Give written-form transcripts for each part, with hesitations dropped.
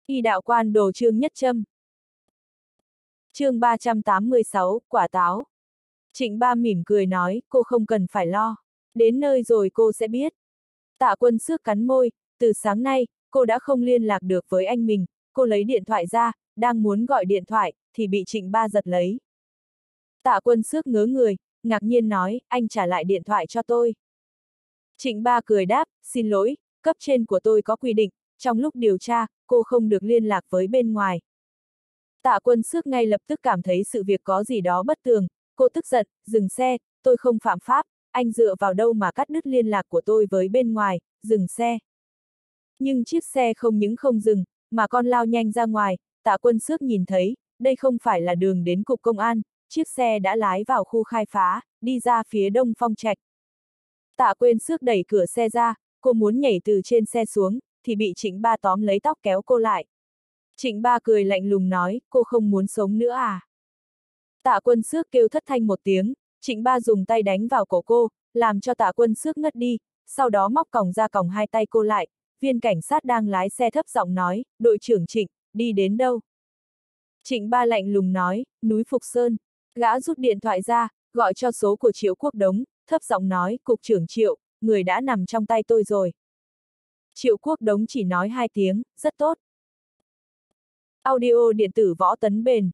Y đạo quan đồ Trương Nhất Châm. Chương 386, quả táo. Trịnh Ba mỉm cười nói, cô không cần phải lo. Đến nơi rồi cô sẽ biết. Tạ Quân Xước cắn môi, từ sáng nay, cô đã không liên lạc được với anh mình, cô lấy điện thoại ra, đang muốn gọi điện thoại, thì bị Trịnh Ba giật lấy. Tạ Quân Xước ngớ người, ngạc nhiên nói, anh trả lại điện thoại cho tôi. Trịnh Ba cười đáp, xin lỗi, cấp trên của tôi có quy định, trong lúc điều tra, cô không được liên lạc với bên ngoài. Tạ Quân Xước ngay lập tức cảm thấy sự việc có gì đó bất tường, cô tức giận, dừng xe, tôi không phạm pháp, anh dựa vào đâu mà cắt đứt liên lạc của tôi với bên ngoài, dừng xe. Nhưng chiếc xe không những không dừng, mà còn lao nhanh ra ngoài, Tạ Quân Xước nhìn thấy, đây không phải là đường đến cục công an, chiếc xe đã lái vào khu khai phá, đi ra phía đông Phong Trạch. Tạ Quân Xước đẩy cửa xe ra, cô muốn nhảy từ trên xe xuống, thì bị Trịnh Ba tóm lấy tóc kéo cô lại. Trịnh Ba cười lạnh lùng nói, cô không muốn sống nữa à? Tạ Quân Xước kêu thất thanh một tiếng, Trịnh Ba dùng tay đánh vào cổ cô, làm cho Tạ Quân Xước ngất đi, sau đó móc còng ra còng hai tay cô lại, viên cảnh sát đang lái xe thấp giọng nói, đội trưởng Trịnh, đi đến đâu? Trịnh Ba lạnh lùng nói, núi Phục Sơn. Gã rút điện thoại ra, gọi cho số của Triệu Quốc Đống, thấp giọng nói, cục trưởng Triệu, người đã nằm trong tay tôi rồi. Triệu Quốc Đống chỉ nói 2 tiếng, rất tốt. Audio điện tử Võ Tấn Bền.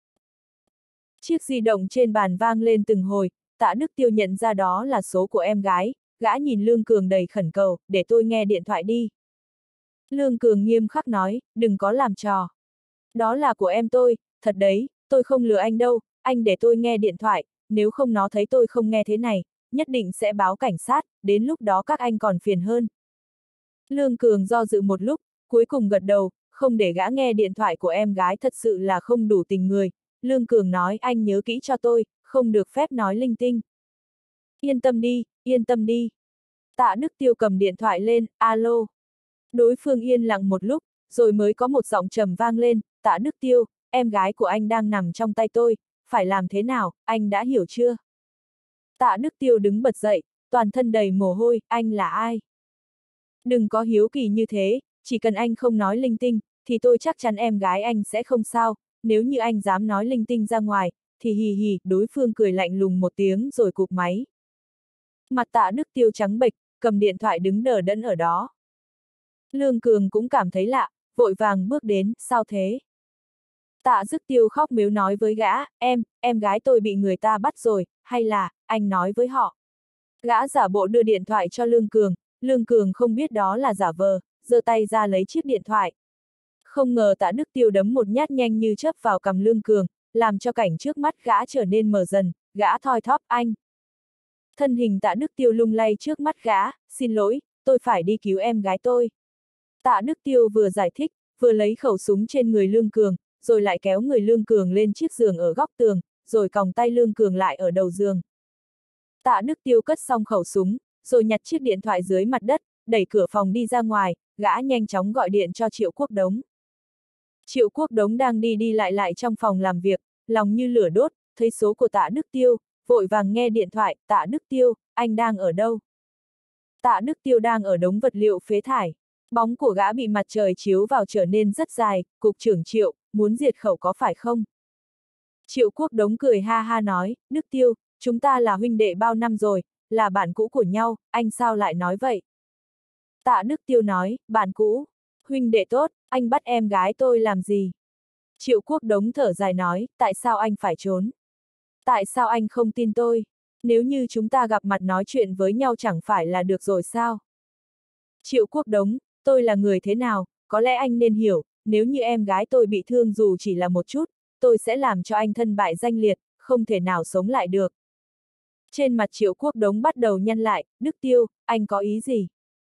Chiếc di động trên bàn vang lên từng hồi, Tạ Đức Tiêu nhận ra đó là số của em gái, gã nhìn Lương Cường đầy khẩn cầu, để tôi nghe điện thoại đi. Lương Cường nghiêm khắc nói, đừng có làm trò. Đó là của em tôi, thật đấy, tôi không lừa anh đâu, anh để tôi nghe điện thoại, nếu không nó thấy tôi không nghe thế này, nhất định sẽ báo cảnh sát, đến lúc đó các anh còn phiền hơn. Lương Cường do dự một lúc, cuối cùng gật đầu, không để gã nghe điện thoại của em gái thật sự là không đủ tình người. Lương Cường nói anh nhớ kỹ cho tôi, không được phép nói linh tinh. Yên tâm đi, yên tâm đi. Tạ Đức Tiêu cầm điện thoại lên, alo. Đối phương yên lặng một lúc, rồi mới có một giọng trầm vang lên, Tạ Đức Tiêu, em gái của anh đang nằm trong tay tôi, phải làm thế nào, anh đã hiểu chưa? Tạ Đức Tiêu đứng bật dậy, toàn thân đầy mồ hôi, anh là ai? Đừng có hiếu kỳ như thế, chỉ cần anh không nói linh tinh, thì tôi chắc chắn em gái anh sẽ không sao, nếu như anh dám nói linh tinh ra ngoài, thì hì hì, đối phương cười lạnh lùng một tiếng rồi cụp máy. Mặt Tạ Đức Tiêu trắng bệch, cầm điện thoại đứng đờ đẫn ở đó. Lương Cường cũng cảm thấy lạ, vội vàng bước đến, sao thế? Tạ Đức Tiêu khóc mếu nói với gã, em gái tôi bị người ta bắt rồi, hay là, anh nói với họ. Gã giả bộ đưa điện thoại cho Lương Cường không biết đó là giả vờ, giơ tay ra lấy chiếc điện thoại. Không ngờ Tạ Đức Tiêu đấm một nhát nhanh như chớp vào cằm Lương Cường, làm cho cảnh trước mắt gã trở nên mờ dần, gã thoi thóp anh. Thân hình Tạ Đức Tiêu lung lay trước mắt gã, xin lỗi, tôi phải đi cứu em gái tôi. Tạ Đức Tiêu vừa giải thích, vừa lấy khẩu súng trên người Lương Cường, rồi lại kéo người Lương Cường lên chiếc giường ở góc tường, rồi còng tay Lương Cường lại ở đầu giường. Tạ Đức Tiêu cất xong khẩu súng, rồi nhặt chiếc điện thoại dưới mặt đất, đẩy cửa phòng đi ra ngoài, gã nhanh chóng gọi điện cho Triệu Quốc Đống. Triệu Quốc Đống đang đi lại trong phòng làm việc, lòng như lửa đốt, thấy số của Tạ Đức Tiêu, vội vàng nghe điện thoại, Tạ Đức Tiêu, anh đang ở đâu? Tạ Đức Tiêu đang ở đống vật liệu phế thải. Bóng của gã bị mặt trời chiếu vào trở nên rất dài, cục trưởng Triệu, muốn diệt khẩu có phải không? Triệu Quốc Đống cười ha ha nói, Đức Tiêu, chúng ta là huynh đệ bao năm rồi, là bạn cũ của nhau, anh sao lại nói vậy? Tạ Đức Tiêu nói, bạn cũ, huynh đệ tốt, anh bắt em gái tôi làm gì? Triệu Quốc Đống thở dài nói, tại sao anh phải trốn? Tại sao anh không tin tôi? Nếu như chúng ta gặp mặt nói chuyện với nhau chẳng phải là được rồi sao? Triệu Quốc Đống, tôi là người thế nào, có lẽ anh nên hiểu, nếu như em gái tôi bị thương dù chỉ là một chút, tôi sẽ làm cho anh thân bại danh liệt, không thể nào sống lại được. Trên mặt Triệu Quốc Đống bắt đầu nhăn lại, Đức Tiêu, anh có ý gì?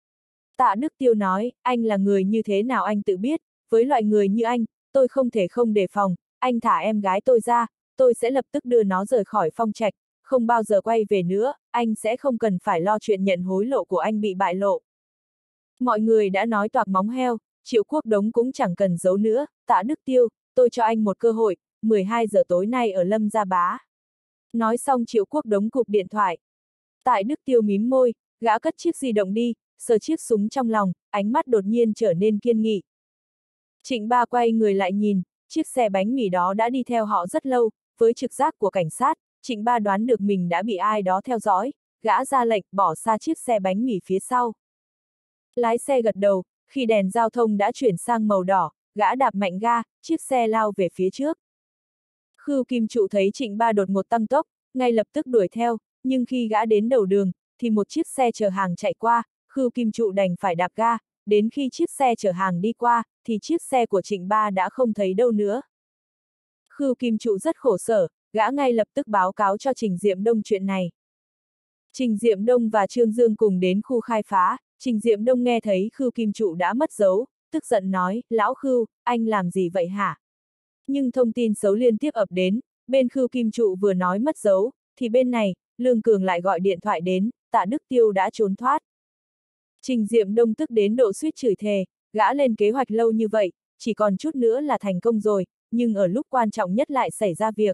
Tạ Đức Tiêu nói, anh là người như thế nào anh tự biết, với loại người như anh, tôi không thể không đề phòng, anh thả em gái tôi ra, tôi sẽ lập tức đưa nó rời khỏi Phong Trạch, không bao giờ quay về nữa, anh sẽ không cần phải lo chuyện nhận hối lộ của anh bị bại lộ. Mọi người đã nói toạc móng heo, Triệu Quốc Đống cũng chẳng cần giấu nữa, Tạ Đức Tiêu, tôi cho anh một cơ hội, 12 giờ tối nay ở Lâm Gia Bá. Nói xong Triệu Quốc Đống cụp điện thoại. Tạ Đức Tiêu mím môi, gã cất chiếc di động đi, sờ chiếc súng trong lòng, ánh mắt đột nhiên trở nên kiên nghị. Trịnh Ba quay người lại nhìn, chiếc xe bánh mì đó đã đi theo họ rất lâu, với trực giác của cảnh sát, Trịnh Ba đoán được mình đã bị ai đó theo dõi, gã ra lệnh bỏ xa chiếc xe bánh mì phía sau. Lái xe gật đầu, khi đèn giao thông đã chuyển sang màu đỏ, gã đạp mạnh ga, chiếc xe lao về phía trước. Khưu Kim Trụ thấy Trịnh Ba đột ngột tăng tốc, ngay lập tức đuổi theo, nhưng khi gã đến đầu đường, thì một chiếc xe chở hàng chạy qua, Khưu Kim Trụ đành phải đạp ga, đến khi chiếc xe chở hàng đi qua, thì chiếc xe của Trịnh Ba đã không thấy đâu nữa. Khưu Kim Trụ rất khổ sở, gã ngay lập tức báo cáo cho Trình Diệm Đông chuyện này. Trình Diệm Đông và Trương Dương cùng đến khu khai phá, Trình Diệm Đông nghe thấy Khưu Kim Trụ đã mất dấu, tức giận nói, lão Khưu, anh làm gì vậy hả? Nhưng thông tin xấu liên tiếp ập đến, bên Khưu Kim Trụ vừa nói mất dấu, thì bên này, Lương Cường lại gọi điện thoại đến, Tạ Đức Tiêu đã trốn thoát. Trình Diệm Đông tức đến độ suýt chửi thề, gã lên kế hoạch lâu như vậy, chỉ còn chút nữa là thành công rồi, nhưng ở lúc quan trọng nhất lại xảy ra việc.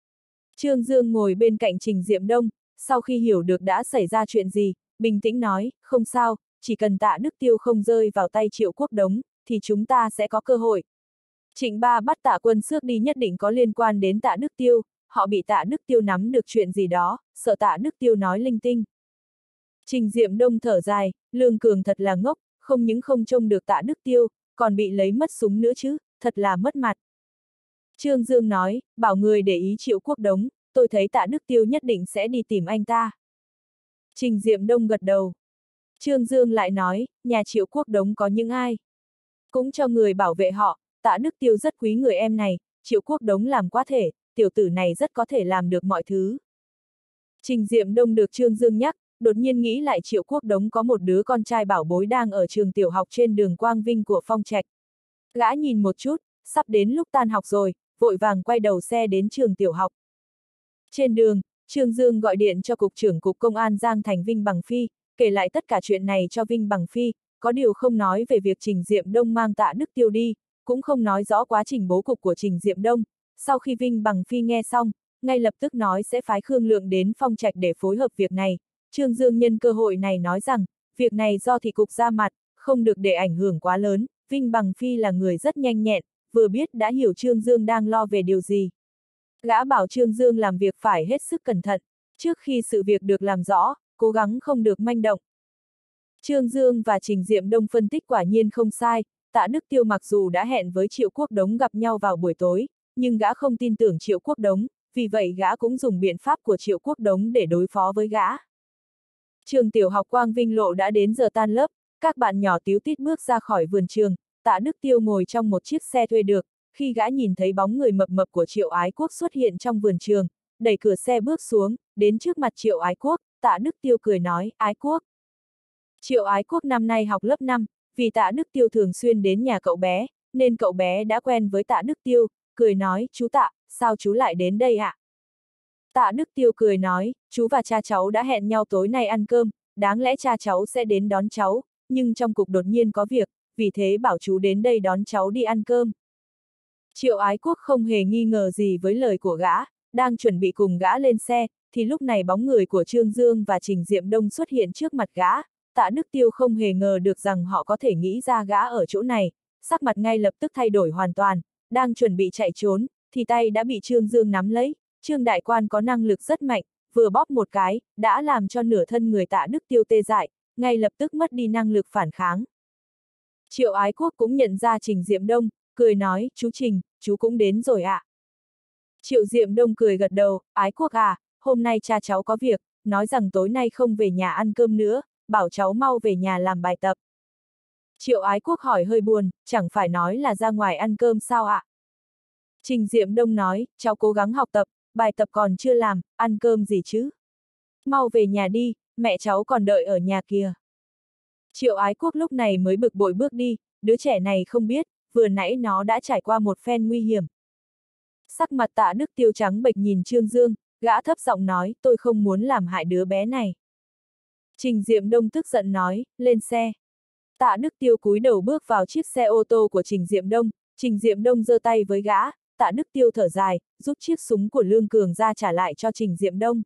Trương Dương ngồi bên cạnh Trình Diệm Đông, sau khi hiểu được đã xảy ra chuyện gì, bình tĩnh nói, không sao, chỉ cần Tạ Đức Tiêu không rơi vào tay Triệu Quốc Đống, thì chúng ta sẽ có cơ hội. Trịnh Ba bắt Tạ Quân Xước đi nhất định có liên quan đến Tạ Đức Tiêu, họ bị Tạ Đức Tiêu nắm được chuyện gì đó, sợ Tạ Đức Tiêu nói linh tinh. Trình Diệm Đông thở dài, Lương Cường thật là ngốc, không những không trông được Tạ Đức Tiêu, còn bị lấy mất súng nữa chứ, thật là mất mặt. Trương Dương nói, bảo người để ý Triệu Quốc Đống, tôi thấy Tạ Đức Tiêu nhất định sẽ đi tìm anh ta. Trình Diệm Đông gật đầu. Trương Dương lại nói, nhà Triệu Quốc Đống có những ai? Cũng cho người bảo vệ họ, Tạ Đức Tiêu rất quý người em này, Triệu Quốc Đống làm quá thể, tiểu tử này rất có thể làm được mọi thứ. Trình Diệm Đông được Trương Dương nhắc, đột nhiên nghĩ lại Triệu Quốc Đống có một đứa con trai bảo bối đang ở trường tiểu học trên đường Quang Vinh của Phong Trạch. Gã nhìn một chút, sắp đến lúc tan học rồi, vội vàng quay đầu xe đến trường tiểu học. Trên đường, Trương Dương gọi điện cho Cục trưởng Cục Công an Giang Thành Vinh Bằng Phi, kể lại tất cả chuyện này cho Vinh Bằng Phi, có điều không nói về việc Trình Diệm Đông mang Tạ Đức Tiêu đi, cũng không nói rõ quá trình bố cục của Trình Diệm Đông. Sau khi Vinh Bằng Phi nghe xong, ngay lập tức nói sẽ phái Khương Lượng đến Phong Trạch để phối hợp việc này. Trương Dương nhân cơ hội này nói rằng, việc này do thị cục ra mặt, không được để ảnh hưởng quá lớn. Vinh Bằng Phi là người rất nhanh nhẹn, vừa biết đã hiểu Trương Dương đang lo về điều gì. Gã bảo Trương Dương làm việc phải hết sức cẩn thận, trước khi sự việc được làm rõ, cố gắng không được manh động. Trương Dương và Trình Diệm Đông phân tích quả nhiên không sai, Tạ Đức Tiêu mặc dù đã hẹn với Triệu Quốc Đống gặp nhau vào buổi tối, nhưng gã không tin tưởng Triệu Quốc Đống, vì vậy gã cũng dùng biện pháp của Triệu Quốc Đống để đối phó với gã. Trường tiểu học Quang Vinh Lộ đã đến giờ tan lớp, các bạn nhỏ tíu tít bước ra khỏi vườn trường, Tạ Đức Tiêu ngồi trong một chiếc xe thuê được, khi gã nhìn thấy bóng người mập mập của Triệu Ái Quốc xuất hiện trong vườn trường, đẩy cửa xe bước xuống, đến trước mặt Triệu Ái Quốc, Tạ Đức Tiêu cười nói, Ái Quốc. Triệu Ái Quốc năm nay học lớp 5, vì Tạ Đức Tiêu thường xuyên đến nhà cậu bé, nên cậu bé đã quen với Tạ Đức Tiêu, cười nói, chú Tạ, sao chú lại đến đây ạ? Tạ Đức Tiêu cười nói, chú và cha cháu đã hẹn nhau tối nay ăn cơm, đáng lẽ cha cháu sẽ đến đón cháu, nhưng trong cục đột nhiên có việc, vì thế bảo chú đến đây đón cháu đi ăn cơm. Triệu Ái Quốc không hề nghi ngờ gì với lời của gã, đang chuẩn bị cùng gã lên xe, thì lúc này bóng người của Trương Dương và Trình Diệm Đông xuất hiện trước mặt gã. Tạ Đức Tiêu không hề ngờ được rằng họ có thể nghĩ ra gã ở chỗ này, sắc mặt ngay lập tức thay đổi hoàn toàn, đang chuẩn bị chạy trốn, thì tay đã bị Trương Dương nắm lấy. Trương đại quan có năng lực rất mạnh, vừa bóp một cái, đã làm cho nửa thân người Tạ Đức Tiêu tê dại, ngay lập tức mất đi năng lực phản kháng. Triệu Ái Quốc cũng nhận ra Trình Diệm Đông, cười nói, chú Trình, chú cũng đến rồi ạ. Triệu Diệm Đông cười gật đầu, Ái Quốc à, hôm nay cha cháu có việc, nói rằng tối nay không về nhà ăn cơm nữa, bảo cháu mau về nhà làm bài tập. Triệu Ái Quốc hỏi hơi buồn, chẳng phải nói là ra ngoài ăn cơm sao ạ? Trình Diệm Đông nói, cháu cố gắng học tập, bài tập còn chưa làm, ăn cơm gì chứ? Mau về nhà đi, mẹ cháu còn đợi ở nhà kìa. Triệu Ái Quốc lúc này mới bực bội bước đi, đứa trẻ này không biết, vừa nãy nó đã trải qua một phen nguy hiểm. Sắc mặt Tạ Đức Tiêu trắng bệch nhìn Trương Dương, gã thấp giọng nói, tôi không muốn làm hại đứa bé này. Trình Diệm Đông tức giận nói, lên xe. Tạ Đức Tiêu cúi đầu bước vào chiếc xe ô tô của Trình Diệm Đông, Trình Diệm Đông giơ tay với gã, Tạ Đức Tiêu thở dài, rút chiếc súng của Lương Cường ra trả lại cho Trình Diệm Đông.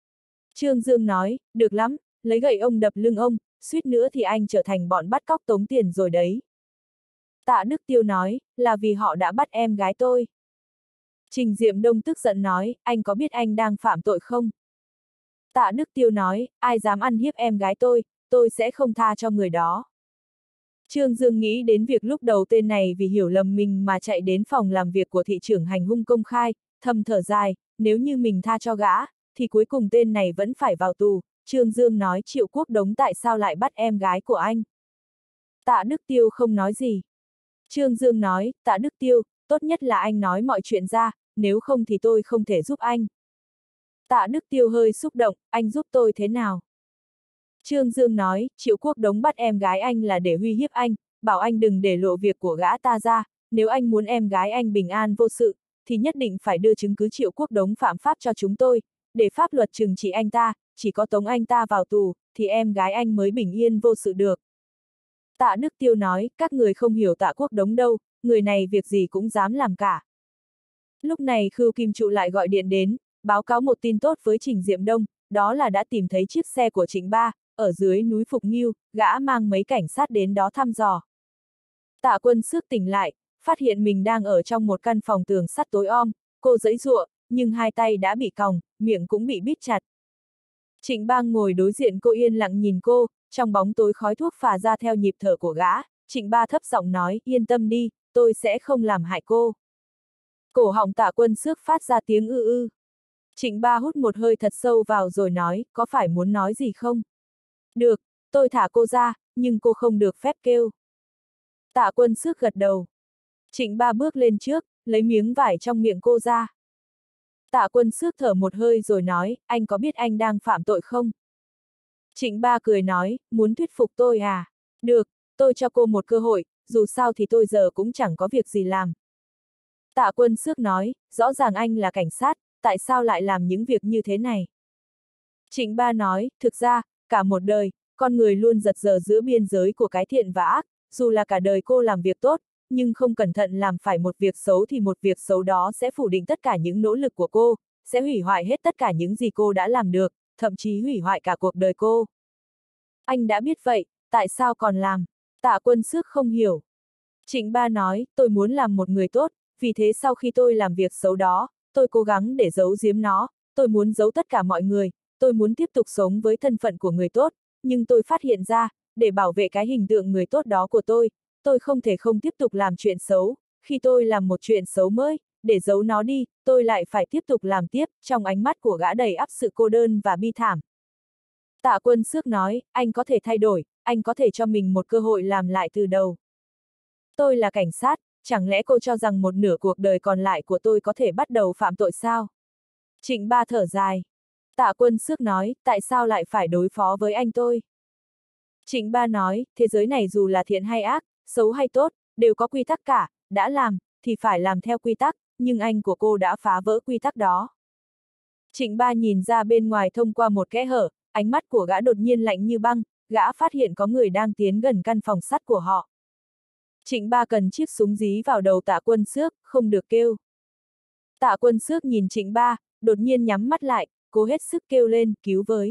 Trương Dương nói, được lắm, lấy gậy ông đập lưng ông, suýt nữa thì anh trở thành bọn bắt cóc tống tiền rồi đấy. Tạ Đức Tiêu nói, là vì họ đã bắt em gái tôi. Trình Diệm Đông tức giận nói, anh có biết anh đang phạm tội không? Tạ Đức Tiêu nói, ai dám ăn hiếp em gái tôi sẽ không tha cho người đó. Trương Dương nghĩ đến việc lúc đầu tên này vì hiểu lầm mình mà chạy đến phòng làm việc của thị trưởng hành hung công khai, thầm thở dài, nếu như mình tha cho gã, thì cuối cùng tên này vẫn phải vào tù. Trương Dương nói Triệu Quốc Đống tại sao lại bắt em gái của anh? Tạ Đức Tiêu không nói gì. Trương Dương nói, Tạ Đức Tiêu, tốt nhất là anh nói mọi chuyện ra, nếu không thì tôi không thể giúp anh. Tạ Đức Tiêu hơi xúc động, anh giúp tôi thế nào? Trương Dương nói, Triệu Quốc Đống bắt em gái anh là để uy hiếp anh, bảo anh đừng để lộ việc của gã ta ra, nếu anh muốn em gái anh bình an vô sự, thì nhất định phải đưa chứng cứ Triệu Quốc Đống phạm pháp cho chúng tôi, để pháp luật trừng trị anh ta, chỉ có tống anh ta vào tù, thì em gái anh mới bình yên vô sự được. Tạ Đức Tiêu nói, các người không hiểu Tạ Quốc Đống đâu, người này việc gì cũng dám làm cả. Lúc này Khưu Kim Trụ lại gọi điện đến, báo cáo một tin tốt với Trình Diệm Đông, đó là đã tìm thấy chiếc xe của Trịnh Ba, ở dưới núi Phục Nghiêu, gã mang mấy cảnh sát đến đó thăm dò. Tạ Quân Xước tỉnh lại, phát hiện mình đang ở trong một căn phòng tường sắt tối om, cô giãy giụa, nhưng hai tay đã bị còng, miệng cũng bị bít chặt. Trịnh Ba ngồi đối diện cô yên lặng nhìn cô, trong bóng tối khói thuốc phả ra theo nhịp thở của gã, Trịnh Ba thấp giọng nói, yên tâm đi, tôi sẽ không làm hại cô. Cổ họng Tạ Quân Xước phát ra tiếng ư ư. Trịnh Ba hút một hơi thật sâu vào rồi nói, có phải muốn nói gì không? Được, tôi thả cô ra, nhưng cô không được phép kêu. Tạ Quân Xước gật đầu. Trịnh Ba bước lên trước, lấy miếng vải trong miệng cô ra. Tạ Quân Xước thở một hơi rồi nói, anh có biết anh đang phạm tội không? Trịnh Ba cười nói, muốn thuyết phục tôi à? Được, tôi cho cô một cơ hội, dù sao thì tôi giờ cũng chẳng có việc gì làm. Tạ Quân Xước nói, rõ ràng anh là cảnh sát, tại sao lại làm những việc như thế này? Trịnh Ba nói, thực ra, cả một đời, con người luôn giật giờ giữa biên giới của cái thiện và ác, dù là cả đời cô làm việc tốt, nhưng không cẩn thận làm phải một việc xấu thì một việc xấu đó sẽ phủ định tất cả những nỗ lực của cô, sẽ hủy hoại hết tất cả những gì cô đã làm được, thậm chí hủy hoại cả cuộc đời cô. Anh đã biết vậy, tại sao còn làm? Tạ Quân Xước không hiểu. Trịnh Ba nói, tôi muốn làm một người tốt, vì thế sau khi tôi làm việc xấu đó, tôi cố gắng để giấu giếm nó, tôi muốn giấu tất cả mọi người, tôi muốn tiếp tục sống với thân phận của người tốt, nhưng tôi phát hiện ra, để bảo vệ cái hình tượng người tốt đó của tôi không thể không tiếp tục làm chuyện xấu, khi tôi làm một chuyện xấu mới, để giấu nó đi, tôi lại phải tiếp tục làm tiếp, trong ánh mắt của gã đầy ắp sự cô đơn và bi thảm. Tạ Quân Xước nói, anh có thể thay đổi, anh có thể cho mình một cơ hội làm lại từ đầu. Tôi là cảnh sát, chẳng lẽ cô cho rằng một nửa cuộc đời còn lại của tôi có thể bắt đầu phạm tội sao? Trịnh Ba thở dài. Tạ Quân Xước nói, tại sao lại phải đối phó với anh tôi? Trịnh Ba nói, thế giới này dù là thiện hay ác, xấu hay tốt, đều có quy tắc cả, đã làm, thì phải làm theo quy tắc, nhưng anh của cô đã phá vỡ quy tắc đó. Trịnh Ba nhìn ra bên ngoài thông qua một kẽ hở, ánh mắt của gã đột nhiên lạnh như băng, gã phát hiện có người đang tiến gần căn phòng sắt của họ. Trịnh Ba cần chiếc súng dí vào đầu Tạ Quân Xước, không được kêu. Tạ Quân Xước nhìn Trịnh Ba, đột nhiên nhắm mắt lại, cố hết sức kêu lên, cứu với.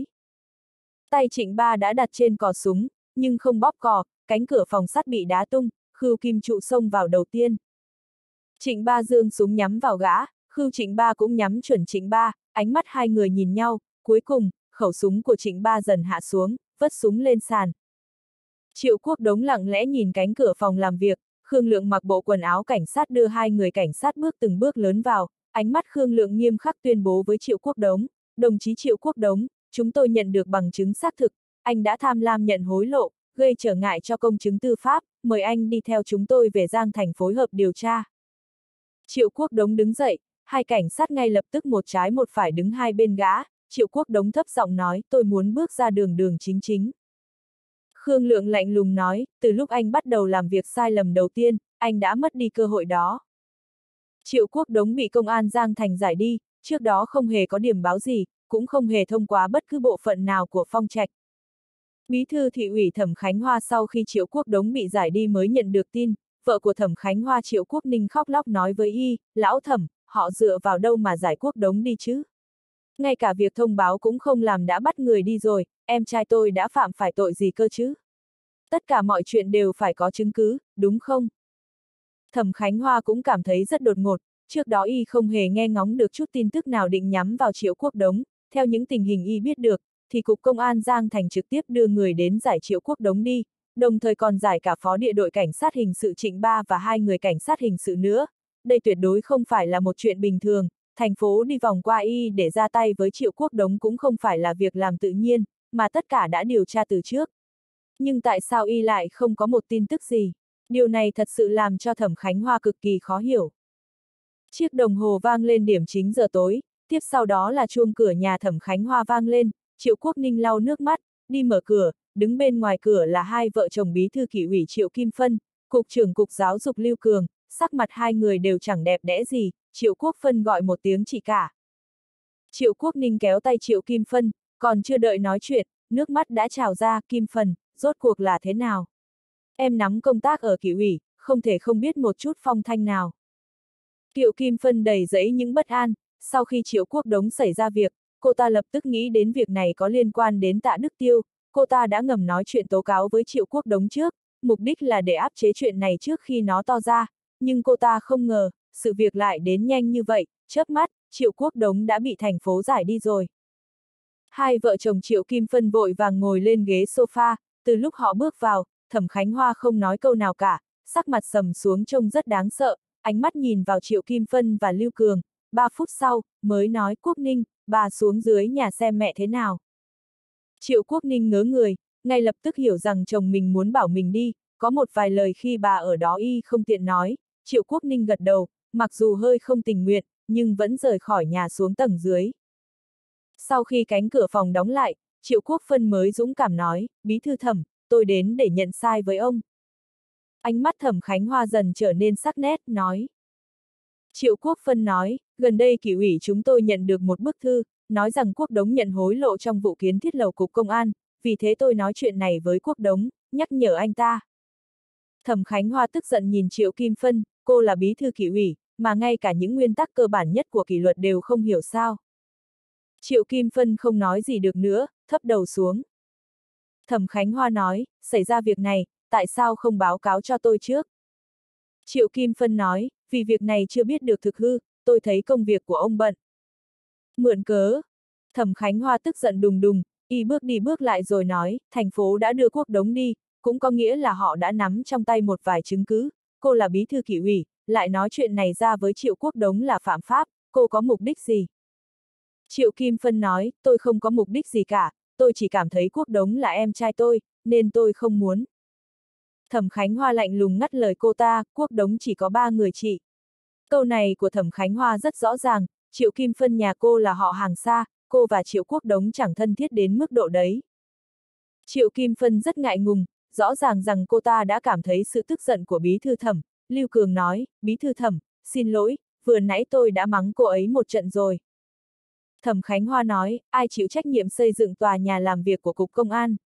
Tay Trịnh Ba đã đặt trên cò súng, nhưng không bóp cò, cánh cửa phòng sắt bị đá tung, Khưu Kim Trụ xông vào đầu tiên. Trịnh Ba giương súng nhắm vào gã, Khưu Trịnh Ba cũng nhắm chuẩn Trịnh Ba, ánh mắt hai người nhìn nhau, cuối cùng, khẩu súng của Trịnh Ba dần hạ xuống, vất súng lên sàn. Triệu Quốc Đống lặng lẽ nhìn cánh cửa phòng làm việc, Khương Lượng mặc bộ quần áo cảnh sát đưa hai người cảnh sát bước từng bước lớn vào, ánh mắt Khương Lượng nghiêm khắc tuyên bố với Triệu Quốc Đống, đồng chí Triệu Quốc Đống, chúng tôi nhận được bằng chứng xác thực, anh đã tham lam nhận hối lộ, gây trở ngại cho công chứng tư pháp, mời anh đi theo chúng tôi về Giang Thành phối hợp điều tra. Triệu Quốc Đống đứng dậy, hai cảnh sát ngay lập tức một trái một phải đứng hai bên gã, Triệu Quốc Đống thấp giọng nói, tôi muốn bước ra đường đường chính chính. Khương Lượng lạnh lùng nói, từ lúc anh bắt đầu làm việc sai lầm đầu tiên, anh đã mất đi cơ hội đó. Triệu Quốc Đống bị công an Giang Thành giải đi, trước đó không hề có điểm báo gì, cũng không hề thông qua bất cứ bộ phận nào của Phong Trạch. Bí thư thị ủy Thẩm Khánh Hoa sau khi Triệu Quốc Đống bị giải đi mới nhận được tin, vợ của Thẩm Khánh Hoa Triệu Quốc Ninh khóc lóc nói với y, lão Thẩm, họ dựa vào đâu mà giải Quốc Đống đi chứ? Ngay cả việc thông báo cũng không làm đã bắt người đi rồi, em trai tôi đã phạm phải tội gì cơ chứ? Tất cả mọi chuyện đều phải có chứng cứ, đúng không? Thẩm Khánh Hoa cũng cảm thấy rất đột ngột, trước đó y không hề nghe ngóng được chút tin tức nào định nhắm vào Triệu Quốc Đống, theo những tình hình y biết được, thì Cục Công an Giang Thành trực tiếp đưa người đến giải Triệu Quốc Đống đi, đồng thời còn giải cả phó địa đội cảnh sát hình sự Trịnh Ba và 2 người cảnh sát hình sự nữa. Đây tuyệt đối không phải là một chuyện bình thường, thành phố đi vòng qua y để ra tay với Triệu Quốc Đống cũng không phải là việc làm tự nhiên, mà tất cả đã điều tra từ trước. Nhưng tại sao y lại không có một tin tức gì? Điều này thật sự làm cho Thẩm Khánh Hoa cực kỳ khó hiểu. Chiếc đồng hồ vang lên điểm chính giờ tối, tiếp sau đó là chuông cửa nhà Thẩm Khánh Hoa vang lên, Triệu Quốc Ninh lau nước mắt, đi mở cửa, đứng bên ngoài cửa là hai vợ chồng bí thư kỷ ủy Triệu Kim Phân, cục trưởng cục giáo dục Lưu Cường, sắc mặt hai người đều chẳng đẹp đẽ gì, Triệu Quốc Phân gọi một tiếng chị cả. Triệu Quốc Ninh kéo tay Triệu Kim Phân, còn chưa đợi nói chuyện, nước mắt đã trào ra, Kim Phân, rốt cuộc là thế nào? Em nắm công tác ở kỷ ủy, không thể không biết một chút phong thanh nào. Triệu Kim Phân đầy dẫy những bất an, sau khi Triệu Quốc Đống xảy ra việc, cô ta lập tức nghĩ đến việc này có liên quan đến Tạ Đức Tiêu, cô ta đã ngầm nói chuyện tố cáo với Triệu Quốc Đống trước, mục đích là để áp chế chuyện này trước khi nó to ra, nhưng cô ta không ngờ, sự việc lại đến nhanh như vậy, chớp mắt, Triệu Quốc Đống đã bị thành phố giải đi rồi. Hai vợ chồng Triệu Kim Phân vội vàng ngồi lên ghế sofa, từ lúc họ bước vào, Thẩm Khánh Hoa không nói câu nào cả, sắc mặt sầm xuống trông rất đáng sợ, ánh mắt nhìn vào Triệu Kim Phân và Lưu Cường, 3 phút sau, mới nói Quốc Ninh, bà xuống dưới nhà xem mẹ thế nào. Triệu Quốc Ninh ngớ người, ngay lập tức hiểu rằng chồng mình muốn bảo mình đi, có một vài lời khi bà ở đó y không tiện nói, Triệu Quốc Ninh gật đầu, mặc dù hơi không tình nguyện, nhưng vẫn rời khỏi nhà xuống tầng dưới. Sau khi cánh cửa phòng đóng lại, Triệu Quốc Phân mới dũng cảm nói, bí thư Thẩm, tôi đến để nhận sai với ông. Ánh mắt Thẩm Khánh Hoa dần trở nên sắc nét, nói. Triệu Quốc Phân nói, gần đây kỷ ủy chúng tôi nhận được một bức thư, nói rằng Quốc Đống nhận hối lộ trong vụ kiến thiết lầu cục công an, vì thế tôi nói chuyện này với Quốc Đống, nhắc nhở anh ta. Thẩm Khánh Hoa tức giận nhìn Triệu Kim Phân, cô là bí thư kỷ ủy, mà ngay cả những nguyên tắc cơ bản nhất của kỷ luật đều không hiểu sao. Triệu Kim Phân không nói gì được nữa, thấp đầu xuống. Thẩm Khánh Hoa nói, xảy ra việc này, tại sao không báo cáo cho tôi trước? Triệu Kim Phân nói, vì việc này chưa biết được thực hư, tôi thấy công việc của ông bận. Mượn cớ. Thẩm Khánh Hoa tức giận đùng đùng, y bước đi bước lại rồi nói, thành phố đã đưa Quốc Đống đi, cũng có nghĩa là họ đã nắm trong tay một vài chứng cứ, cô là bí thư kỷ ủy, lại nói chuyện này ra với Triệu Quốc Đống là phạm pháp, cô có mục đích gì? Triệu Kim Phân nói, tôi không có mục đích gì cả, tôi chỉ cảm thấy Quốc Đống là em trai tôi, nên tôi không muốn. Thẩm Khánh Hoa lạnh lùng ngắt lời cô ta, Quốc Đống chỉ có 3 người chị. Câu này của Thẩm Khánh Hoa rất rõ ràng, Triệu Kim Phân nhà cô là họ hàng xa, cô và Triệu Quốc Đống chẳng thân thiết đến mức độ đấy. Triệu Kim Phân rất ngại ngùng, rõ ràng rằng cô ta đã cảm thấy sự tức giận của bí thư Thẩm. Lưu Cường nói, bí thư Thẩm, xin lỗi, vừa nãy tôi đã mắng cô ấy một trận rồi. Thẩm Khánh Hoa nói, ai chịu trách nhiệm xây dựng tòa nhà làm việc của Cục Công an?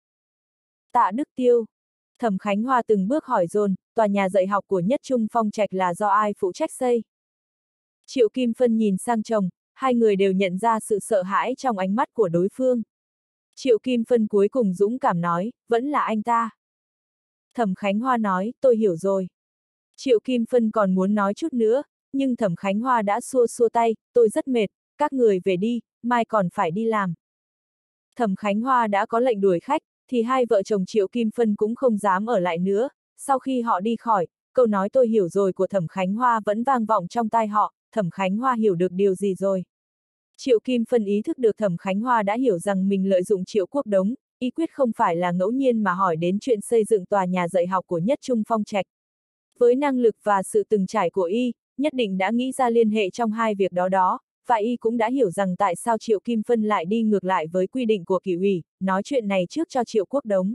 Tạ Đức Tiêu. Thẩm Khánh Hoa từng bước hỏi dồn, tòa nhà dạy học của Nhất Trung Phong Trạch là do ai phụ trách xây? Triệu Kim Phân nhìn sang chồng, hai người đều nhận ra sự sợ hãi trong ánh mắt của đối phương. Triệu Kim Phân cuối cùng dũng cảm nói, vẫn là anh ta. Thẩm Khánh Hoa nói, tôi hiểu rồi. Triệu Kim Phân còn muốn nói chút nữa, nhưng Thẩm Khánh Hoa đã xua xua tay, tôi rất mệt, các người về đi, mai còn phải đi làm. Thẩm Khánh Hoa đã có lệnh đuổi khách, thì hai vợ chồng Triệu Kim Phân cũng không dám ở lại nữa, sau khi họ đi khỏi, câu nói tôi hiểu rồi của Thẩm Khánh Hoa vẫn vang vọng trong tai họ, Thẩm Khánh Hoa hiểu được điều gì rồi. Triệu Kim Phân ý thức được Thẩm Khánh Hoa đã hiểu rằng mình lợi dụng Triệu Quốc Đống, y quyết không phải là ngẫu nhiên mà hỏi đến chuyện xây dựng tòa nhà dạy học của Nhất Trung Phong Trạch. Với năng lực và sự từng trải của y, nhất định đã nghĩ ra liên hệ trong hai việc đó, và y cũng đã hiểu rằng tại sao Triệu Kim Phân lại đi ngược lại với quy định của kỷ ủy, nói chuyện này trước cho Triệu Quốc Đống.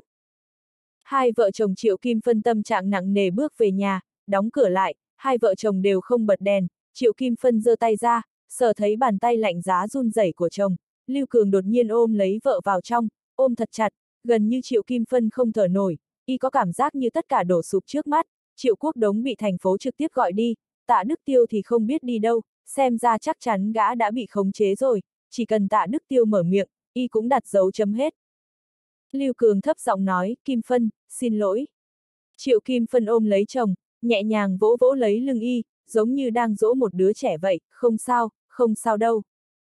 Hai vợ chồng Triệu Kim Phân tâm trạng nặng nề bước về nhà, đóng cửa lại, hai vợ chồng đều không bật đèn, Triệu Kim Phân giơ tay ra, sờ thấy bàn tay lạnh giá run rẩy của chồng, Lưu Cường đột nhiên ôm lấy vợ vào trong, ôm thật chặt, gần như Triệu Kim Phân không thở nổi, y có cảm giác như tất cả đổ sụp trước mắt, Triệu Quốc Đống bị thành phố trực tiếp gọi đi, Tạ Đức Tiêu thì không biết đi đâu, xem ra chắc chắn gã đã bị khống chế rồi, chỉ cần Tạ Đức Tiêu mở miệng, y cũng đặt dấu chấm hết. Lưu Cường thấp giọng nói, Kim Phân, xin lỗi. Triệu Kim Phân ôm lấy chồng, nhẹ nhàng vỗ vỗ lấy lưng y, giống như đang dỗ một đứa trẻ vậy, không sao đâu.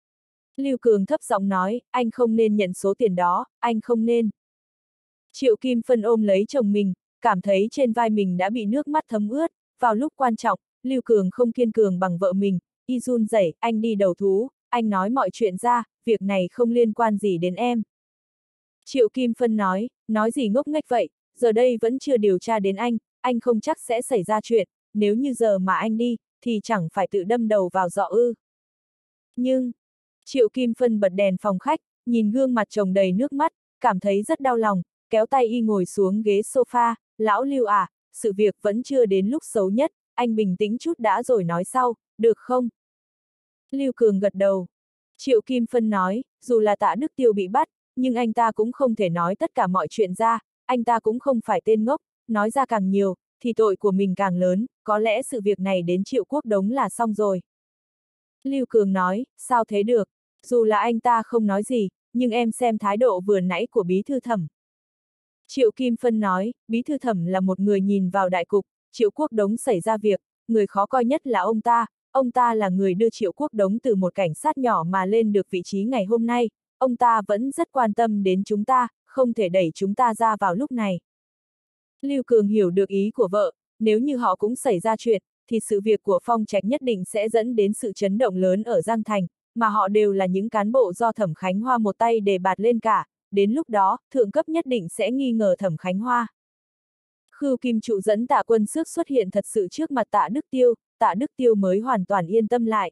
Lưu Cường thấp giọng nói, anh không nên nhận số tiền đó, anh không nên. Triệu Kim Phân ôm lấy chồng mình, cảm thấy trên vai mình đã bị nước mắt thấm ướt, vào lúc quan trọng, Lưu Cường không kiên cường bằng vợ mình, y run rẩy, anh đi đầu thú, anh nói mọi chuyện ra, việc này không liên quan gì đến em. Triệu Kim Phân nói gì ngốc nghếch vậy, giờ đây vẫn chưa điều tra đến anh không chắc sẽ xảy ra chuyện, nếu như giờ mà anh đi, thì chẳng phải tự đâm đầu vào giọ ư. Nhưng, Triệu Kim Phân bật đèn phòng khách, nhìn gương mặt chồng đầy nước mắt, cảm thấy rất đau lòng, kéo tay y ngồi xuống ghế sofa, lão Lưu à, sự việc vẫn chưa đến lúc xấu nhất, anh bình tĩnh chút đã rồi nói sau, được không? Lưu Cường gật đầu. Triệu Kim Phân nói, dù là Tạ Đức Tiêu bị bắt, nhưng anh ta cũng không thể nói tất cả mọi chuyện ra, anh ta cũng không phải tên ngốc, nói ra càng nhiều, thì tội của mình càng lớn, có lẽ sự việc này đến Triệu Quốc Đống là xong rồi. Lưu Cường nói, sao thế được, dù là anh ta không nói gì, nhưng em xem thái độ vừa nãy của Bí Thư Thẩm. Triệu Kim Phân nói, Bí Thư Thẩm là một người nhìn vào đại cục, Triệu Quốc Đống xảy ra việc, người khó coi nhất là ông ta là người đưa Triệu Quốc Đống từ một cảnh sát nhỏ mà lên được vị trí ngày hôm nay, ông ta vẫn rất quan tâm đến chúng ta, không thể đẩy chúng ta ra vào lúc này. Lưu Cường hiểu được ý của vợ, nếu như họ cũng xảy ra chuyện, thì sự việc của Phong Trạch nhất định sẽ dẫn đến sự chấn động lớn ở Giang Thành, mà họ đều là những cán bộ do Thẩm Khánh Hoa một tay đề bạt lên cả, đến lúc đó, thượng cấp nhất định sẽ nghi ngờ Thẩm Khánh Hoa. Khưu Kim Trụ dẫn Tạ Quân Xước xuất hiện thật sự trước mặt Tạ Đức Tiêu mới hoàn toàn yên tâm lại.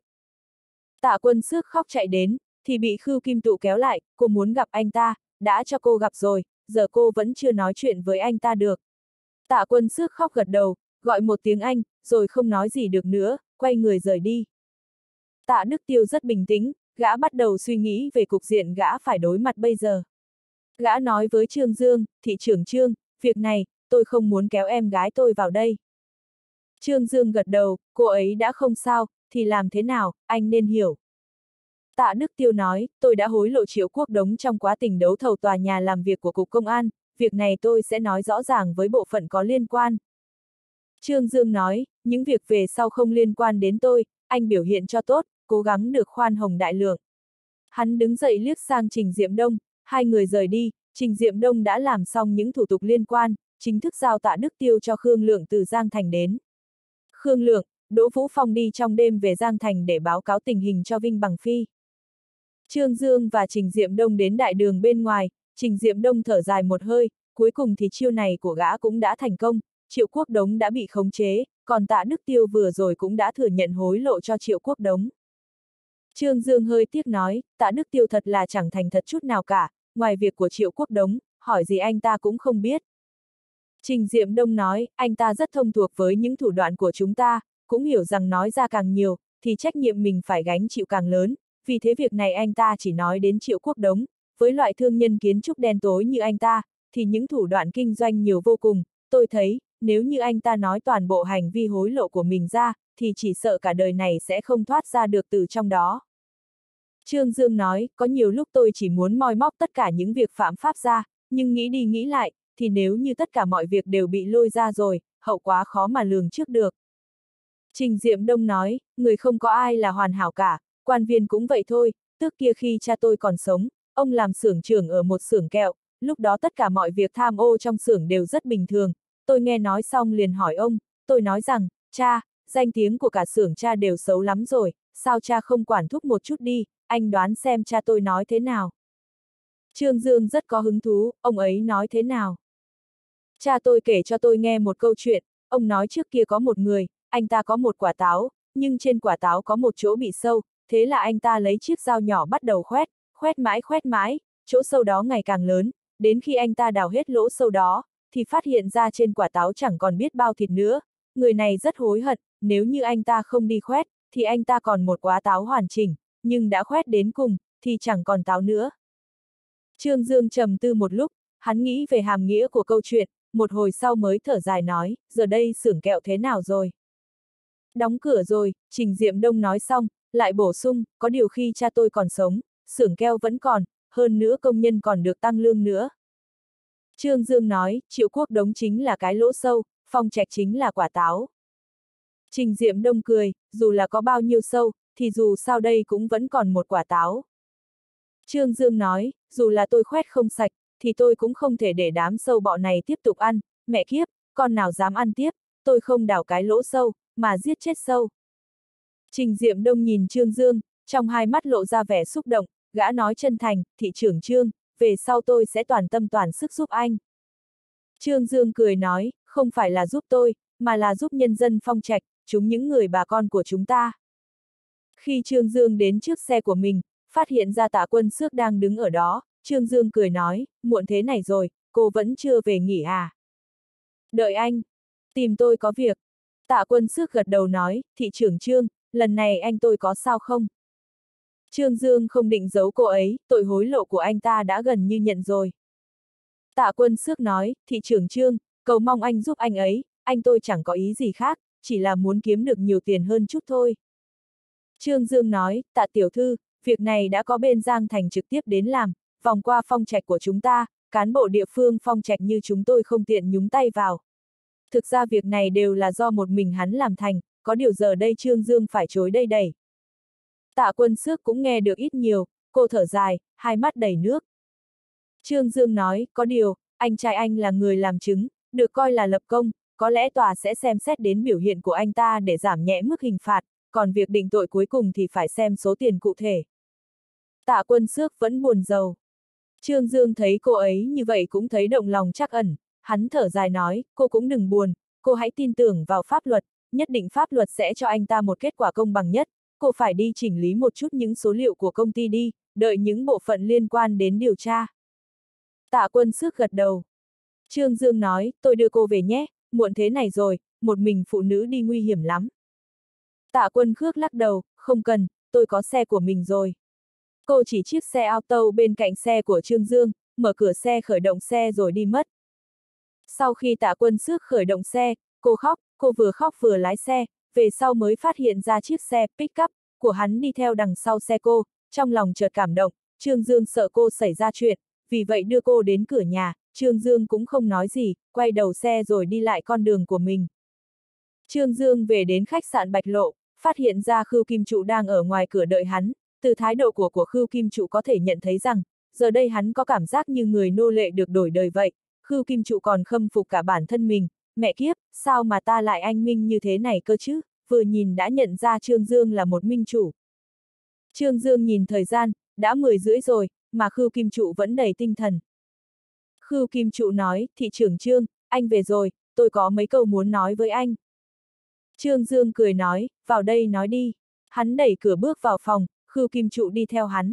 Tạ Quân Xước khóc chạy đến, thì bị Khưu Kim Trụ kéo lại, cô muốn gặp anh ta, đã cho cô gặp rồi, giờ cô vẫn chưa nói chuyện với anh ta được. Tạ Quân Xước khóc gật đầu, gọi một tiếng anh, rồi không nói gì được nữa, quay người rời đi. Tạ Đức Tiêu rất bình tĩnh, gã bắt đầu suy nghĩ về cục diện gã phải đối mặt bây giờ. Gã nói với Trương Dương, thị trưởng Trương, việc này, tôi không muốn kéo em gái tôi vào đây. Trương Dương gật đầu, cô ấy đã không sao, thì làm thế nào, anh nên hiểu. Tạ Đức Tiêu nói, tôi đã hối lộ Triệu Quốc Đống trong quá trình đấu thầu tòa nhà làm việc của Cục Công an, việc này tôi sẽ nói rõ ràng với bộ phận có liên quan. Trương Dương nói, những việc về sau không liên quan đến tôi, anh biểu hiện cho tốt, cố gắng được khoan hồng đại lượng. Hắn đứng dậy liếc sang Trình Diệm Đông, hai người rời đi, Trình Diệm Đông đã làm xong những thủ tục liên quan, chính thức giao Tạ Đức Tiêu cho Khương Lượng từ Giang Thành đến. Khương Lượng, Đỗ Vũ Phong đi trong đêm về Giang Thành để báo cáo tình hình cho Vinh Bằng Phi. Trương Dương và Trình Diệm Đông đến đại đường bên ngoài, Trình Diệm Đông thở dài một hơi, cuối cùng thì chiêu này của gã cũng đã thành công, Triệu Quốc Đống đã bị khống chế, còn Tạ Đức Tiêu vừa rồi cũng đã thừa nhận hối lộ cho Triệu Quốc Đống. Trương Dương hơi tiếc nói, Tạ Đức Tiêu thật là chẳng thành thật chút nào cả, ngoài việc của Triệu Quốc Đống, hỏi gì anh ta cũng không biết. Trình Diệm Đông nói, anh ta rất thông thuộc với những thủ đoạn của chúng ta, cũng hiểu rằng nói ra càng nhiều, thì trách nhiệm mình phải gánh chịu càng lớn, vì thế việc này anh ta chỉ nói đến Triệu Quốc Đống, với loại thương nhân kiến trúc đen tối như anh ta, thì những thủ đoạn kinh doanh nhiều vô cùng, tôi thấy, nếu như anh ta nói toàn bộ hành vi hối lộ của mình ra, thì chỉ sợ cả đời này sẽ không thoát ra được từ trong đó. Trương Dương nói, có nhiều lúc tôi chỉ muốn moi móc tất cả những việc phạm pháp ra, nhưng nghĩ đi nghĩ lại, thì nếu như tất cả mọi việc đều bị lôi ra rồi, hậu quả khó mà lường trước được. Trình Diệm Đông nói, người không có ai là hoàn hảo cả, quan viên cũng vậy thôi, trước kia khi cha tôi còn sống, ông làm xưởng trưởng ở một xưởng kẹo, lúc đó tất cả mọi việc tham ô trong xưởng đều rất bình thường, tôi nghe nói xong liền hỏi ông, tôi nói rằng, cha, danh tiếng của cả xưởng cha đều xấu lắm rồi, sao cha không quản thúc một chút đi, anh đoán xem cha tôi nói thế nào. Trương Dương rất có hứng thú, ông ấy nói thế nào? Cha tôi kể cho tôi nghe một câu chuyện, ông nói trước kia có một người, anh ta có một quả táo, nhưng trên quả táo có một chỗ bị sâu, thế là anh ta lấy chiếc dao nhỏ bắt đầu khoét mãi, chỗ sâu đó ngày càng lớn, đến khi anh ta đào hết lỗ sâu đó, thì phát hiện ra trên quả táo chẳng còn biết bao thịt nữa. Người này rất hối hận, nếu như anh ta không đi khoét, thì anh ta còn một quả táo hoàn chỉnh, nhưng đã khoét đến cùng, thì chẳng còn táo nữa. Trương Dương trầm tư một lúc, hắn nghĩ về hàm nghĩa của câu chuyện, một hồi sau mới thở dài nói, giờ đây xưởng kẹo thế nào rồi? Đóng cửa rồi, Trình Diệm Đông nói xong, lại bổ sung, có điều khi cha tôi còn sống, xưởng keo vẫn còn, hơn nữa công nhân còn được tăng lương nữa. Trương Dương nói, Triệu Quốc Đống chính là cái lỗ sâu, Phong Trạch chính là quả táo. Trình Diệm Đông cười, dù là có bao nhiêu sâu, thì dù sao đây cũng vẫn còn một quả táo. Trương Dương nói, dù là tôi khoét không sạch, thì tôi cũng không thể để đám sâu bọ này tiếp tục ăn, mẹ kiếp, con nào dám ăn tiếp, tôi không đào cái lỗ sâu, mà giết chết sâu. Trình Diệm Đông nhìn Trương Dương, trong hai mắt lộ ra vẻ xúc động, gã nói chân thành, thị trưởng Trương, về sau tôi sẽ toàn tâm toàn sức giúp anh. Trương Dương cười nói, không phải là giúp tôi, mà là giúp nhân dân Phong Trạch, chúng những người bà con của chúng ta. Khi Trương Dương đến trước xe của mình, phát hiện ra Tạ Quân Xước đang đứng ở đó, Trương Dương cười nói, muộn thế này rồi, cô vẫn chưa về nghỉ à? Đợi anh, tìm tôi có việc. Tạ Quân Xước gật đầu nói, thị trưởng Trương, lần này anh tôi có sao không? Trương Dương không định giấu cô ấy, tội hối lộ của anh ta đã gần như nhận rồi. Tạ Quân Xước nói, thị trưởng Trương, cầu mong anh giúp anh ấy, anh tôi chẳng có ý gì khác, chỉ là muốn kiếm được nhiều tiền hơn chút thôi. Trương Dương nói, Tạ tiểu thư, việc này đã có bên Giang Thành trực tiếp đến làm, vòng qua Phong Trạch của chúng ta, cán bộ địa phương Phong Trạch như chúng tôi không tiện nhúng tay vào. Thực ra việc này đều là do một mình hắn làm thành, có điều giờ đây Trương Dương phải chối đây đẩy. Tạ Quân Xước cũng nghe được ít nhiều, cô thở dài, hai mắt đầy nước. Trương Dương nói, có điều, anh trai anh là người làm chứng, được coi là lập công, có lẽ tòa sẽ xem xét đến biểu hiện của anh ta để giảm nhẹ mức hình phạt, còn việc định tội cuối cùng thì phải xem số tiền cụ thể. Tạ Quân Xước vẫn buồn rầu. Trương Dương thấy cô ấy như vậy cũng thấy động lòng trắc ẩn, hắn thở dài nói, cô cũng đừng buồn, cô hãy tin tưởng vào pháp luật, nhất định pháp luật sẽ cho anh ta một kết quả công bằng nhất, cô phải đi chỉnh lý một chút những số liệu của công ty đi, đợi những bộ phận liên quan đến điều tra. Tạ Quân Xước gật đầu. Trương Dương nói, tôi đưa cô về nhé, muộn thế này rồi, một mình phụ nữ đi nguy hiểm lắm. Tạ Quân Khước lắc đầu, không cần, tôi có xe của mình rồi. Cô chỉ chiếc xe auto bên cạnh xe của Trương Dương, mở cửa xe khởi động xe rồi đi mất. Sau khi Tạ Quân Xước khởi động xe, cô vừa khóc vừa lái xe, về sau mới phát hiện ra chiếc xe pick-up của hắn đi theo đằng sau xe cô, trong lòng chợt cảm động, Trương Dương sợ cô xảy ra chuyện, vì vậy đưa cô đến cửa nhà, Trương Dương cũng không nói gì, quay đầu xe rồi đi lại con đường của mình. Trương Dương về đến khách sạn Bạch Lộ, phát hiện ra Khưu Kim Trụ đang ở ngoài cửa đợi hắn, từ thái độ của Khưu Kim Trụ có thể nhận thấy rằng, giờ đây hắn có cảm giác như người nô lệ được đổi đời vậy, Khưu Kim Trụ còn khâm phục cả bản thân mình, mẹ kiếp, sao mà ta lại anh minh như thế này cơ chứ, vừa nhìn đã nhận ra Trương Dương là một minh chủ. Trương Dương nhìn thời gian, đã 10 rưỡi rồi, mà Khưu Kim Trụ vẫn đầy tinh thần. Khưu Kim Trụ nói, thị trưởng Trương, anh về rồi, tôi có mấy câu muốn nói với anh. Trương Dương cười nói, vào đây nói đi. Hắn đẩy cửa bước vào phòng, Khưu Kim Trụ đi theo hắn.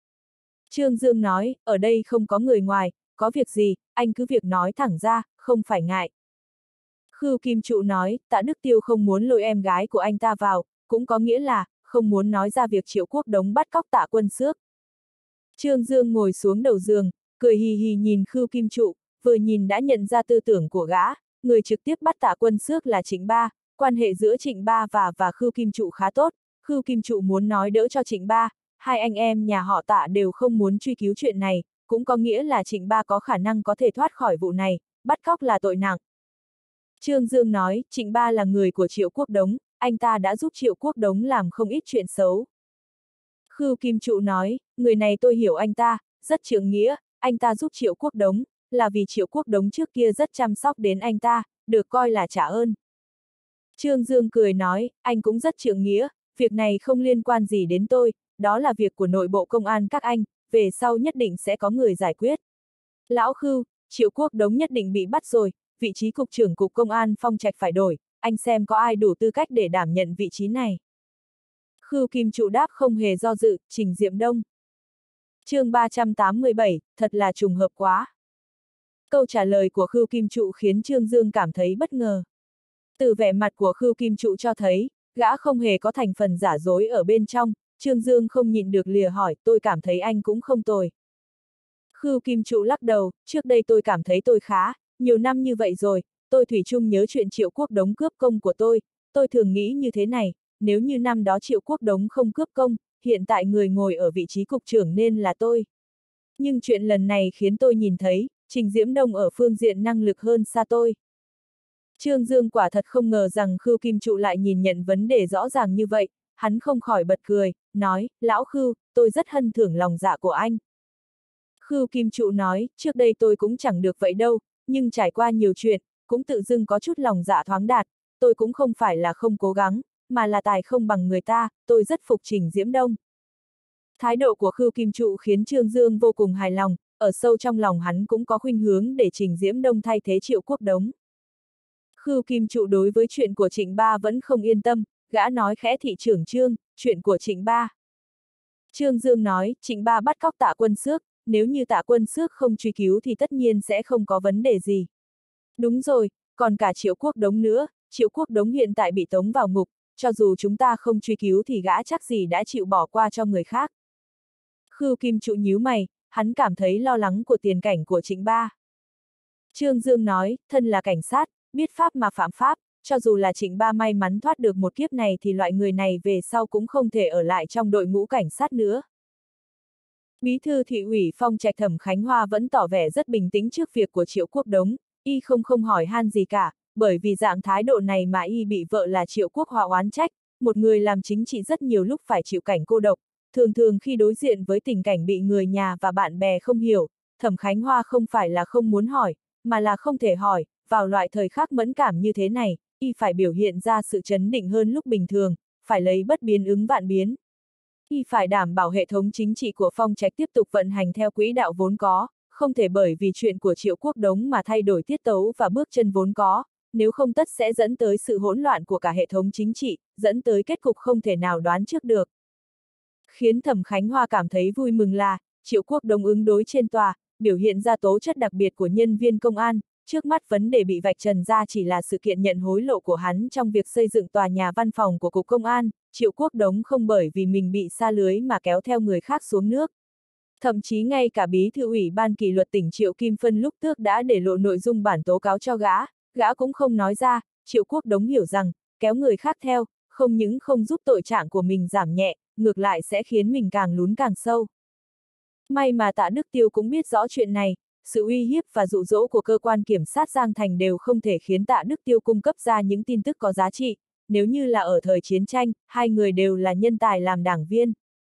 Trương Dương nói, ở đây không có người ngoài, có việc gì, anh cứ việc nói thẳng ra, không phải ngại. Khưu Kim Trụ nói, Tạ Đức Tiêu không muốn lôi em gái của anh ta vào, cũng có nghĩa là, không muốn nói ra việc Triệu Quốc Đống bắt cóc Tạ Quân Xước. Trương Dương ngồi xuống đầu giường, cười hì hì nhìn Khưu Kim Trụ, vừa nhìn đã nhận ra tư tưởng của gã, người trực tiếp bắt Tạ Quân Xước là Trịnh Ba, quan hệ giữa Trịnh Ba và Khưu Kim Trụ khá tốt, Khưu Kim Trụ muốn nói đỡ cho Trịnh Ba, hai anh em nhà họ Tạ đều không muốn truy cứu chuyện này, cũng có nghĩa là Trịnh Ba có khả năng có thể thoát khỏi vụ này, bắt cóc là tội nặng. Trương Dương nói, Trịnh Ba là người của Triệu Quốc Đống, anh ta đã giúp Triệu Quốc Đống làm không ít chuyện xấu. Khưu Kim Trụ nói, người này tôi hiểu anh ta, rất trượng nghĩa, anh ta giúp Triệu Quốc Đống, là vì Triệu Quốc Đống trước kia rất chăm sóc đến anh ta, được coi là trả ơn. Trương Dương cười nói, anh cũng rất trượng nghĩa, việc này không liên quan gì đến tôi, đó là việc của nội bộ công an các anh, về sau nhất định sẽ có người giải quyết. Lão Khưu, Triệu Quốc Đống nhất định bị bắt rồi, vị trí cục trưởng cục công an Phong Trạch phải đổi, anh xem có ai đủ tư cách để đảm nhận vị trí này. Khưu Kim Trụ đáp không hề do dự, Trình Diệm Đông. Chương 387, thật là trùng hợp quá. Câu trả lời của Khưu Kim Trụ khiến Trương Dương cảm thấy bất ngờ. Từ vẻ mặt của Khưu Kim Trụ cho thấy, gã không hề có thành phần giả dối ở bên trong, Trương Dương không nhịn được lìa hỏi, tôi cảm thấy anh cũng không tồi. Khưu Kim Trụ lắc đầu, trước đây tôi cảm thấy tôi khá, nhiều năm như vậy rồi, tôi thủy chung nhớ chuyện Triệu Quốc Đống cướp công của tôi thường nghĩ như thế này, nếu như năm đó Triệu Quốc Đống không cướp công, hiện tại người ngồi ở vị trí cục trưởng nên là tôi. Nhưng chuyện lần này khiến tôi nhìn thấy, Trình Diễm Đông ở phương diện năng lực hơn xa tôi. Trương Dương quả thật không ngờ rằng Khưu Kim Trụ lại nhìn nhận vấn đề rõ ràng như vậy, hắn không khỏi bật cười, nói, lão Khưu, tôi rất hân thưởng lòng dạ của anh. Khưu Kim Trụ nói, trước đây tôi cũng chẳng được vậy đâu, nhưng trải qua nhiều chuyện, cũng tự dưng có chút lòng dạ thoáng đạt, tôi cũng không phải là không cố gắng, mà là tài không bằng người ta, tôi rất phục Trình Diễm Đông. Thái độ của Khưu Kim Trụ khiến Trương Dương vô cùng hài lòng, ở sâu trong lòng hắn cũng có khuynh hướng để Trình Diễm Đông thay thế Triệu Quốc Đống. Khưu Kim Trụ đối với chuyện của Trịnh Ba vẫn không yên tâm, gã nói khẽ thị trưởng Trương, chuyện của Trịnh Ba. Trương Dương nói, Trịnh Ba bắt cóc Tạ Quân Xước, nếu như Tạ Quân Xước không truy cứu thì tất nhiên sẽ không có vấn đề gì. Đúng rồi, còn cả Triệu Quốc Đống nữa, Triệu Quốc Đống hiện tại bị tống vào ngục, cho dù chúng ta không truy cứu thì gã chắc gì đã chịu bỏ qua cho người khác. Khưu Kim Trụ nhíu mày, hắn cảm thấy lo lắng của tiền cảnh của Trịnh Ba. Trương Dương nói, thân là cảnh sát, biết pháp mà phạm pháp, cho dù là Trịnh Ba may mắn thoát được một kiếp này thì loại người này về sau cũng không thể ở lại trong đội ngũ cảnh sát nữa. Bí thư thị ủy Phong Trạch Thẩm Khánh Hoa vẫn tỏ vẻ rất bình tĩnh trước việc của Triệu Quốc Đống, y không hỏi han gì cả, bởi vì dạng thái độ này mà y bị vợ là Triệu Quốc Hoa oán trách, một người làm chính trị rất nhiều lúc phải chịu cảnh cô độc, thường khi đối diện với tình cảnh bị người nhà và bạn bè không hiểu, Thẩm Khánh Hoa không phải là không muốn hỏi, mà là không thể hỏi, vào loại thời khắc mẫn cảm như thế này, y phải biểu hiện ra sự trấn định hơn lúc bình thường, phải lấy bất biến ứng vạn biến. Y phải đảm bảo hệ thống chính trị của Phong Trạch tiếp tục vận hành theo quỹ đạo vốn có, không thể bởi vì chuyện của Triệu Quốc Đống mà thay đổi tiết tấu và bước chân vốn có, nếu không tất sẽ dẫn tới sự hỗn loạn của cả hệ thống chính trị, dẫn tới kết cục không thể nào đoán trước được. Khiến Thẩm Khánh Hoa cảm thấy vui mừng là, Triệu Quốc Đống ứng đối trên tòa, biểu hiện ra tố chất đặc biệt của nhân viên công an, trước mắt vấn đề bị vạch trần ra chỉ là sự kiện nhận hối lộ của hắn trong việc xây dựng tòa nhà văn phòng của Cục Công an, Triệu Quốc Đống không bởi vì mình bị sa lưới mà kéo theo người khác xuống nước. Thậm chí ngay cả bí thư ủy ban kỷ luật tỉnh Triệu Kim Phân lúc trước đã để lộ nội dung bản tố cáo cho gã cũng không nói ra, Triệu Quốc Đống hiểu rằng, kéo người khác theo, không những không giúp tội trạng của mình giảm nhẹ, ngược lại sẽ khiến mình càng lún càng sâu. May mà Tạ Đức Tiêu cũng biết rõ chuyện này, sự uy hiếp và dụ dỗ của cơ quan kiểm sát Giang Thành đều không thể khiến Tạ Đức Tiêu cung cấp ra những tin tức có giá trị, nếu như là ở thời chiến tranh, hai người đều là nhân tài làm đảng viên.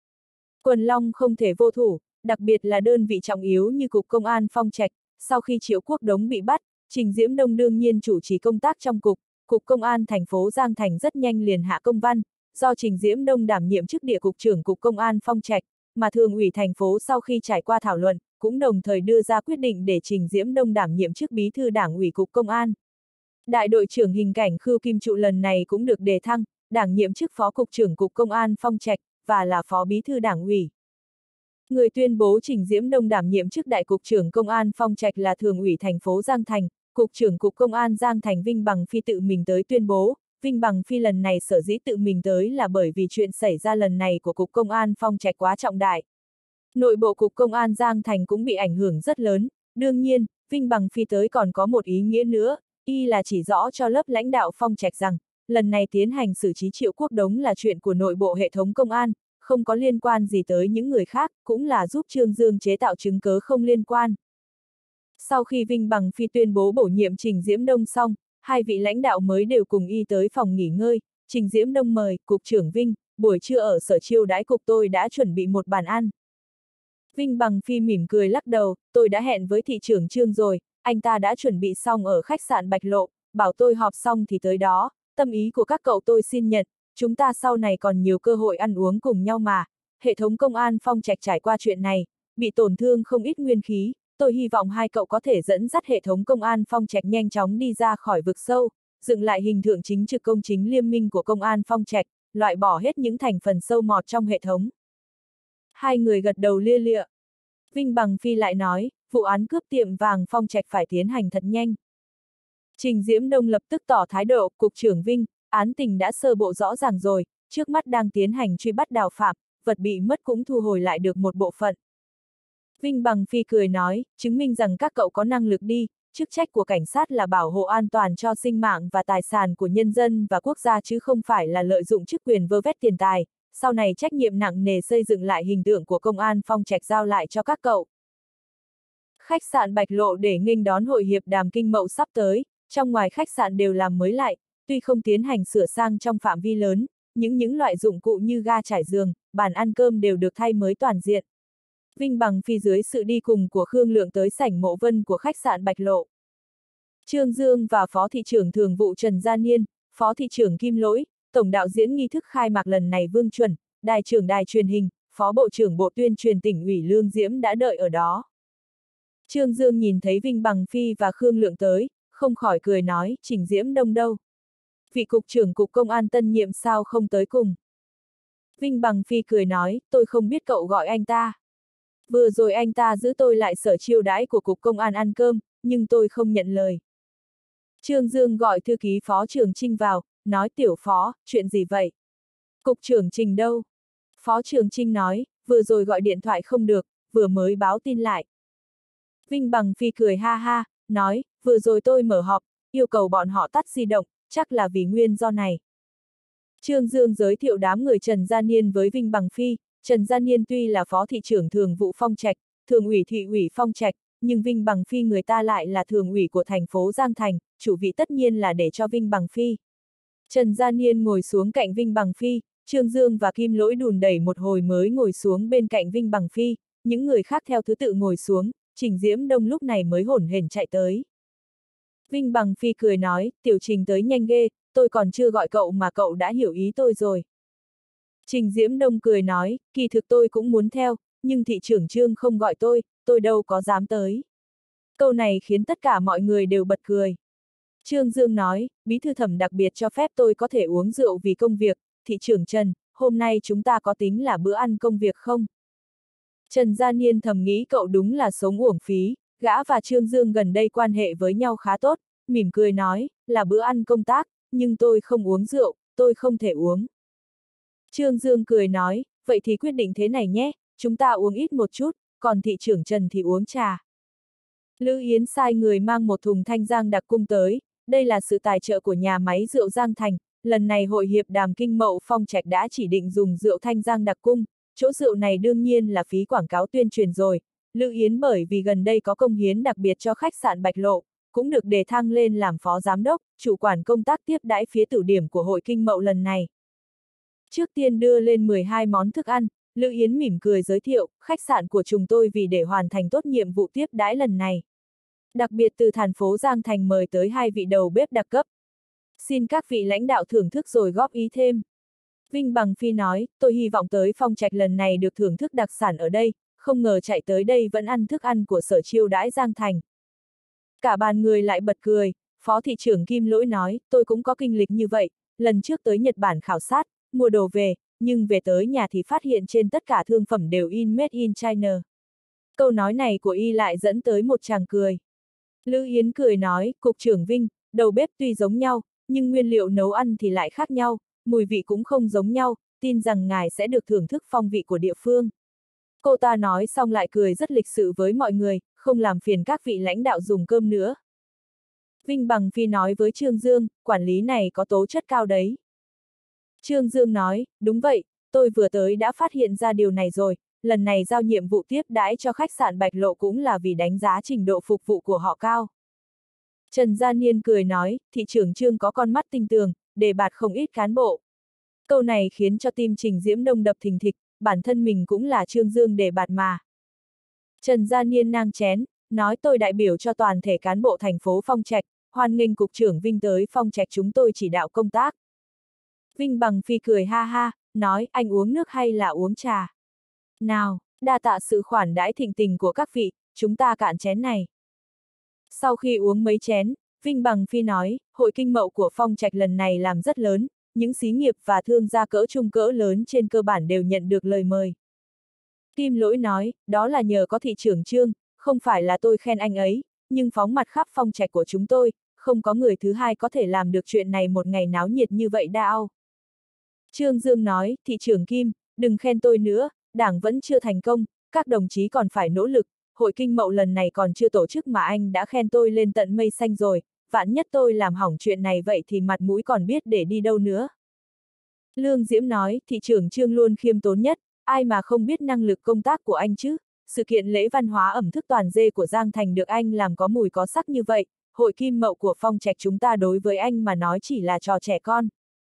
Quần Long không thể vô thủ, đặc biệt là đơn vị trọng yếu như Cục Công an Phong Trạch, sau khi Triệu Quốc Đống bị bắt, Trình Diễm Đông đương nhiên chủ trì công tác trong Cục Công an thành phố Giang Thành rất nhanh liền hạ công văn, do Trình Diễm Đông đảm nhiệm chức địa cục trưởng Cục Công an Phong Trạch, mà Thường ủy thành phố sau khi trải qua thảo luận, cũng đồng thời đưa ra quyết định để Trình Diễm Đông đảm nhiệm chức bí thư đảng ủy Cục Công an. Đại đội trưởng hình cảnh Khưu Kim Trụ lần này cũng được đề thăng, đảm nhiệm chức phó cục trưởng Cục Công an Phong Trạch, và là phó bí thư đảng ủy. Người tuyên bố Trình Diễm Đông đảm nhiệm chức đại cục trưởng Công an Phong Trạch là Thường ủy thành phố Giang Thành, Cục trưởng Cục Công an Giang Thành Vinh Bằng Phi tự mình tới tuyên bố. Vinh Bằng Phi lần này sở dĩ tự mình tới là bởi vì chuyện xảy ra lần này của Cục Công an Phong Trạch quá trọng đại. Nội bộ Cục Công an Giang Thành cũng bị ảnh hưởng rất lớn, đương nhiên, Vinh Bằng Phi tới còn có một ý nghĩa nữa, y là chỉ rõ cho lớp lãnh đạo Phong Trạch rằng, lần này tiến hành xử trí Triệu Quốc Đống là chuyện của nội bộ hệ thống công an, không có liên quan gì tới những người khác, cũng là giúp Trương Dương chế tạo chứng cớ không liên quan. Sau khi Vinh Bằng Phi tuyên bố bổ nhiệm Trình Diễm Đông xong, hai vị lãnh đạo mới đều cùng y tới phòng nghỉ ngơi, Trình Diễm Đông mời, Cục trưởng Vinh, buổi trưa ở sở chiêu đãi cục tôi đã chuẩn bị một bàn ăn. Vinh Bằng Phi mỉm cười lắc đầu, tôi đã hẹn với thị trưởng Trương rồi, anh ta đã chuẩn bị xong ở khách sạn Bạch Lộ, bảo tôi họp xong thì tới đó, tâm ý của các cậu tôi xin nhận, chúng ta sau này còn nhiều cơ hội ăn uống cùng nhau mà. Hệ thống công an Phong Trạch trải qua chuyện này, bị tổn thương không ít nguyên khí, tôi hy vọng hai cậu có thể dẫn dắt hệ thống công an Phong Trạch nhanh chóng đi ra khỏi vực sâu, dựng lại hình tượng chính trực công chính liêm minh của công an Phong Trạch, loại bỏ hết những thành phần sâu mọt trong hệ thống. Hai người gật đầu lia lịa. Vinh Bằng Phi lại nói, vụ án cướp tiệm vàng Phong Trạch phải tiến hành thật nhanh. Trình Diễm Đông lập tức tỏ thái độ, Cục trưởng Vinh, án tình đã sơ bộ rõ ràng rồi, trước mắt đang tiến hành truy bắt đào phạm, vật bị mất cũng thu hồi lại được một bộ phận. Vinh Bằng Phi cười nói, chứng minh rằng các cậu có năng lực đi, chức trách của cảnh sát là bảo hộ an toàn cho sinh mạng và tài sản của nhân dân và quốc gia chứ không phải là lợi dụng chức quyền vơ vét tiền tài, sau này trách nhiệm nặng nề xây dựng lại hình tượng của công an Phong Trạch giao lại cho các cậu. Khách sạn Bạch Lộ để nghênh đón hội hiệp đàm kinh mậu sắp tới, trong ngoài khách sạn đều làm mới lại, tuy không tiến hành sửa sang trong phạm vi lớn, những loại dụng cụ như ga trải giường, bàn ăn cơm đều được thay mới toàn diện. Vinh Bằng Phi dưới sự đi cùng của Khương Lượng tới sảnh mộ vân của khách sạn Bạch Lộ. Trương Dương và Phó thị trưởng thường vụ Trần Gia Niên, Phó thị trưởng Kim Lỗi, tổng đạo diễn nghi thức khai mạc lần này Vương Chuẩn, đài trưởng đài truyền hình, Phó Bộ trưởng Bộ Tuyên truyền tỉnh ủy Lương Diễm đã đợi ở đó. Trương Dương nhìn thấy Vinh Bằng Phi và Khương Lượng tới, không khỏi cười nói, Trình Diễm Đông đâu? Vị cục trưởng cục công an tân nhiệm sao không tới cùng? Vinh Bằng Phi cười nói, tôi không biết cậu gọi anh ta. Vừa rồi anh ta giữ tôi lại sở chiêu đãi của cục công an ăn cơm, nhưng tôi không nhận lời. Trương Dương gọi thư ký Phó Trường Trinh vào, nói tiểu Phó, chuyện gì vậy? Cục trưởng Trình đâu? Phó Trường Trinh nói, vừa rồi gọi điện thoại không được, vừa mới báo tin lại. Vinh Bằng Phi cười ha ha, nói, vừa rồi tôi mở họp, yêu cầu bọn họ tắt di động, chắc là vì nguyên do này. Trương Dương giới thiệu đám người Trần Gia Niên với Vinh Bằng Phi. Trần Gia Niên tuy là phó thị trưởng thường vụ Phong Trạch, thường ủy thị ủy Phong Trạch, nhưng Vinh Bằng Phi người ta lại là thường ủy của thành phố Giang Thành, chủ vị tất nhiên là để cho Vinh Bằng Phi. Trần Gia Niên ngồi xuống cạnh Vinh Bằng Phi, Trương Dương và Kim Lỗi đùn đẩy một hồi mới ngồi xuống bên cạnh Vinh Bằng Phi, những người khác theo thứ tự ngồi xuống, Trình Diễm Đông lúc này mới hổn hển chạy tới. Vinh Bằng Phi cười nói, tiểu Trình tới nhanh ghê, tôi còn chưa gọi cậu mà cậu đã hiểu ý tôi rồi. Trình Diễm Đông cười nói, kỳ thực tôi cũng muốn theo, nhưng thị trưởng Trương không gọi tôi đâu có dám tới. Câu này khiến tất cả mọi người đều bật cười. Trương Dương nói, bí thư thẩm đặc biệt cho phép tôi có thể uống rượu vì công việc, thị trưởng Trần, hôm nay chúng ta có tính là bữa ăn công việc không? Trần Gia Niên thầm nghĩ cậu đúng là sống uổng phí, gã và Trương Dương gần đây quan hệ với nhau khá tốt, mỉm cười nói, là bữa ăn công tác, nhưng tôi không uống rượu, tôi không thể uống. Trương Dương cười nói, vậy thì quyết định thế này nhé, chúng ta uống ít một chút, còn thị trưởng Trần thì uống trà. Lữ Yến sai người mang một thùng Thanh Giang đặc cung tới, đây là sự tài trợ của nhà máy rượu Giang Thành, lần này Hội hiệp đàm kinh mậu Phong Trạch đã chỉ định dùng rượu Thanh Giang đặc cung, chỗ rượu này đương nhiên là phí quảng cáo tuyên truyền rồi. Lữ Yến bởi vì gần đây có công hiến đặc biệt cho khách sạn Bạch Lộ, cũng được đề thăng lên làm phó giám đốc, chủ quản công tác tiếp đãi phía tử điểm của hội kinh mậu lần này. Trước tiên đưa lên 12 món thức ăn, Lữ Yến mỉm cười giới thiệu, khách sạn của chúng tôi vì để hoàn thành tốt nhiệm vụ tiếp đãi lần này. Đặc biệt từ thành phố Giang Thành mời tới 2 vị đầu bếp đặc cấp. Xin các vị lãnh đạo thưởng thức rồi góp ý thêm. Vinh Bằng Phi nói, tôi hy vọng tới Phong Trạch lần này được thưởng thức đặc sản ở đây, không ngờ chạy tới đây vẫn ăn thức ăn của sở chiêu đãi Giang Thành. Cả bàn người lại bật cười, Phó thị trưởng Kim Lỗi nói, tôi cũng có kinh lịch như vậy, lần trước tới Nhật Bản khảo sát, mua đồ về, nhưng về tới nhà thì phát hiện trên tất cả thương phẩm đều in Made in China. Câu nói này của y lại dẫn tới một tràng cười. Lữ Yến cười nói, Cục trưởng Vinh, đầu bếp tuy giống nhau, nhưng nguyên liệu nấu ăn thì lại khác nhau, mùi vị cũng không giống nhau, tin rằng ngài sẽ được thưởng thức phong vị của địa phương. Cô ta nói xong lại cười rất lịch sự với mọi người, không làm phiền các vị lãnh đạo dùng cơm nữa. Vinh Bằng Phi nói với Trương Dương, quản lý này có tố chất cao đấy. Trương Dương nói, đúng vậy, tôi vừa tới đã phát hiện ra điều này rồi, lần này giao nhiệm vụ tiếp đãi cho khách sạn Bạch Lộ cũng là vì đánh giá trình độ phục vụ của họ cao. Trần Gia Niên cười nói, thị trưởng Trương có con mắt tinh tường, đề bạt không ít cán bộ. Câu này khiến cho tim Trình Diễm Đông đập thình thịch, bản thân mình cũng là Trương Dương đề bạt mà. Trần Gia Niên nang chén, nói tôi đại biểu cho toàn thể cán bộ thành phố Phong Trạch, hoan nghênh Cục trưởng Vinh tới Phong Trạch chúng tôi chỉ đạo công tác. Vinh Bằng Phi cười ha ha, nói anh uống nước hay là uống trà? Nào, đa tạ sự khoản đãi thịnh tình của các vị, chúng ta cạn chén này. Sau khi uống mấy chén, Vinh Bằng Phi nói, hội kinh mậu của Phong Trạch lần này làm rất lớn, những xí nghiệp và thương gia cỡ trung cỡ lớn trên cơ bản đều nhận được lời mời. Kim Lỗi nói, đó là nhờ có thị trưởng Trương, không phải là tôi khen anh ấy, nhưng phóng mặt khắp Phong Trạch của chúng tôi, không có người thứ hai có thể làm được chuyện này một ngày náo nhiệt như vậy đao. Trương Dương nói, thị trưởng Kim, đừng khen tôi nữa, đảng vẫn chưa thành công, các đồng chí còn phải nỗ lực, hội kinh mậu lần này còn chưa tổ chức mà anh đã khen tôi lên tận mây xanh rồi, vạn nhất tôi làm hỏng chuyện này vậy thì mặt mũi còn biết để đi đâu nữa. Lương Diễm nói, thị trưởng Trương luôn khiêm tốn nhất, ai mà không biết năng lực công tác của anh chứ, sự kiện lễ văn hóa ẩm thức toàn dê của Giang Thành được anh làm có mùi có sắc như vậy, hội kim mậu của Phong Trạch chúng ta đối với anh mà nói chỉ là trò trẻ con.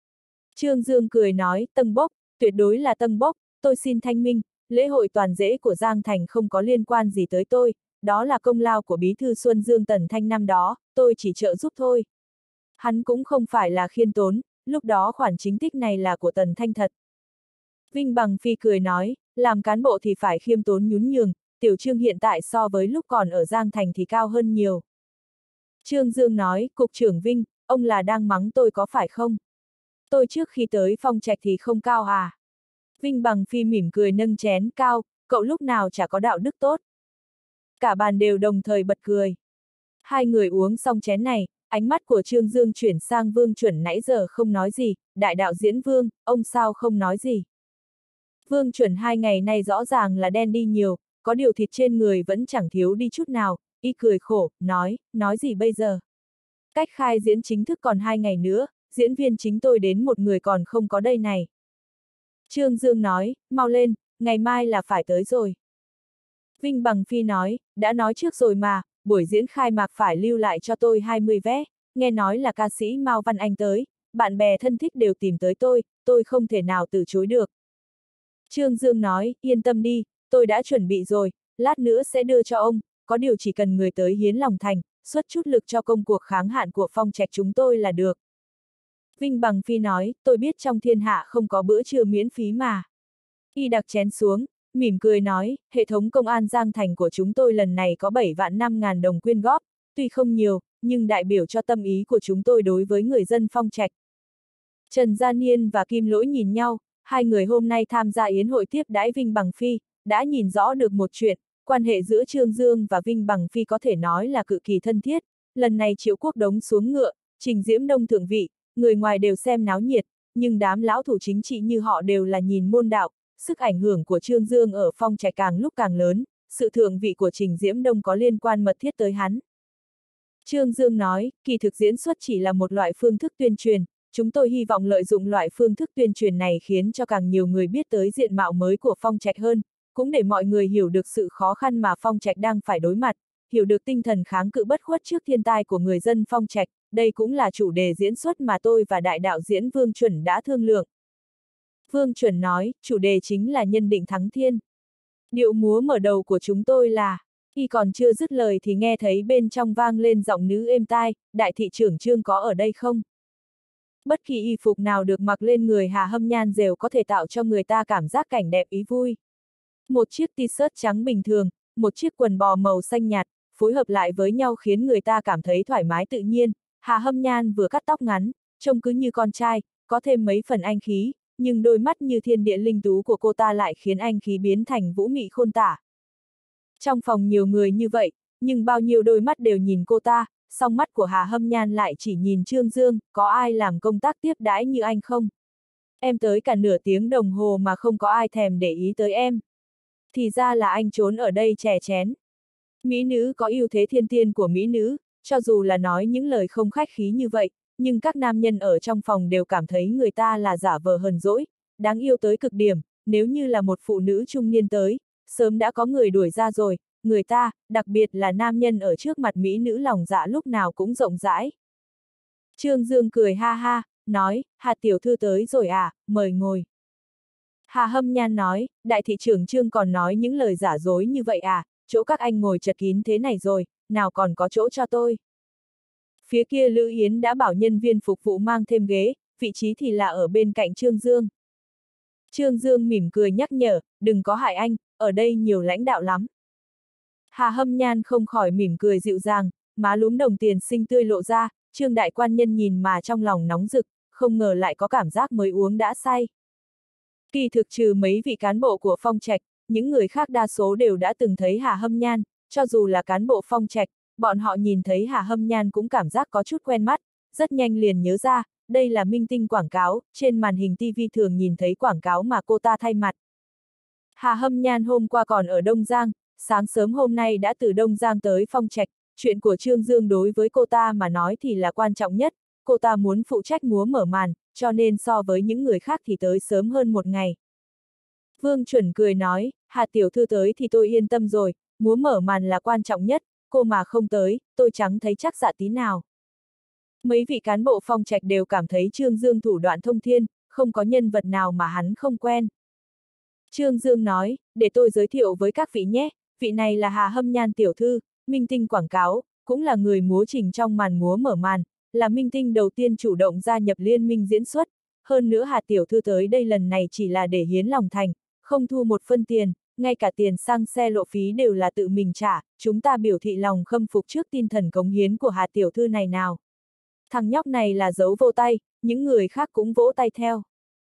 Trương Dương cười nói, tân bốc, tuyệt đối là tân bốc, tôi xin thanh minh, lễ hội toàn dễ của Giang Thành không có liên quan gì tới tôi, đó là công lao của bí thư Xuân Dương Tần Thanh năm đó, tôi chỉ trợ giúp thôi. Hắn cũng không phải là khiêm tốn, lúc đó khoản chính tích này là của Tần Thanh thật. Vinh Bằng Phi cười nói, làm cán bộ thì phải khiêm tốn nhún nhường, Tiểu Trương hiện tại so với lúc còn ở Giang Thành thì cao hơn nhiều. Trương Dương nói, Cục trưởng Vinh, ông là đang mắng tôi có phải không? Tôi trước khi tới Phong Trạch thì không cao à? Vinh Bằng Phi mỉm cười nâng chén, cao, cậu lúc nào chả có đạo đức tốt. Cả bàn đều đồng thời bật cười. Hai người uống xong chén này, ánh mắt của Trương Dương chuyển sang Vương Chuẩn nãy giờ không nói gì, đại đạo diễn Vương, ông sao không nói gì? Vương Chuẩn 2 ngày nay rõ ràng là đen đi nhiều, có điều thịt trên người vẫn chẳng thiếu đi chút nào, y cười khổ, nói gì bây giờ? Cách khai diễn chính thức còn 2 ngày nữa, diễn viên chính tôi đến một người còn không có đây này. Trương Dương nói, mau lên, ngày mai là phải tới rồi. Vinh Bằng Phi nói, đã nói trước rồi mà, buổi diễn khai mạc phải lưu lại cho tôi 20 vé, nghe nói là ca sĩ Mao Văn Anh tới, bạn bè thân thích đều tìm tới tôi không thể nào từ chối được. Trương Dương nói, yên tâm đi, tôi đã chuẩn bị rồi, lát nữa sẽ đưa cho ông, có điều chỉ cần người tới hiến lòng thành, xuất chút lực cho công cuộc kháng hạn của Phong Trạch chúng tôi là được. Vinh Bằng Phi nói, tôi biết trong thiên hạ không có bữa trưa miễn phí mà. Y đặt chén xuống, mỉm cười nói, hệ thống công an Giang Thành của chúng tôi lần này có 7.500.000 đồng quyên góp, tuy không nhiều, nhưng đại biểu cho tâm ý của chúng tôi đối với người dân Phong Trạch. Trần Gia Niên và Kim Lỗi nhìn nhau, hai người hôm nay tham gia yến hội tiếp đãi Vinh Bằng Phi, đã nhìn rõ được một chuyện, quan hệ giữa Trương Dương và Vinh Bằng Phi có thể nói là cực kỳ thân thiết, lần này Triệu Quốc Đống xuống ngựa, Trình Diễm Đông thượng vị, người ngoài đều xem náo nhiệt, nhưng đám lão thủ chính trị như họ đều là nhìn môn đạo, sức ảnh hưởng của Trương Dương ở Phong Trạch càng lúc càng lớn, sự thượng vị của Trình Diễm Đông có liên quan mật thiết tới hắn. Trương Dương nói, kỳ thực diễn xuất chỉ là một loại phương thức tuyên truyền, chúng tôi hy vọng lợi dụng loại phương thức tuyên truyền này khiến cho càng nhiều người biết tới diện mạo mới của Phong Trạch hơn, cũng để mọi người hiểu được sự khó khăn mà Phong Trạch đang phải đối mặt, hiểu được tinh thần kháng cự bất khuất trước thiên tai của người dân Phong Trạch, đây cũng là chủ đề diễn xuất mà tôi và đại đạo diễn Vương Chuẩn đã thương lượng. Vương Chuẩn nói, chủ đề chính là nhân định thắng thiên. Điệu múa mở đầu của chúng tôi là, y còn chưa dứt lời thì nghe thấy bên trong vang lên giọng nữ êm tai, đại thị trưởng Trương có ở đây không? Bất kỳ y phục nào được mặc lên người Hà Hâm Nhan đều có thể tạo cho người ta cảm giác cảnh đẹp ý vui. Một chiếc t-shirt trắng bình thường, một chiếc quần bò màu xanh nhạt, phối hợp lại với nhau khiến người ta cảm thấy thoải mái tự nhiên. Hà Hâm Nhan vừa cắt tóc ngắn, trông cứ như con trai, có thêm mấy phần anh khí, nhưng đôi mắt như thiên địa linh tú của cô ta lại khiến anh khí biến thành vũ mị khôn tả. Trong phòng nhiều người như vậy, nhưng bao nhiêu đôi mắt đều nhìn cô ta, song mắt của Hà Hâm Nhan lại chỉ nhìn Trương Dương, có ai làm công tác tiếp đãi như anh không? Em tới cả nửa tiếng đồng hồ mà không có ai thèm để ý tới em. Thì ra là anh trốn ở đây chè chén. Mỹ nữ có ưu thế thiên tiên của mỹ nữ, cho dù là nói những lời không khách khí như vậy, nhưng các nam nhân ở trong phòng đều cảm thấy người ta là giả vờ hờn dỗi, đáng yêu tới cực điểm, nếu như là một phụ nữ trung niên tới, sớm đã có người đuổi ra rồi, người ta, đặc biệt là nam nhân ở trước mặt mỹ nữ lòng dạ lúc nào cũng rộng rãi. Trương Dương cười ha ha, nói, Hà tiểu thư tới rồi à, mời ngồi. Hà Hâm Nhan nói, đại thị trưởng Trương còn nói những lời giả dối như vậy à, chỗ các anh ngồi chật kín thế này rồi, nào còn có chỗ cho tôi. Phía kia Lữ Yến đã bảo nhân viên phục vụ mang thêm ghế, vị trí thì là ở bên cạnh Trương Dương. Trương Dương mỉm cười nhắc nhở, đừng có hại anh, ở đây nhiều lãnh đạo lắm. Hà Hâm Nhan không khỏi mỉm cười dịu dàng, má lúm đồng tiền xinh tươi lộ ra, Trương đại quan nhân nhìn mà trong lòng nóng rực, không ngờ lại có cảm giác mới uống đã say. Kỳ thực trừ mấy vị cán bộ của Phong Trạch, những người khác đa số đều đã từng thấy Hà Hâm Nhan, cho dù là cán bộ Phong Trạch, bọn họ nhìn thấy Hà Hâm Nhan cũng cảm giác có chút quen mắt, rất nhanh liền nhớ ra, đây là minh tinh quảng cáo, trên màn hình TV thường nhìn thấy quảng cáo mà cô ta thay mặt. Hà Hâm Nhan hôm qua còn ở Đông Giang, sáng sớm hôm nay đã từ Đông Giang tới Phong Trạch, chuyện của Trương Dương đối với cô ta mà nói thì là quan trọng nhất, cô ta muốn phụ trách múa mở màn, cho nên so với những người khác thì tới sớm hơn một ngày. Vương Chuẩn cười nói, Hà tiểu thư tới thì tôi yên tâm rồi, múa mở màn là quan trọng nhất, cô mà không tới, tôi chẳng thấy chắc dạ tí nào. Mấy vị cán bộ Phong Trạch đều cảm thấy Trương Dương thủ đoạn thông thiên, không có nhân vật nào mà hắn không quen. Trương Dương nói, để tôi giới thiệu với các vị nhé, vị này là Hà Hâm Nhan tiểu thư, minh tinh quảng cáo, cũng là người múa trình trong màn múa mở màn, là minh tinh đầu tiên chủ động gia nhập liên minh diễn xuất. Hơn nữa Hà tiểu thư tới đây lần này chỉ là để hiến lòng thành, không thu một phân tiền, ngay cả tiền xăng xe lộ phí đều là tự mình trả, chúng ta biểu thị lòng khâm phục trước tinh thần cống hiến của Hà tiểu thư này nào. Thằng nhóc này là dấu vỗ tay, những người khác cũng vỗ tay theo.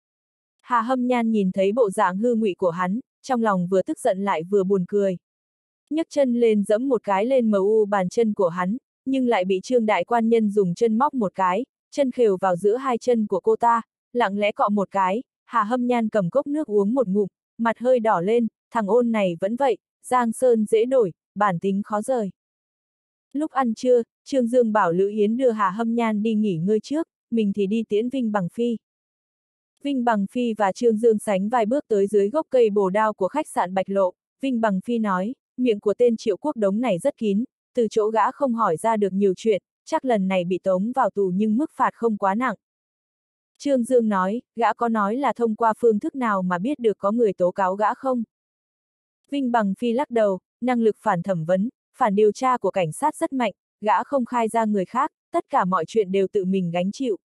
Hà Hâm Nhan nhìn thấy bộ dạng hư ngụy của hắn, trong lòng vừa tức giận lại vừa buồn cười. Nhấc chân lên giẫm một cái lên mu bàn chân của hắn, nhưng lại bị Trương đại quan nhân dùng chân móc một cái, chân khều vào giữa hai chân của cô ta, lặng lẽ cọ một cái, Hà Hâm Nhan cầm cốc nước uống một ngụm, mặt hơi đỏ lên, thằng ôn này vẫn vậy, giang sơn dễ đổi, bản tính khó rời. Lúc ăn trưa, Trương Dương bảo Lữ Yến đưa Hà Hâm Nhan đi nghỉ ngơi trước, mình thì đi tiễn Vinh Bằng Phi. Vinh Bằng Phi và Trương Dương sánh vai bước tới dưới gốc cây bồ đao của khách sạn Bạch Lộ, Vinh Bằng Phi nói, miệng của tên Triệu Quốc Đống này rất kín, từ chỗ gã không hỏi ra được nhiều chuyện, chắc lần này bị tống vào tù nhưng mức phạt không quá nặng. Trương Dương nói, gã có nói là thông qua phương thức nào mà biết được có người tố cáo gã không? Vinh Bằng Phi lắc đầu, năng lực phản thẩm vấn, phản điều tra của cảnh sát rất mạnh, gã không khai ra người khác, tất cả mọi chuyện đều tự mình gánh chịu.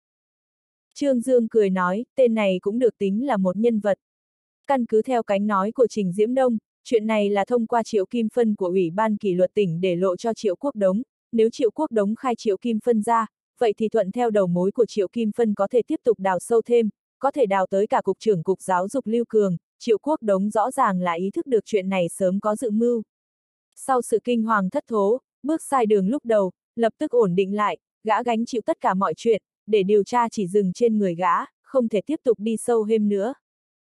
Trương Dương cười nói, tên này cũng được tính là một nhân vật. Căn cứ theo cánh nói của Trình Diễm Đông, chuyện này là thông qua Triệu Kim Phân của Ủy ban kỷ luật tỉnh để lộ cho Triệu Quốc Đống, nếu Triệu Quốc Đống khai Triệu Kim Phân ra, vậy thì thuận theo đầu mối của Triệu Kim Phân có thể tiếp tục đào sâu thêm, có thể đào tới cả Cục trưởng Cục Giáo dục Lưu Cường, Triệu Quốc Đống rõ ràng là ý thức được chuyện này sớm có dự mưu. Sau sự kinh hoàng thất thố, bước sai đường lúc đầu, lập tức ổn định lại, gã gánh chịu tất cả mọi chuyện, để điều tra chỉ dừng trên người gã, không thể tiếp tục đi sâu thêm nữa.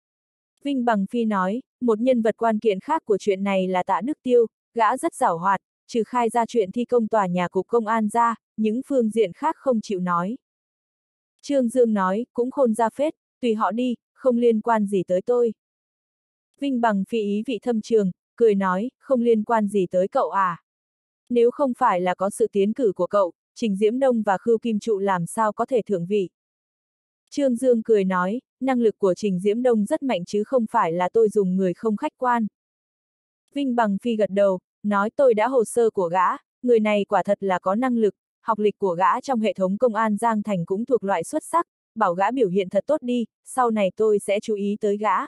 Vinh Bằng Phi nói, một nhân vật quan kiện khác của chuyện này là Tạ Đức Tiêu, gã rất giảo hoạt, trừ khai ra chuyện thi công tòa nhà cục công an ra, những phương diện khác không chịu nói. Trương Dương nói, cũng khôn ra phết, tùy họ đi, không liên quan gì tới tôi. Vinh Bằng Phi ý vị thâm trường, cười nói, không liên quan gì tới cậu à. Nếu không phải là có sự tiến cử của cậu, Trình Diễm Đông và Khưu Kim Trụ làm sao có thể thượng vị. Trương Dương cười nói, năng lực của Trình Diễm Đông rất mạnh chứ không phải là tôi dùng người không khách quan. Vinh Bằng Phi gật đầu, nói tôi đã hồ sơ của gã, người này quả thật là có năng lực, học lịch của gã trong hệ thống công an Giang Thành cũng thuộc loại xuất sắc, bảo gã biểu hiện thật tốt đi, sau này tôi sẽ chú ý tới gã.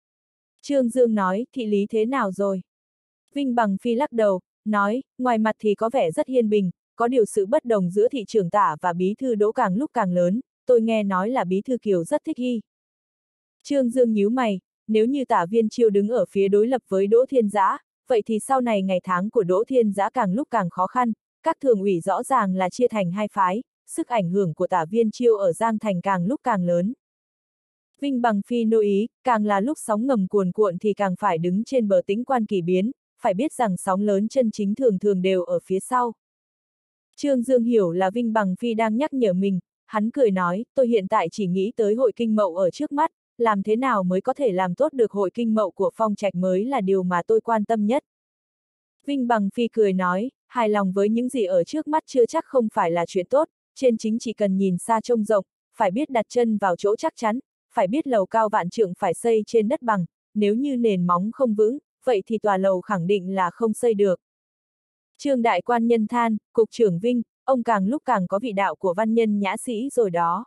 Trương Dương nói, thị lý thế nào rồi? Vinh Bằng Phi lắc đầu, nói, ngoài mặt thì có vẻ rất hiên bình, có điều sự bất đồng giữa thị trưởng Tả và bí thư Đỗ càng lúc càng lớn, tôi nghe nói là bí thư Kiều rất thích y. Trương Dương nhíu mày, nếu như Tả Viên Chiêu đứng ở phía đối lập với Đỗ Thiên Giã, vậy thì sau này ngày tháng của Đỗ Thiên Giã càng lúc càng khó khăn, các thường ủy rõ ràng là chia thành hai phái, sức ảnh hưởng của Tả Viên Chiêu ở Giang Thành càng lúc càng lớn. Vinh Bằng Phi nô ý, càng là lúc sóng ngầm cuồn cuộn thì càng phải đứng trên bờ tĩnh quan kỳ biến, phải biết rằng sóng lớn chân chính thường thường đều ở phía sau. Trương Dương hiểu là Vinh Bằng Phi đang nhắc nhở mình, hắn cười nói, tôi hiện tại chỉ nghĩ tới hội kinh mậu ở trước mắt, làm thế nào mới có thể làm tốt được hội kinh mậu của Phong Trạch mới là điều mà tôi quan tâm nhất. Vinh Bằng Phi cười nói, hài lòng với những gì ở trước mắt chưa chắc không phải là chuyện tốt, trên chính chỉ cần nhìn xa trông rộng, phải biết đặt chân vào chỗ chắc chắn, phải biết lầu cao vạn trượng phải xây trên đất bằng, nếu như nền móng không vững, vậy thì tòa lầu khẳng định là không xây được. Trương đại quan nhân than, Cục trưởng Vinh, ông càng lúc càng có vị đạo của văn nhân nhã sĩ rồi đó.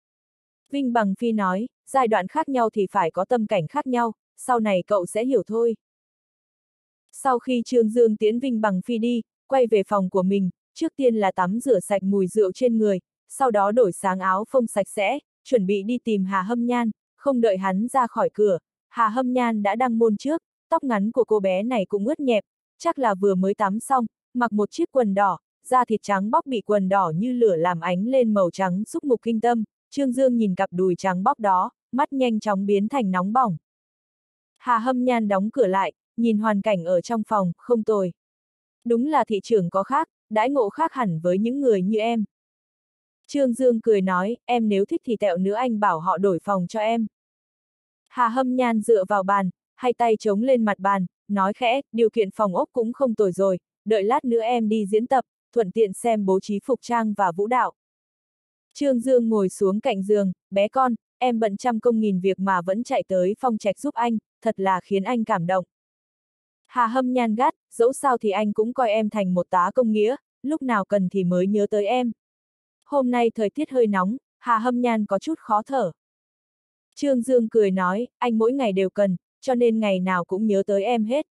Vinh Bằng Phi nói, giai đoạn khác nhau thì phải có tâm cảnh khác nhau, sau này cậu sẽ hiểu thôi. Sau khi Trương Dương tiễn Vinh Bằng Phi đi, quay về phòng của mình, trước tiên là tắm rửa sạch mùi rượu trên người, sau đó đổi sáng áo phông sạch sẽ, chuẩn bị đi tìm Hà Hâm Nhan, không đợi hắn ra khỏi cửa, Hà Hâm Nhan đã đăng môn trước, tóc ngắn của cô bé này cũng ướt nhẹp, chắc là vừa mới tắm xong, mặc một chiếc quần đỏ, da thịt trắng bóc bị quần đỏ như lửa làm ánh lên màu trắng xúc mục kinh tâm, Trương Dương nhìn cặp đùi trắng bóc đó, mắt nhanh chóng biến thành nóng bỏng. Hà Hâm Nhan đóng cửa lại, nhìn hoàn cảnh ở trong phòng, không tồi. Đúng là thị trường có khác, đãi ngộ khác hẳn với những người như em. Trương Dương cười nói, em nếu thích thì tẹo nữa anh bảo họ đổi phòng cho em. Hà Hâm Nhan dựa vào bàn, hai tay chống lên mặt bàn, nói khẽ, điều kiện phòng ốc cũng không tồi rồi, đợi lát nữa em đi diễn tập, thuận tiện xem bố trí phục trang và vũ đạo. Trương Dương ngồi xuống cạnh giường, bé con, em bận trăm công nghìn việc mà vẫn chạy tới Phong Trạch giúp anh, thật là khiến anh cảm động. Hà Hâm Nhan gắt, dẫu sao thì anh cũng coi em thành một tá công nghĩa, lúc nào cần thì mới nhớ tới em. Hôm nay thời tiết hơi nóng, Hà Hâm Nhan có chút khó thở. Trương Dương cười nói, anh mỗi ngày đều cần, cho nên ngày nào cũng nhớ tới em hết.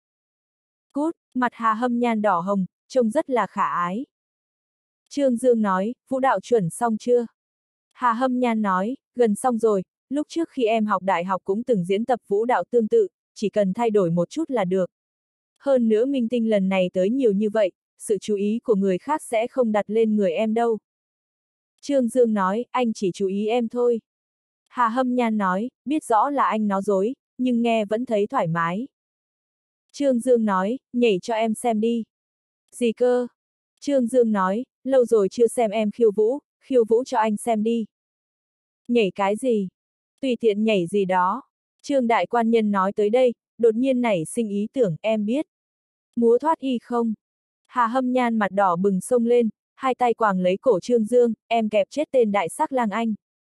Cút, mặt Hà Hâm Nhan đỏ hồng, trông rất là khả ái. Trương Dương nói, vũ đạo chuẩn xong chưa? Hà Hâm Nhan nói, gần xong rồi, lúc trước khi em học đại học cũng từng diễn tập vũ đạo tương tự, chỉ cần thay đổi một chút là được. Hơn nữa minh tinh lần này tới nhiều như vậy, sự chú ý của người khác sẽ không đặt lên người em đâu. Trương Dương nói, anh chỉ chú ý em thôi. Hà Hâm Nhan nói, biết rõ là anh nói dối, nhưng nghe vẫn thấy thoải mái. Trương Dương nói, nhảy cho em xem đi. Gì cơ? Trương Dương nói, lâu rồi chưa xem em khiêu vũ cho anh xem đi. Nhảy cái gì? Tùy tiện nhảy gì đó. Trương Đại Quan Nhân nói tới đây, đột nhiên nảy sinh ý tưởng, em biết. Múa thoát y không? Hà Hâm Nhan mặt đỏ bừng xông lên, hai tay quàng lấy cổ Trương Dương, em kẹp chết tên đại sắc lang anh.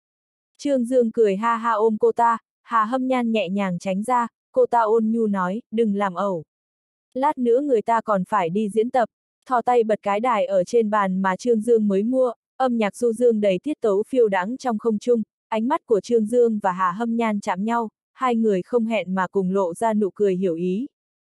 Trương Dương cười ha ha ôm cô ta, Hà Hâm Nhan nhẹ nhàng tránh ra, cô ta ôn nhu nói, đừng làm ẩu. Lát nữa người ta còn phải đi diễn tập, thò tay bật cái đài ở trên bàn mà Trương Dương mới mua, âm nhạc du dương đầy tiết tấu phiêu đãng trong không trung, ánh mắt của Trương Dương và Hà Hâm Nhan chạm nhau, hai người không hẹn mà cùng lộ ra nụ cười hiểu ý.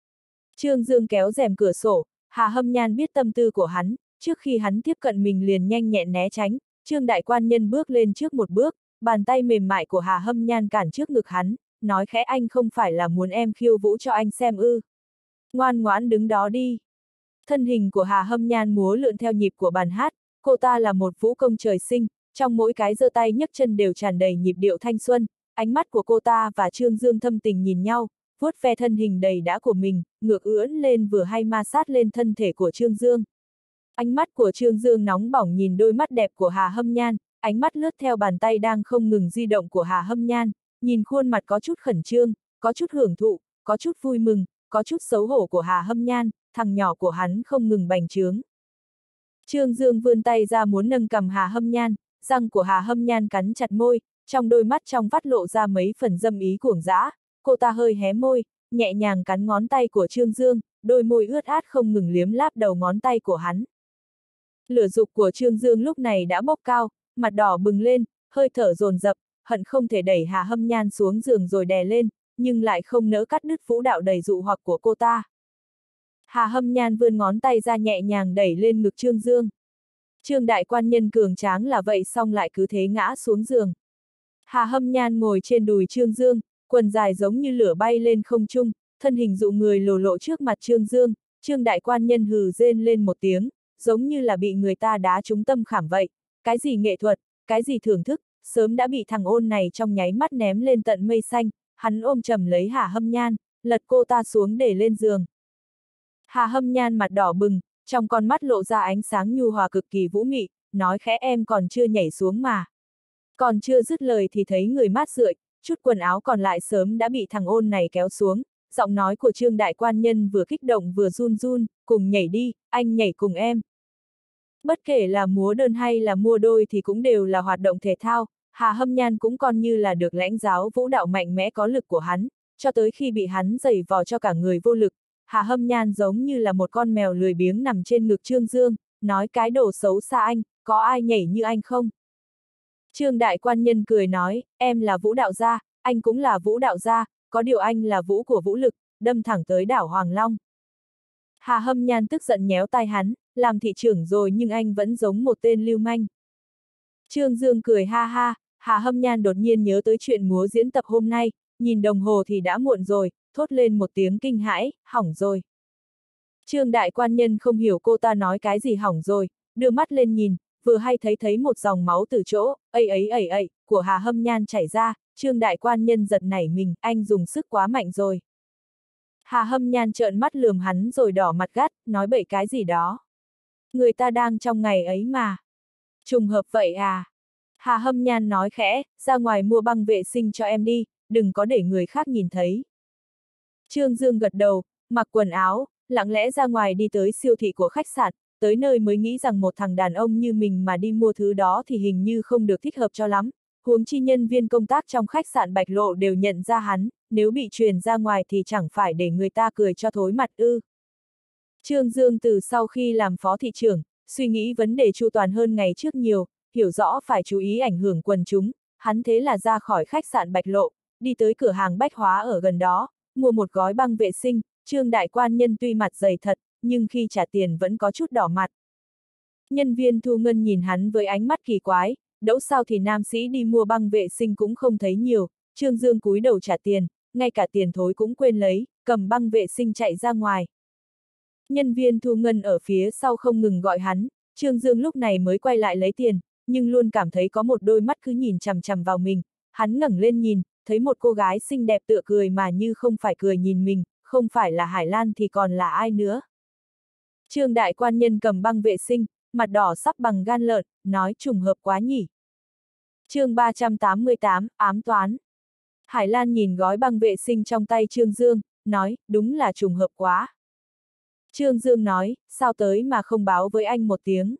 Trương Dương kéo rèm cửa sổ, Hà Hâm Nhan biết tâm tư của hắn, trước khi hắn tiếp cận mình liền nhanh nhẹn né tránh, Trương Đại Quan Nhân bước lên trước một bước, bàn tay mềm mại của Hà Hâm Nhan cản trước ngực hắn, nói khẽ anh không phải là muốn em khiêu vũ cho anh xem ư. Ngoan ngoãn đứng đó đi. Thân hình của Hà Hâm Nhan múa lượn theo nhịp của bài hát, cô ta là một vũ công trời sinh, trong mỗi cái giơ tay nhấc chân đều tràn đầy nhịp điệu thanh xuân, ánh mắt của cô ta và Trương Dương thâm tình nhìn nhau, vuốt ve thân hình đầy đã của mình, ngược ưỡn lên vừa hay ma sát lên thân thể của Trương Dương. Ánh mắt của Trương Dương nóng bỏng nhìn đôi mắt đẹp của Hà Hâm Nhan, ánh mắt lướt theo bàn tay đang không ngừng di động của Hà Hâm Nhan, nhìn khuôn mặt có chút khẩn trương, có chút hưởng thụ, có chút vui mừng, có chút xấu hổ của Hà Hâm Nhan, thằng nhỏ của hắn không ngừng bành trướng. Trương Dương vươn tay ra muốn nâng cầm Hà Hâm Nhan, răng của Hà Hâm Nhan cắn chặt môi, trong đôi mắt trong vắt lộ ra mấy phần dâm ý cuồng dã, cô ta hơi hé môi, nhẹ nhàng cắn ngón tay của Trương Dương, đôi môi ướt át không ngừng liếm láp đầu ngón tay của hắn. Lửa dục của Trương Dương lúc này đã bốc cao, mặt đỏ bừng lên, hơi thở dồn dập, hận không thể đẩy Hà Hâm Nhan xuống giường rồi đè lên, nhưng lại không nỡ cắt đứt vũ đạo đầy dụ hoặc của cô ta. Hà Hâm Nhan vươn ngón tay ra nhẹ nhàng đẩy lên ngực Trương Dương. Trương Đại Quan Nhân cường tráng là vậy xong lại cứ thế ngã xuống giường. Hà Hâm Nhan ngồi trên đùi Trương Dương, quần dài giống như lửa bay lên không trung, thân hình dụ người lồ lộ trước mặt Trương Dương, Trương Đại Quan Nhân hừ rên lên một tiếng, giống như là bị người ta đá trúng tâm khảm vậy, cái gì nghệ thuật, cái gì thưởng thức, sớm đã bị thằng ôn này trong nháy mắt ném lên tận mây xanh, hắn ôm chầm lấy Hà Hâm Nhan, lật cô ta xuống để lên giường. Hà Hâm Nhan mặt đỏ bừng, trong con mắt lộ ra ánh sáng nhu hòa cực kỳ vũ mị, nói khẽ em còn chưa nhảy xuống mà. Còn chưa dứt lời thì thấy người mát rượi, chút quần áo còn lại sớm đã bị thằng ôn này kéo xuống, giọng nói của Trương Đại Quan Nhân vừa kích động vừa run run, cùng nhảy đi, anh nhảy cùng em. Bất kể là múa đơn hay là mua đôi thì cũng đều là hoạt động thể thao, Hà Hâm Nhan cũng coi như là được lãnh giáo vũ đạo mạnh mẽ có lực của hắn, cho tới khi bị hắn giày vò cho cả người vô lực, Hà Hâm Nhan giống như là một con mèo lười biếng nằm trên ngực Trương Dương, nói cái đồ xấu xa anh, có ai nhảy như anh không? Trương Đại Quan Nhân cười nói, em là vũ đạo gia, anh cũng là vũ đạo gia, có điều anh là vũ của vũ lực, đâm thẳng tới đảo Hoàng Long. Hà Hâm Nhan tức giận nhéo tai hắn, làm thị trưởng rồi nhưng anh vẫn giống một tên lưu manh. Trương Dương cười ha ha, Hà Hâm Nhan đột nhiên nhớ tới chuyện múa diễn tập hôm nay, nhìn đồng hồ thì đã muộn rồi, thốt lên một tiếng kinh hãi, hỏng rồi. Trương Đại Quan Nhân không hiểu cô ta nói cái gì hỏng rồi, đưa mắt lên nhìn, vừa hay thấy một dòng máu từ chỗ, ấy, của Hà Hâm Nhan chảy ra, Trương Đại Quan Nhân giật nảy mình, anh dùng sức quá mạnh rồi. Hà Hâm Nhan trợn mắt lườm hắn rồi đỏ mặt gắt, nói bậy cái gì đó. Người ta đang trong ngày ấy mà. Trùng hợp vậy à? Hà Hâm Nhan nói khẽ, ra ngoài mua băng vệ sinh cho em đi, đừng có để người khác nhìn thấy. Trương Dương gật đầu, mặc quần áo, lặng lẽ ra ngoài đi tới siêu thị của khách sạn, tới nơi mới nghĩ rằng một thằng đàn ông như mình mà đi mua thứ đó thì hình như không được thích hợp cho lắm. Huống chi nhân viên công tác trong khách sạn Bạch Lộ đều nhận ra hắn, nếu bị truyền ra ngoài thì chẳng phải để người ta cười cho thối mặt ư. Trương Dương từ sau khi làm phó thị trưởng, suy nghĩ vấn đề chu toàn hơn ngày trước nhiều, hiểu rõ phải chú ý ảnh hưởng quần chúng, hắn thế là ra khỏi khách sạn Bạch Lộ, đi tới cửa hàng bách hóa ở gần đó, mua một gói băng vệ sinh. Trương đại quan nhân tuy mặt dày thật, nhưng khi trả tiền vẫn có chút đỏ mặt. Nhân viên thu ngân nhìn hắn với ánh mắt kỳ quái, dẫu sao thì nam sĩ đi mua băng vệ sinh cũng không thấy nhiều. Trương Dương cúi đầu trả tiền, ngay cả tiền thối cũng quên lấy, cầm băng vệ sinh chạy ra ngoài. Nhân viên thu ngân ở phía sau không ngừng gọi hắn, Trương Dương lúc này mới quay lại lấy tiền, nhưng luôn cảm thấy có một đôi mắt cứ nhìn chằm chằm vào mình. Hắn ngẩng lên nhìn, thấy một cô gái xinh đẹp tựa cười mà như không phải cười nhìn mình, không phải là Hải Lan thì còn là ai nữa. Trương đại quan nhân cầm băng vệ sinh, mặt đỏ sắp bằng gan lợn, nói trùng hợp quá nhỉ. Chương 388, ám toán. Hải Lan nhìn gói băng vệ sinh trong tay Trương Dương, nói, đúng là trùng hợp quá. Trương Dương nói, sao tới mà không báo với anh một tiếng.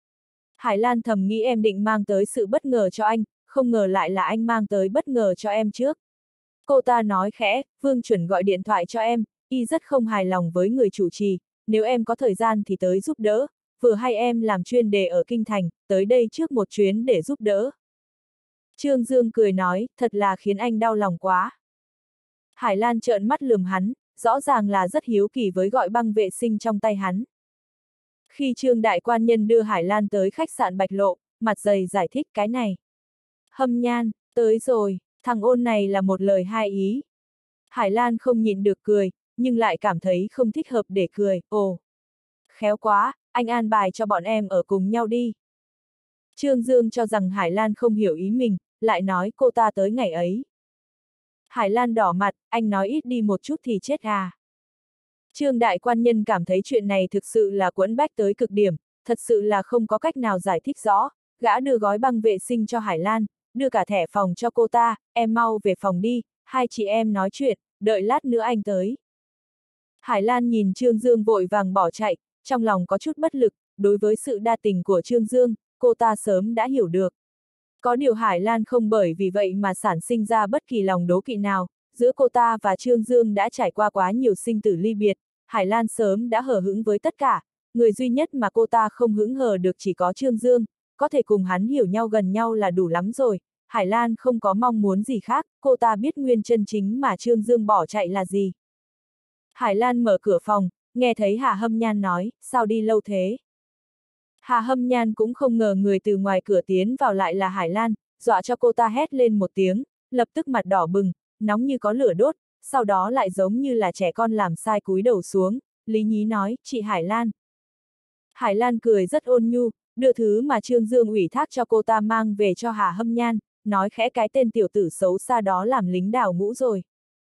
Hải Lan thầm nghĩ em định mang tới sự bất ngờ cho anh, không ngờ lại là anh mang tới bất ngờ cho em trước. Cô ta nói khẽ, Vương Chuẩn gọi điện thoại cho em, y rất không hài lòng với người chủ trì, nếu em có thời gian thì tới giúp đỡ, vừa hay em làm chuyên đề ở Kinh Thành, tới đây trước một chuyến để giúp đỡ. Trương Dương cười nói, thật là khiến anh đau lòng quá. Hải Lan trợn mắt lườm hắn, rõ ràng là rất hiếu kỳ với gọi băng vệ sinh trong tay hắn. Khi Trương đại quan nhân đưa Hải Lan tới khách sạn Bạch Lộ, mặt dày giải thích cái này. Hâm Nhan, tới rồi, thằng ôn này là một lời hai ý. Hải Lan không nhịn được cười, nhưng lại cảm thấy không thích hợp để cười, ồ. Khéo quá, anh an bài cho bọn em ở cùng nhau đi. Trương Dương cho rằng Hải Lan không hiểu ý mình, lại nói cô ta tới ngày ấy. Hải Lan đỏ mặt, anh nói ít đi một chút thì chết à. Trương đại quan nhân cảm thấy chuyện này thực sự là quẫn bách tới cực điểm, thật sự là không có cách nào giải thích rõ, gã đưa gói băng vệ sinh cho Hải Lan, đưa cả thẻ phòng cho cô ta, em mau về phòng đi, hai chị em nói chuyện, đợi lát nữa anh tới. Hải Lan nhìn Trương Dương vội vàng bỏ chạy, trong lòng có chút bất lực, đối với sự đa tình của Trương Dương, cô ta sớm đã hiểu được. Có điều Hải Lan không bởi vì vậy mà sản sinh ra bất kỳ lòng đố kỵ nào, giữa cô ta và Trương Dương đã trải qua quá nhiều sinh tử ly biệt, Hải Lan sớm đã hờ hững với tất cả, người duy nhất mà cô ta không hững hờ được chỉ có Trương Dương, có thể cùng hắn hiểu nhau gần nhau là đủ lắm rồi, Hải Lan không có mong muốn gì khác, cô ta biết nguyên chân chính mà Trương Dương bỏ chạy là gì. Hải Lan mở cửa phòng, nghe thấy Hà Hâm Nhan nói, sao đi lâu thế? Hà Hâm Nhan cũng không ngờ người từ ngoài cửa tiến vào lại là Hải Lan, dọa cho cô ta hét lên một tiếng, lập tức mặt đỏ bừng, nóng như có lửa đốt, sau đó lại giống như là trẻ con làm sai cúi đầu xuống, lý nhí nói, chị Hải Lan. Hải Lan cười rất ôn nhu, đưa thứ mà Trương Dương ủy thác cho cô ta mang về cho Hà Hâm Nhan, nói khẽ cái tên tiểu tử xấu xa đó làm lính đào ngũ rồi.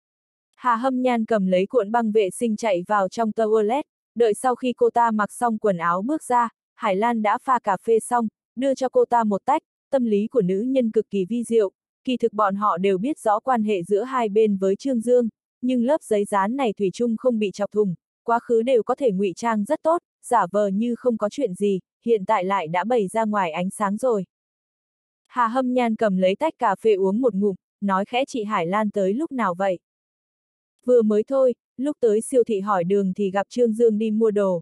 Hà Hâm Nhan cầm lấy cuộn băng vệ sinh chạy vào trong toilet, đợi sau khi cô ta mặc xong quần áo bước ra, Hải Lan đã pha cà phê xong, đưa cho cô ta một tách, tâm lý của nữ nhân cực kỳ vi diệu, kỳ thực bọn họ đều biết rõ quan hệ giữa hai bên với Trương Dương, nhưng lớp giấy dán này thủy chung không bị chọc thủng, quá khứ đều có thể ngụy trang rất tốt, giả vờ như không có chuyện gì, hiện tại lại đã bày ra ngoài ánh sáng rồi. Hà Hâm Nhan cầm lấy tách cà phê uống một ngụm, nói khẽ chị Hải Lan tới lúc nào vậy? Vừa mới thôi, lúc tới siêu thị hỏi đường thì gặp Trương Dương đi mua đồ.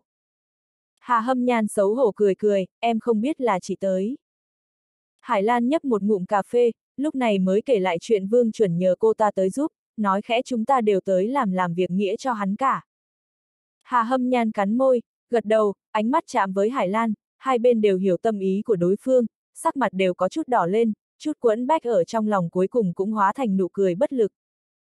Hà Hâm Nhan xấu hổ cười cười, em không biết là chị tới. Hải Lan nhấp một ngụm cà phê, lúc này mới kể lại chuyện Vương Chuẩn nhờ cô ta tới giúp, nói khẽ chúng ta đều tới làm việc nghĩa cho hắn cả. Hà Hâm Nhan cắn môi, gật đầu, ánh mắt chạm với Hải Lan, hai bên đều hiểu tâm ý của đối phương, sắc mặt đều có chút đỏ lên, chút quẫn bách ở trong lòng cuối cùng cũng hóa thành nụ cười bất lực.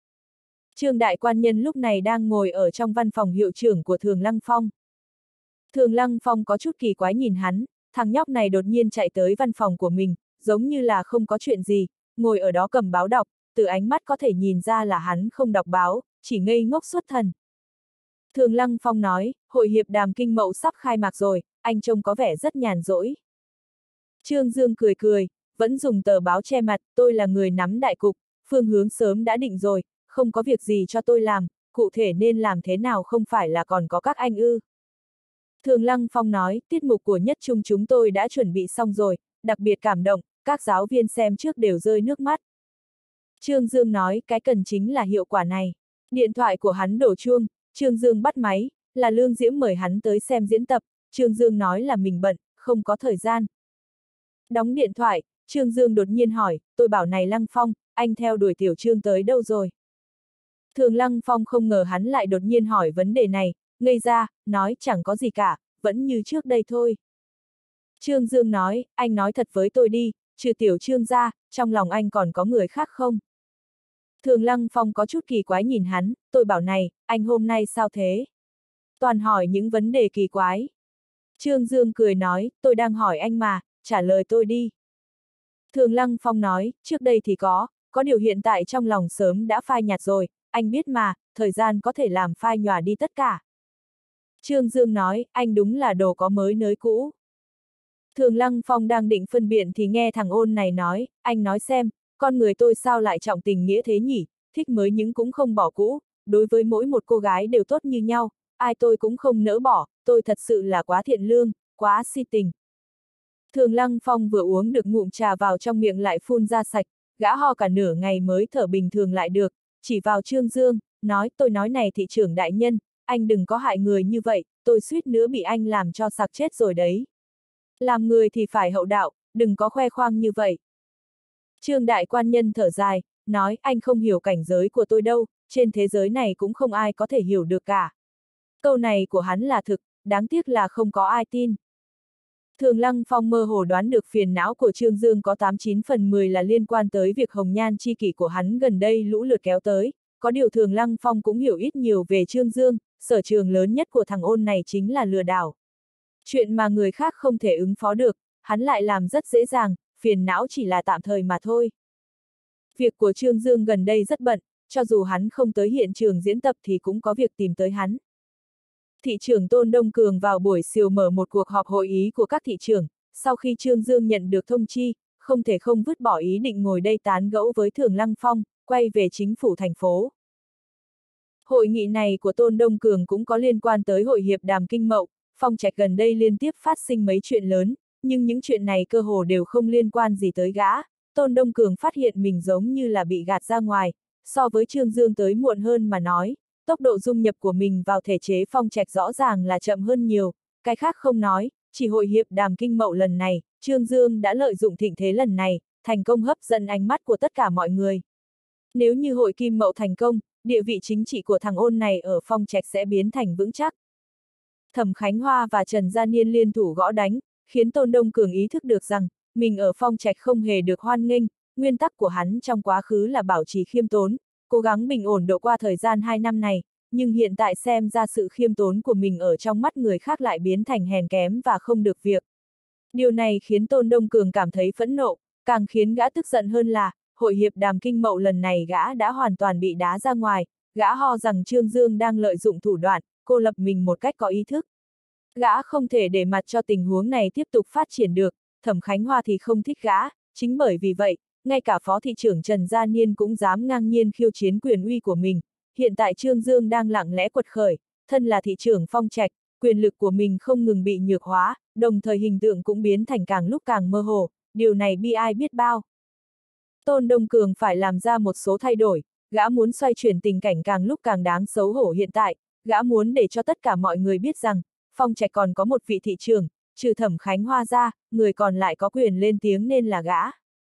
Trương đại quan nhân lúc này đang ngồi ở trong văn phòng hiệu trưởng của Thường Lăng Phong. Thường Lăng Phong có chút kỳ quái nhìn hắn, thằng nhóc này đột nhiên chạy tới văn phòng của mình, giống như là không có chuyện gì, ngồi ở đó cầm báo đọc, từ ánh mắt có thể nhìn ra là hắn không đọc báo, chỉ ngây ngốc xuất thần. Thường Lăng Phong nói, hội hiệp đàm kinh mậu sắp khai mạc rồi, anh trông có vẻ rất nhàn rỗi. Trương Dương cười cười, vẫn dùng tờ báo che mặt, tôi là người nắm đại cục, phương hướng sớm đã định rồi, không có việc gì cho tôi làm, cụ thể nên làm thế nào không phải là còn có các anh ư. Thường Lăng Phong nói, tiết mục của nhất trung chúng tôi đã chuẩn bị xong rồi, đặc biệt cảm động, các giáo viên xem trước đều rơi nước mắt. Trương Dương nói, cái cần chính là hiệu quả này. Điện thoại của hắn đổ chuông, Trương Dương bắt máy, là Lương Diễm mời hắn tới xem diễn tập, Trương Dương nói là mình bận, không có thời gian. Đóng điện thoại, Trương Dương đột nhiên hỏi, tôi bảo này Lăng Phong, anh theo đuổi Tiểu Trương tới đâu rồi? Thường Lăng Phong không ngờ hắn lại đột nhiên hỏi vấn đề này, ngây ra, nói chẳng có gì cả, vẫn như trước đây thôi. Trương Dương nói, anh nói thật với tôi đi, trừ Tiểu Trương ra, trong lòng anh còn có người khác không? Thường Lăng Phong có chút kỳ quái nhìn hắn, tôi bảo này, anh hôm nay sao thế? Toàn hỏi những vấn đề kỳ quái. Trương Dương cười nói, tôi đang hỏi anh mà, trả lời tôi đi. Thường Lăng Phong nói, trước đây thì có điều hiện tại trong lòng sớm đã phai nhạt rồi, anh biết mà, thời gian có thể làm phai nhòa đi tất cả. Trương Dương nói, anh đúng là đồ có mới nới cũ. Thường Lăng Phong đang định phân biện thì nghe thằng ôn này nói, anh nói xem, con người tôi sao lại trọng tình nghĩa thế nhỉ, thích mới nhưng cũng không bỏ cũ, đối với mỗi một cô gái đều tốt như nhau, ai tôi cũng không nỡ bỏ, tôi thật sự là quá thiện lương, quá si tình. Thường Lăng Phong vừa uống được ngụm trà vào trong miệng lại phun ra sạch, gã ho cả nửa ngày mới thở bình thường lại được, chỉ vào Trương Dương, nói tôi nói này thị trưởng đại nhân, anh đừng có hại người như vậy, tôi suýt nữa bị anh làm cho sặc chết rồi đấy. Làm người thì phải hậu đạo, đừng có khoe khoang như vậy. Trương đại quan nhân thở dài, nói anh không hiểu cảnh giới của tôi đâu, trên thế giới này cũng không ai có thể hiểu được cả. Câu này của hắn là thực, đáng tiếc là không có ai tin. Thường Lăng Phong mơ hồ đoán được phiền não của Trương Dương có 89 phần 10 là liên quan tới việc hồng nhan chi kỷ của hắn gần đây lũ lượt kéo tới, có điều Thường Lăng Phong cũng hiểu ít nhiều về Trương Dương, sở trường lớn nhất của thằng ôn này chính là lừa đảo. Chuyện mà người khác không thể ứng phó được, hắn lại làm rất dễ dàng, phiền não chỉ là tạm thời mà thôi. Việc của Trương Dương gần đây rất bận, cho dù hắn không tới hiện trường diễn tập thì cũng có việc tìm tới hắn. Thị trưởng Tôn Đông Cường vào buổi chiều mở một cuộc họp hội ý của các thị trưởng, sau khi Trương Dương nhận được thông chi, không thể không vứt bỏ ý định ngồi đây tán gẫu với Thường Lăng Phong, quay về chính phủ thành phố. Hội nghị này của Tôn Đông Cường cũng có liên quan tới hội hiệp đàm kinh mậu, Phong Trạch gần đây liên tiếp phát sinh mấy chuyện lớn, nhưng những chuyện này cơ hồ đều không liên quan gì tới gã. Tôn Đông Cường phát hiện mình giống như là bị gạt ra ngoài, so với Trương Dương tới muộn hơn mà nói, tốc độ dung nhập của mình vào thể chế Phong Trạch rõ ràng là chậm hơn nhiều, cái khác không nói, chỉ hội hiệp đàm kinh mậu lần này, Trương Dương đã lợi dụng thịnh thế lần này, thành công hấp dẫn ánh mắt của tất cả mọi người. Nếu như hội kim mậu thành công, địa vị chính trị của thằng ôn này ở Phong Trạch sẽ biến thành vững chắc. Thẩm Khánh Hoa và Trần Gia Niên liên thủ gõ đánh, khiến Tôn Đông Cường ý thức được rằng, mình ở Phong Trạch không hề được hoan nghênh, nguyên tắc của hắn trong quá khứ là bảo trì khiêm tốn, cố gắng bình ổn độ qua thời gian 2 năm này, nhưng hiện tại xem ra sự khiêm tốn của mình ở trong mắt người khác lại biến thành hèn kém và không được việc. Điều này khiến Tôn Đông Cường cảm thấy phẫn nộ, càng khiến gã tức giận hơn là, hội hiệp đàm kinh mậu lần này gã đã hoàn toàn bị đá ra ngoài, gã ho rằng Trương Dương đang lợi dụng thủ đoạn, cô lập mình một cách có ý thức. Gã không thể để mặt cho tình huống này tiếp tục phát triển được, Thẩm Khánh Hoa thì không thích gã, chính bởi vì vậy, ngay cả Phó thị trưởng Trần Gia Niên cũng dám ngang nhiên khiêu chiến quyền uy của mình. Hiện tại Trương Dương đang lặng lẽ quật khởi, thân là thị trưởng Phong Trạch, quyền lực của mình không ngừng bị nhược hóa, đồng thời hình tượng cũng biến thành càng lúc càng mơ hồ, điều này bi ai biết bao. Tôn Đông Cường phải làm ra một số thay đổi, gã muốn xoay chuyển tình cảnh càng lúc càng đáng xấu hổ hiện tại, gã muốn để cho tất cả mọi người biết rằng, Phong Trạch còn có một vị thị trưởng, trừ Thẩm Khánh Hoa ra, người còn lại có quyền lên tiếng nên là gã.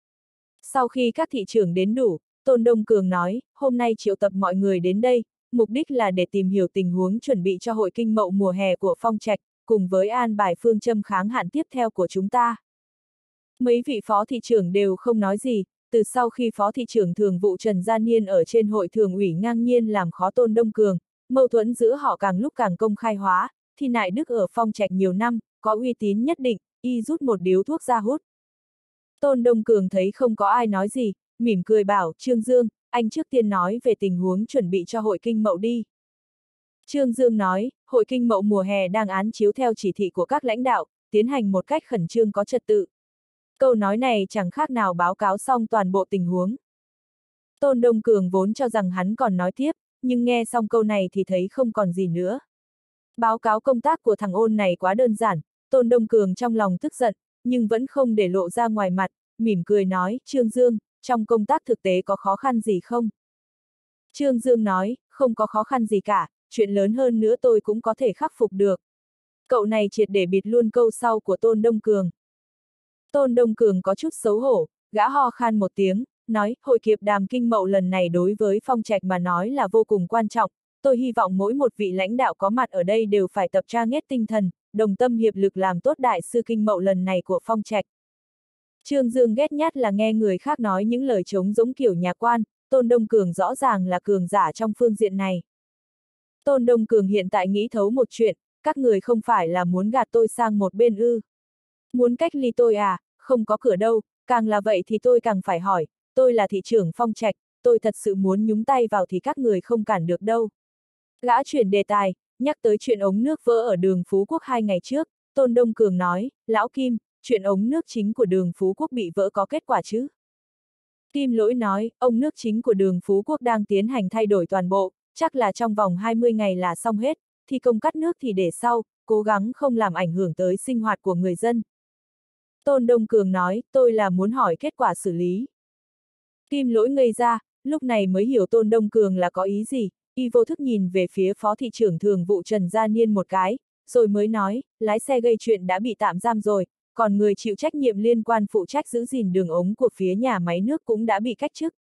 Sau khi các thị trưởng đến đủ, Tôn Đông Cường nói, hôm nay triệu tập mọi người đến đây, mục đích là để tìm hiểu tình huống chuẩn bị cho hội kinh mậu mùa hè của Phong Trạch, cùng với an bài phương châm kháng hạn tiếp theo của chúng ta. Mấy vị phó thị trưởng đều không nói gì, từ sau khi phó thị trưởng thường vụ Trần Gia Niên ở trên hội thường ủy ngang nhiên làm khó Tôn Đông Cường, mâu thuẫn giữa họ càng lúc càng công khai hóa, thì Nại Đức ở Phong Trạch nhiều năm, có uy tín nhất định, y rút một điếu thuốc ra hút. Tôn Đông Cường thấy không có ai nói gì, mỉm cười bảo, Trương Dương, anh trước tiên nói về tình huống chuẩn bị cho hội kinh mậu đi. Trương Dương nói, hội kinh mậu mùa hè đang án chiếu theo chỉ thị của các lãnh đạo, tiến hành một cách khẩn trương có trật tự. Câu nói này chẳng khác nào báo cáo xong toàn bộ tình huống. Tôn Đông Cường vốn cho rằng hắn còn nói tiếp, nhưng nghe xong câu này thì thấy không còn gì nữa. Báo cáo công tác của thằng ôn này quá đơn giản, Tôn Đông Cường trong lòng tức giận, nhưng vẫn không để lộ ra ngoài mặt, mỉm cười nói, Trương Dương, trong công tác thực tế có khó khăn gì không? Trương Dương nói, không có khó khăn gì cả, chuyện lớn hơn nữa tôi cũng có thể khắc phục được. Cậu này triệt để bịt luôn câu sau của Tôn Đông Cường. Tôn Đông Cường có chút xấu hổ, gã ho khan một tiếng, nói, hội kiệp đàm kinh mậu lần này đối với Phong Trạch mà nói là vô cùng quan trọng, tôi hy vọng mỗi một vị lãnh đạo có mặt ở đây đều phải tập tra hết tinh thần, đồng tâm hiệp lực làm tốt đại sư kinh mậu lần này của Phong Trạch. Trương Dương ghét nhất là nghe người khác nói những lời trống giống kiểu nhà quan, Tôn Đông Cường rõ ràng là cường giả trong phương diện này. Tôn Đông Cường hiện tại nghĩ thấu một chuyện, các người không phải là muốn gạt tôi sang một bên ư. Muốn cách ly tôi à, không có cửa đâu, càng là vậy thì tôi càng phải hỏi, tôi là thị trưởng Phong Trạch, tôi thật sự muốn nhúng tay vào thì các người không cản được đâu. Gã chuyển đề tài, nhắc tới chuyện ống nước vỡ ở đường Phú Quốc 2 ngày trước, Tôn Đông Cường nói, Lão Kim, chuyện ống nước chính của đường Phú Quốc bị vỡ có kết quả chứ? Kim Lỗi nói, ống nước chính của đường Phú Quốc đang tiến hành thay đổi toàn bộ, chắc là trong vòng 20 ngày là xong hết, thì công cắt nước thì để sau, cố gắng không làm ảnh hưởng tới sinh hoạt của người dân. Tôn Đông Cường nói, tôi là muốn hỏi kết quả xử lý. Kim Lỗi ngây ra, lúc này mới hiểu Tôn Đông Cường là có ý gì, y vô thức nhìn về phía Phó Thị trưởng Thường vụ Trần Gia Niên một cái, rồi mới nói, lái xe gây chuyện đã bị tạm giam rồi, còn người chịu trách nhiệm liên quan phụ trách giữ gìn đường ống của phía nhà máy nước cũng đã bị cách chức.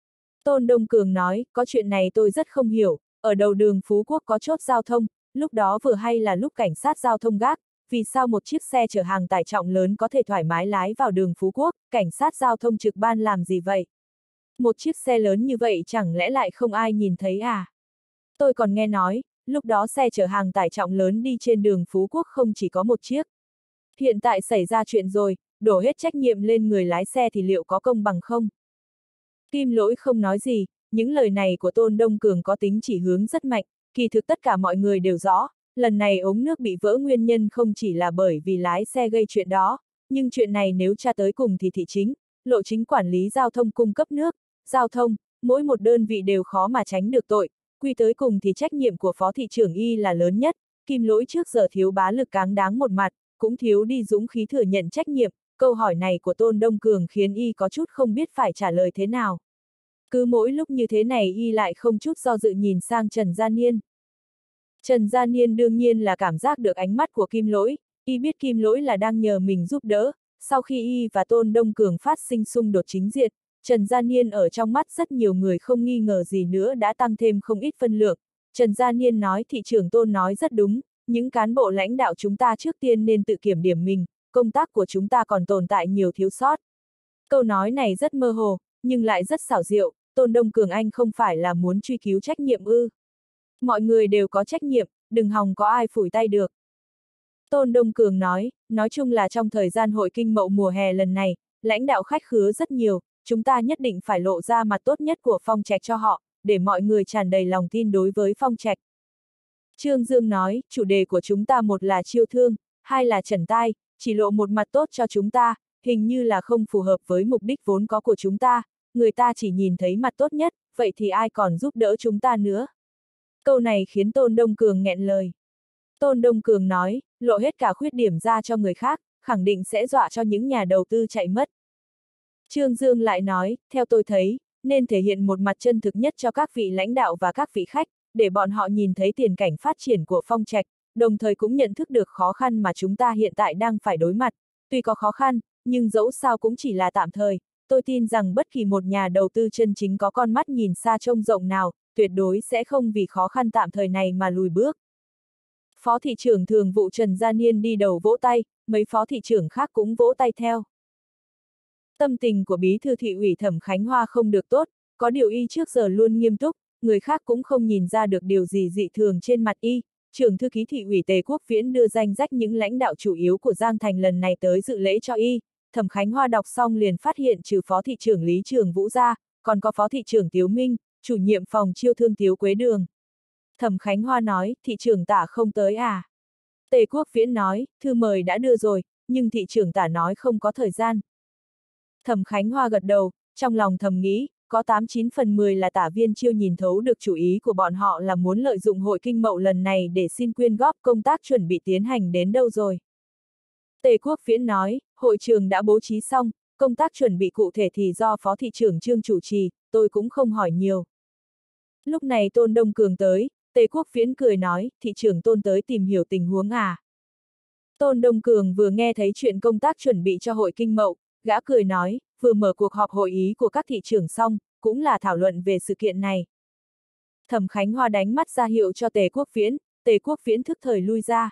Tôn Đông Cường nói, có chuyện này tôi rất không hiểu, ở đầu đường Phú Quốc có chốt giao thông, lúc đó vừa hay là lúc cảnh sát giao thông gác, vì sao một chiếc xe chở hàng tải trọng lớn có thể thoải mái lái vào đường Phú Quốc, cảnh sát giao thông trực ban làm gì vậy? Một chiếc xe lớn như vậy chẳng lẽ lại không ai nhìn thấy à? Tôi còn nghe nói, lúc đó xe chở hàng tải trọng lớn đi trên đường Phú Quốc không chỉ có một chiếc. Hiện tại xảy ra chuyện rồi, đổ hết trách nhiệm lên người lái xe thì liệu có công bằng không? Kim Lỗi không nói gì, những lời này của Tôn Đông Cường có tính chỉ hướng rất mạnh, kỳ thực tất cả mọi người đều rõ, lần này ống nước bị vỡ nguyên nhân không chỉ là bởi vì lái xe gây chuyện đó, nhưng chuyện này nếu tra tới cùng thì thị chính, lộ chính quản lý giao thông cung cấp nước, giao thông, mỗi một đơn vị đều khó mà tránh được tội, quy tới cùng thì trách nhiệm của Phó Thị trưởng Y là lớn nhất, Kim Lỗi trước giờ thiếu bá lực cáng đáng một mặt, cũng thiếu đi dũng khí thừa nhận trách nhiệm, câu hỏi này của Tôn Đông Cường khiến Y có chút không biết phải trả lời thế nào. Cứ mỗi lúc như thế này Y lại không chút do dự nhìn sang Trần Gia Niên. Trần Gia Niên đương nhiên là cảm giác được ánh mắt của Kim Lỗi, Y biết Kim Lỗi là đang nhờ mình giúp đỡ, sau khi Y và Tôn Đông Cường phát sinh xung đột chính diện, Trần Gia Niên ở trong mắt rất nhiều người không nghi ngờ gì nữa đã tăng thêm không ít phân lượng. Trần Gia Niên nói thị trưởng Tôn nói rất đúng, những cán bộ lãnh đạo chúng ta trước tiên nên tự kiểm điểm mình, công tác của chúng ta còn tồn tại nhiều thiếu sót. Câu nói này rất mơ hồ, nhưng lại rất xảo diệu, Tôn Đông Cường anh không phải là muốn truy cứu trách nhiệm ư. Mọi người đều có trách nhiệm, đừng hòng có ai phủi tay được. Tôn Đông Cường nói chung là trong thời gian hội kinh mậu mùa hè lần này, lãnh đạo khách khứa rất nhiều, chúng ta nhất định phải lộ ra mặt tốt nhất của Phong Trạch cho họ, để mọi người tràn đầy lòng tin đối với Phong Trạch. Trương Dương nói, chủ đề của chúng ta một là chiêu thương, hai là trần tai, chỉ lộ một mặt tốt cho chúng ta, hình như là không phù hợp với mục đích vốn có của chúng ta, người ta chỉ nhìn thấy mặt tốt nhất, vậy thì ai còn giúp đỡ chúng ta nữa? Câu này khiến Tôn Đông Cường nghẹn lời. Tôn Đông Cường nói, lộ hết cả khuyết điểm ra cho người khác, khẳng định sẽ dọa cho những nhà đầu tư chạy mất. Trương Dương lại nói, theo tôi thấy, nên thể hiện một mặt chân thực nhất cho các vị lãnh đạo và các vị khách, để bọn họ nhìn thấy tiền cảnh phát triển của Phong Trạch, đồng thời cũng nhận thức được khó khăn mà chúng ta hiện tại đang phải đối mặt. Tuy có khó khăn, nhưng dẫu sao cũng chỉ là tạm thời, tôi tin rằng bất kỳ một nhà đầu tư chân chính có con mắt nhìn xa trông rộng nào, tuyệt đối sẽ không vì khó khăn tạm thời này mà lùi bước. Phó Thị trưởng Thường vụ Trần Gia Niên đi đầu vỗ tay, mấy phó thị trưởng khác cũng vỗ tay theo. Tâm tình của bí thư thị ủy Thẩm Khánh Hoa không được tốt, có điều y trước giờ luôn nghiêm túc, người khác cũng không nhìn ra được điều gì dị thường trên mặt y. Trưởng thư ký thị ủy Tề Quốc Viễn đưa danh sách những lãnh đạo chủ yếu của Giang Thành lần này tới dự lễ cho y. Thẩm Khánh Hoa đọc xong liền phát hiện trừ phó thị trưởng Lý Trường Vũ ra, còn có phó thị trưởng Tiếu Minh, chủ nhiệm phòng chiêu thương Tiếu Quế Đường. Thẩm Khánh Hoa nói, thị trưởng Tả không tới à? Tề Quốc Viễn nói, thư mời đã đưa rồi, nhưng thị trưởng Tả nói không có thời gian. Thẩm Khánh Hoa gật đầu, trong lòng thầm nghĩ, Có 89/10 là Tả Viên Chiêu nhìn thấu được chủ ý của bọn họ là muốn lợi dụng hội kinh mậu lần này để xin quyên góp, công tác chuẩn bị tiến hành đến đâu rồi. Tề Quốc Viễn nói, hội trường đã bố trí xong, công tác chuẩn bị cụ thể thì do Phó thị trưởng Trương chủ trì, tôi cũng không hỏi nhiều. Lúc này Tôn Đông Cường tới, Tề Quốc Viễn cười nói, thị trưởng Tôn tới tìm hiểu tình huống à. Tôn Đông Cường vừa nghe thấy chuyện công tác chuẩn bị cho hội kinh mậu, gã cười nói, vừa mở cuộc họp hội ý của các thị trưởng xong, cũng là thảo luận về sự kiện này. Thẩm Khánh Hoa đánh mắt ra hiệu cho Tề Quốc Viễn thức thời lui ra.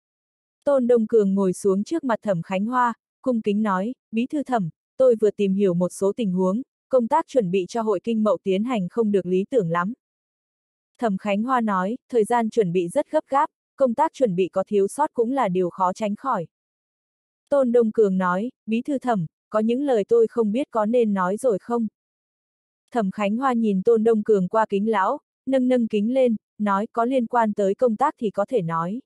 Tôn Đông Cường ngồi xuống trước mặt Thẩm Khánh Hoa, cung kính nói, bí thư Thẩm, tôi vừa tìm hiểu một số tình huống, công tác chuẩn bị cho hội kinh mậu tiến hành không được lý tưởng lắm. Thẩm Khánh Hoa nói, thời gian chuẩn bị rất gấp gáp, công tác chuẩn bị có thiếu sót cũng là điều khó tránh khỏi. Tôn Đông Cường nói, bí thư Thẩm, có những lời tôi không biết có nên nói rồi không? Thẩm Khánh Hoa nhìn Tôn Đông Cường qua kính lão, nâng kính lên, nói có liên quan tới công tác thì có thể nói.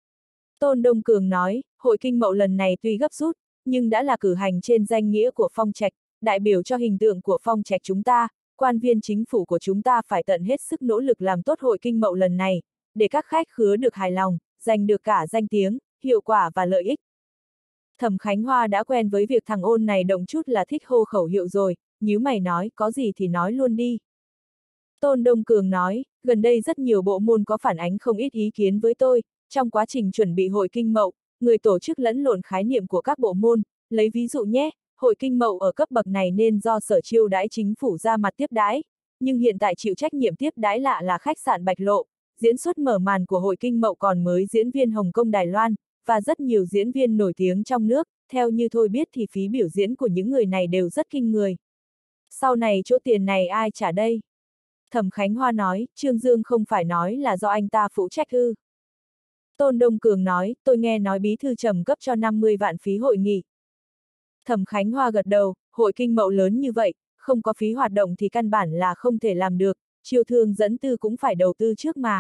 Tôn Đông Cường nói, hội kinh mậu lần này tuy gấp rút, nhưng đã là cử hành trên danh nghĩa của Phong Trạch, đại biểu cho hình tượng của Phong Trạch chúng ta, quan viên chính phủ của chúng ta phải tận hết sức nỗ lực làm tốt hội kinh mậu lần này, để các khách khứa được hài lòng, giành được cả danh tiếng, hiệu quả và lợi ích. Thẩm Khánh Hoa đã quen với việc thằng ôn này động chút là thích hô khẩu hiệu rồi, nhíu mày nói, có gì thì nói luôn đi. Tôn Đông Cường nói, gần đây rất nhiều bộ môn có phản ánh không ít ý kiến với tôi, trong quá trình chuẩn bị hội kinh mậu, người tổ chức lẫn lộn khái niệm của các bộ môn, lấy ví dụ nhé, hội kinh mậu ở cấp bậc này nên do Sở Chiêu đãi chính phủ ra mặt tiếp đãi, nhưng hiện tại chịu trách nhiệm tiếp đãi lạ là khách sạn Bạch Lộ, diễn xuất mở màn của hội kinh mậu còn mới diễn viên Hồng Kông Đài Loan, và rất nhiều diễn viên nổi tiếng trong nước, theo như tôi biết thì phí biểu diễn của những người này đều rất kinh người. Sau này chỗ tiền này ai trả đây? Thẩm Khánh Hoa nói, Trương Dương không phải nói là do anh ta phụ trách ư. Tôn Đông Cường nói, tôi nghe nói bí thư trầm cấp cho 50 vạn phí hội nghị. Thẩm Khánh Hoa gật đầu, hội kinh mậu lớn như vậy, không có phí hoạt động thì căn bản là không thể làm được, Chiêu Thương dẫn tư cũng phải đầu tư trước mà.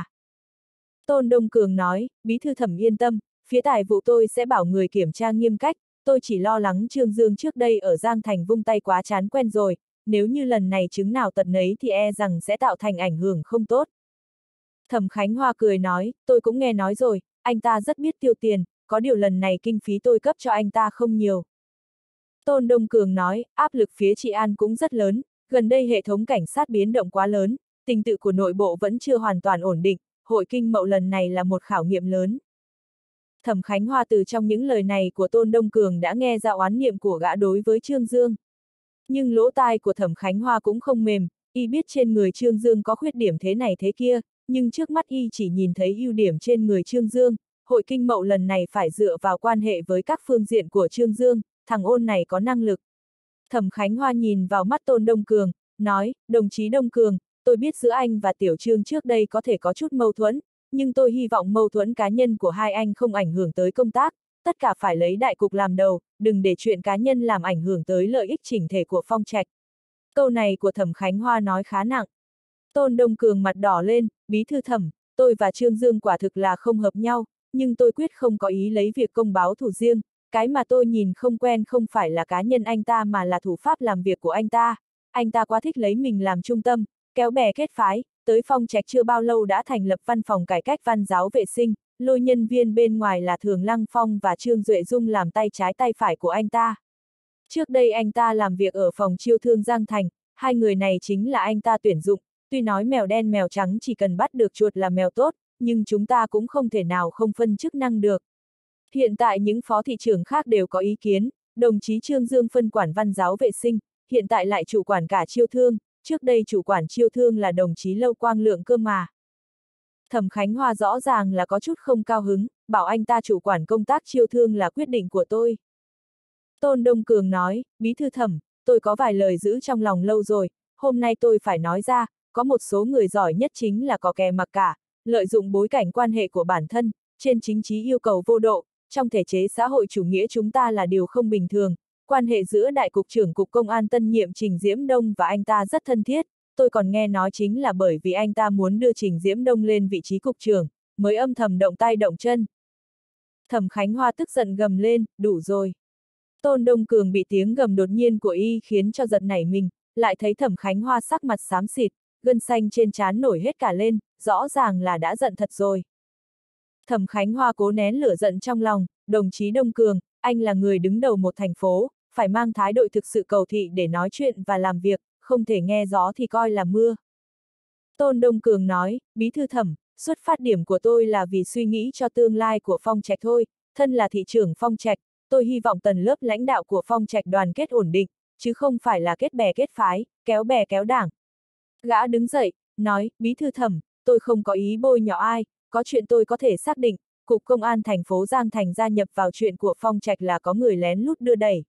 Tôn Đông Cường nói, bí thư Thẩm yên tâm, phía tài vụ tôi sẽ bảo người kiểm tra nghiêm cách, tôi chỉ lo lắng Trương Dương trước đây ở Giang Thành vung tay quá chán quen rồi, nếu như lần này chứng nào tật nấy thì e rằng sẽ tạo thành ảnh hưởng không tốt. Thẩm Khánh Hoa cười nói, tôi cũng nghe nói rồi, anh ta rất biết tiêu tiền, có điều lần này kinh phí tôi cấp cho anh ta không nhiều. Tôn Đông Cường nói, áp lực phía trị an cũng rất lớn, gần đây hệ thống cảnh sát biến động quá lớn, tình tự của nội bộ vẫn chưa hoàn toàn ổn định, hội kinh mậu lần này là một khảo nghiệm lớn. Thẩm Khánh Hoa từ trong những lời này của Tôn Đông Cường đã nghe ra oán niệm của gã đối với Trương Dương. Nhưng lỗ tai của Thẩm Khánh Hoa cũng không mềm, y biết trên người Trương Dương có khuyết điểm thế này thế kia, nhưng trước mắt y chỉ nhìn thấy ưu điểm trên người Trương Dương, hội kinh mậu lần này phải dựa vào quan hệ với các phương diện của Trương Dương, thằng ôn này có năng lực. Thẩm Khánh Hoa nhìn vào mắt Tôn Đông Cường, nói, đồng chí Đông Cường, tôi biết giữa anh và Tiểu Trương trước đây có thể có chút mâu thuẫn, nhưng tôi hy vọng mâu thuẫn cá nhân của hai anh không ảnh hưởng tới công tác, tất cả phải lấy đại cục làm đầu, đừng để chuyện cá nhân làm ảnh hưởng tới lợi ích chỉnh thể của Phong Trạch. Câu này của Thẩm Khánh Hoa nói khá nặng. Tôn Đông Cường mặt đỏ lên, bí thư Thẩm, tôi và Trương Dương quả thực là không hợp nhau, nhưng tôi quyết không có ý lấy việc công báo thù riêng, cái mà tôi nhìn không quen không phải là cá nhân anh ta mà là thủ pháp làm việc của anh ta quá thích lấy mình làm trung tâm, kéo bè kết phái, tới Phong Trạch chưa bao lâu đã thành lập văn phòng cải cách văn giáo vệ sinh, lôi nhân viên bên ngoài là Thường Lăng Phong và Trương Duệ Dung làm tay trái tay phải của anh ta. Trước đây anh ta làm việc ở phòng chiêu thương Giang Thành, hai người này chính là anh ta tuyển dụng, tuy nói mèo đen mèo trắng chỉ cần bắt được chuột là mèo tốt, nhưng chúng ta cũng không thể nào không phân chức năng được. Hiện tại những phó thị trưởng khác đều có ý kiến, đồng chí Trương Dương phân quản văn giáo vệ sinh, hiện tại lại chủ quản cả chiêu thương, trước đây chủ quản chiêu thương là đồng chí Lâu Quang Lượng cơ mà. Thẩm Khánh Hoa rõ ràng là có chút không cao hứng, bảo anh ta chủ quản công tác chiêu thương là quyết định của tôi. Tôn Đông Cường nói, bí thư Thẩm, tôi có vài lời giữ trong lòng lâu rồi, hôm nay tôi phải nói ra, có một số người giỏi nhất chính là có kè mặc cả, lợi dụng bối cảnh quan hệ của bản thân, trên chính trị yêu cầu vô độ, trong thể chế xã hội chủ nghĩa chúng ta là điều không bình thường, quan hệ giữa Đại cục trưởng Cục Công an tân nhiệm Trình Diễm Đông và anh ta rất thân thiết, tôi còn nghe nói chính là bởi vì anh ta muốn đưa Trình Diễm Đông lên vị trí cục trưởng, mới âm thầm động tay động chân. Thẩm Khánh Hoa tức giận gầm lên, đủ rồi. Tôn Đông Cường bị tiếng gầm đột nhiên của y khiến cho giật nảy mình, lại thấy Thẩm Khánh Hoa sắc mặt xám xịt, gân xanh trên trán nổi hết cả lên, rõ ràng là đã giận thật rồi. Thẩm Khánh Hoa cố nén lửa giận trong lòng, đồng chí Đông Cường, anh là người đứng đầu một thành phố, phải mang thái độ thực sự cầu thị để nói chuyện và làm việc, không thể nghe gió thì coi là mưa. Tôn Đông Cường nói, bí thư Thẩm, xuất phát điểm của tôi là vì suy nghĩ cho tương lai của Phong Trạch thôi, thân là thị trưởng Phong Trạch, tôi hy vọng tầng lớp lãnh đạo của Phong Trạch đoàn kết ổn định, chứ không phải là kết bè kết phái, kéo bè kéo đảng. Gã đứng dậy, nói, bí thư Thẩm, tôi không có ý bôi nhọ ai, có chuyện tôi có thể xác định, Cục Công an thành phố Giang Thành gia nhập vào chuyện của Phong Trạch là có người lén lút đưa đẩy.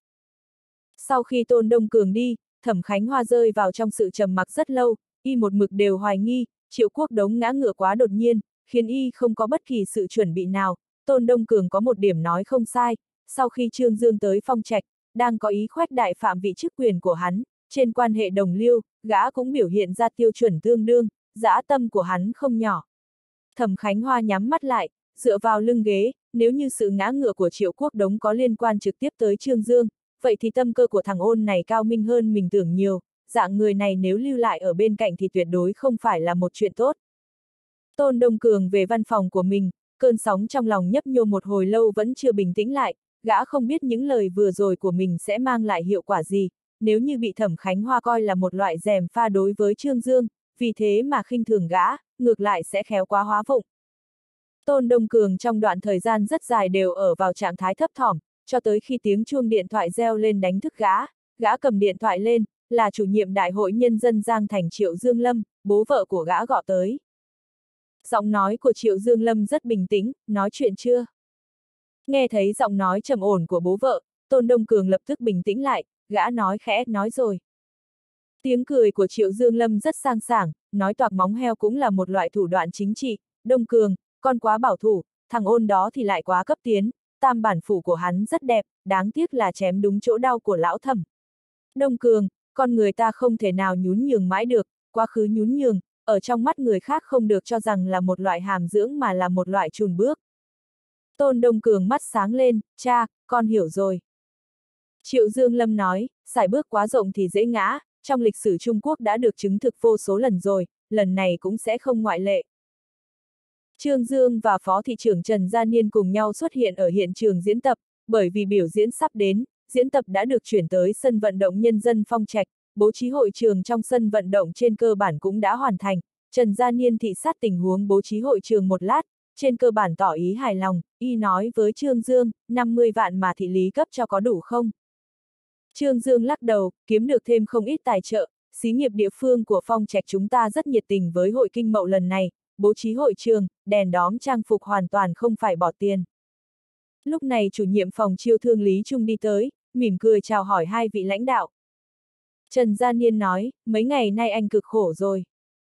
Sau khi Tôn Đông Cường đi, Thẩm Khánh Hoa rơi vào trong sự trầm mặc rất lâu, y một mực đều hoài nghi, Triệu Quốc Đống ngã ngựa quá đột nhiên, khiến y không có bất kỳ sự chuẩn bị nào. Tôn Đông Cường có một điểm nói không sai, sau khi Trương Dương tới Phong Trạch, đang có ý khuếch đại phạm vị chức quyền của hắn, trên quan hệ đồng liêu, gã cũng biểu hiện ra tiêu chuẩn tương đương, dã tâm của hắn không nhỏ. Thẩm Khánh Hoa nhắm mắt lại, dựa vào lưng ghế, nếu như sự ngã ngựa của Triệu Quốc Đống có liên quan trực tiếp tới Trương Dương, vậy thì tâm cơ của thằng ôn này cao minh hơn mình tưởng nhiều, dạng người này nếu lưu lại ở bên cạnh thì tuyệt đối không phải là một chuyện tốt. Tôn Đông Cường về văn phòng của mình, cơn sóng trong lòng nhấp nhô một hồi lâu vẫn chưa bình tĩnh lại, gã không biết những lời vừa rồi của mình sẽ mang lại hiệu quả gì, nếu như bị Thẩm Khánh Hoa coi là một loại gièm pha đối với Trương Dương, vì thế mà khinh thường gã, ngược lại sẽ khéo quá hóa vụng. Tôn Đông Cường trong đoạn thời gian rất dài đều ở vào trạng thái thấp thỏm, cho tới khi tiếng chuông điện thoại reo lên đánh thức gã cầm điện thoại lên, là chủ nhiệm Đại hội Nhân dân Giang Thành Triệu Dương Lâm, bố vợ của gã gọi tới. Giọng nói của Triệu Dương Lâm rất bình tĩnh, nói chuyện chưa? Nghe thấy giọng nói trầm ổn của bố vợ, Tôn Đông Cường lập tức bình tĩnh lại, gã nói khẽ, nói rồi. Tiếng cười của Triệu Dương Lâm rất sang sảng, nói toạc móng heo cũng là một loại thủ đoạn chính trị. Đông Cường, con quá bảo thủ, thằng ôn đó thì lại quá cấp tiến, tam bản phủ của hắn rất đẹp, đáng tiếc là chém đúng chỗ đau của lão Thẩm. Đông Cường, con người ta không thể nào nhún nhường mãi được, quá khứ nhún nhường, ở trong mắt người khác không được cho rằng là một loại hàm dưỡng mà là một loại chùn bước. Tôn Đông Cường mắt sáng lên, cha, con hiểu rồi. Triệu Dương Lâm nói, sải bước quá rộng thì dễ ngã, trong lịch sử Trung Quốc đã được chứng thực vô số lần rồi, lần này cũng sẽ không ngoại lệ. Trương Dương và Phó Thị trưởng Trần Gia Niên cùng nhau xuất hiện ở hiện trường diễn tập, bởi vì biểu diễn sắp đến, diễn tập đã được chuyển tới sân vận động nhân dân Phong Trạch, bố trí hội trường trong sân vận động trên cơ bản cũng đã hoàn thành. Trần Gia Niên thị sát tình huống bố trí hội trường một lát, trên cơ bản tỏ ý hài lòng, y nói với Trương Dương, 50 vạn mà thị lý cấp cho có đủ không? Trương Dương lắc đầu, kiếm được thêm không ít tài trợ, xí nghiệp địa phương của Phong Trạch chúng ta rất nhiệt tình với hội kinh mậu lần này, bố trí hội trường, đèn đóm trang phục hoàn toàn không phải bỏ tiền. Lúc này chủ nhiệm phòng chiêu thương Lý Trung đi tới, mỉm cười chào hỏi hai vị lãnh đạo. Trần Gia Niên nói, mấy ngày nay anh cực khổ rồi.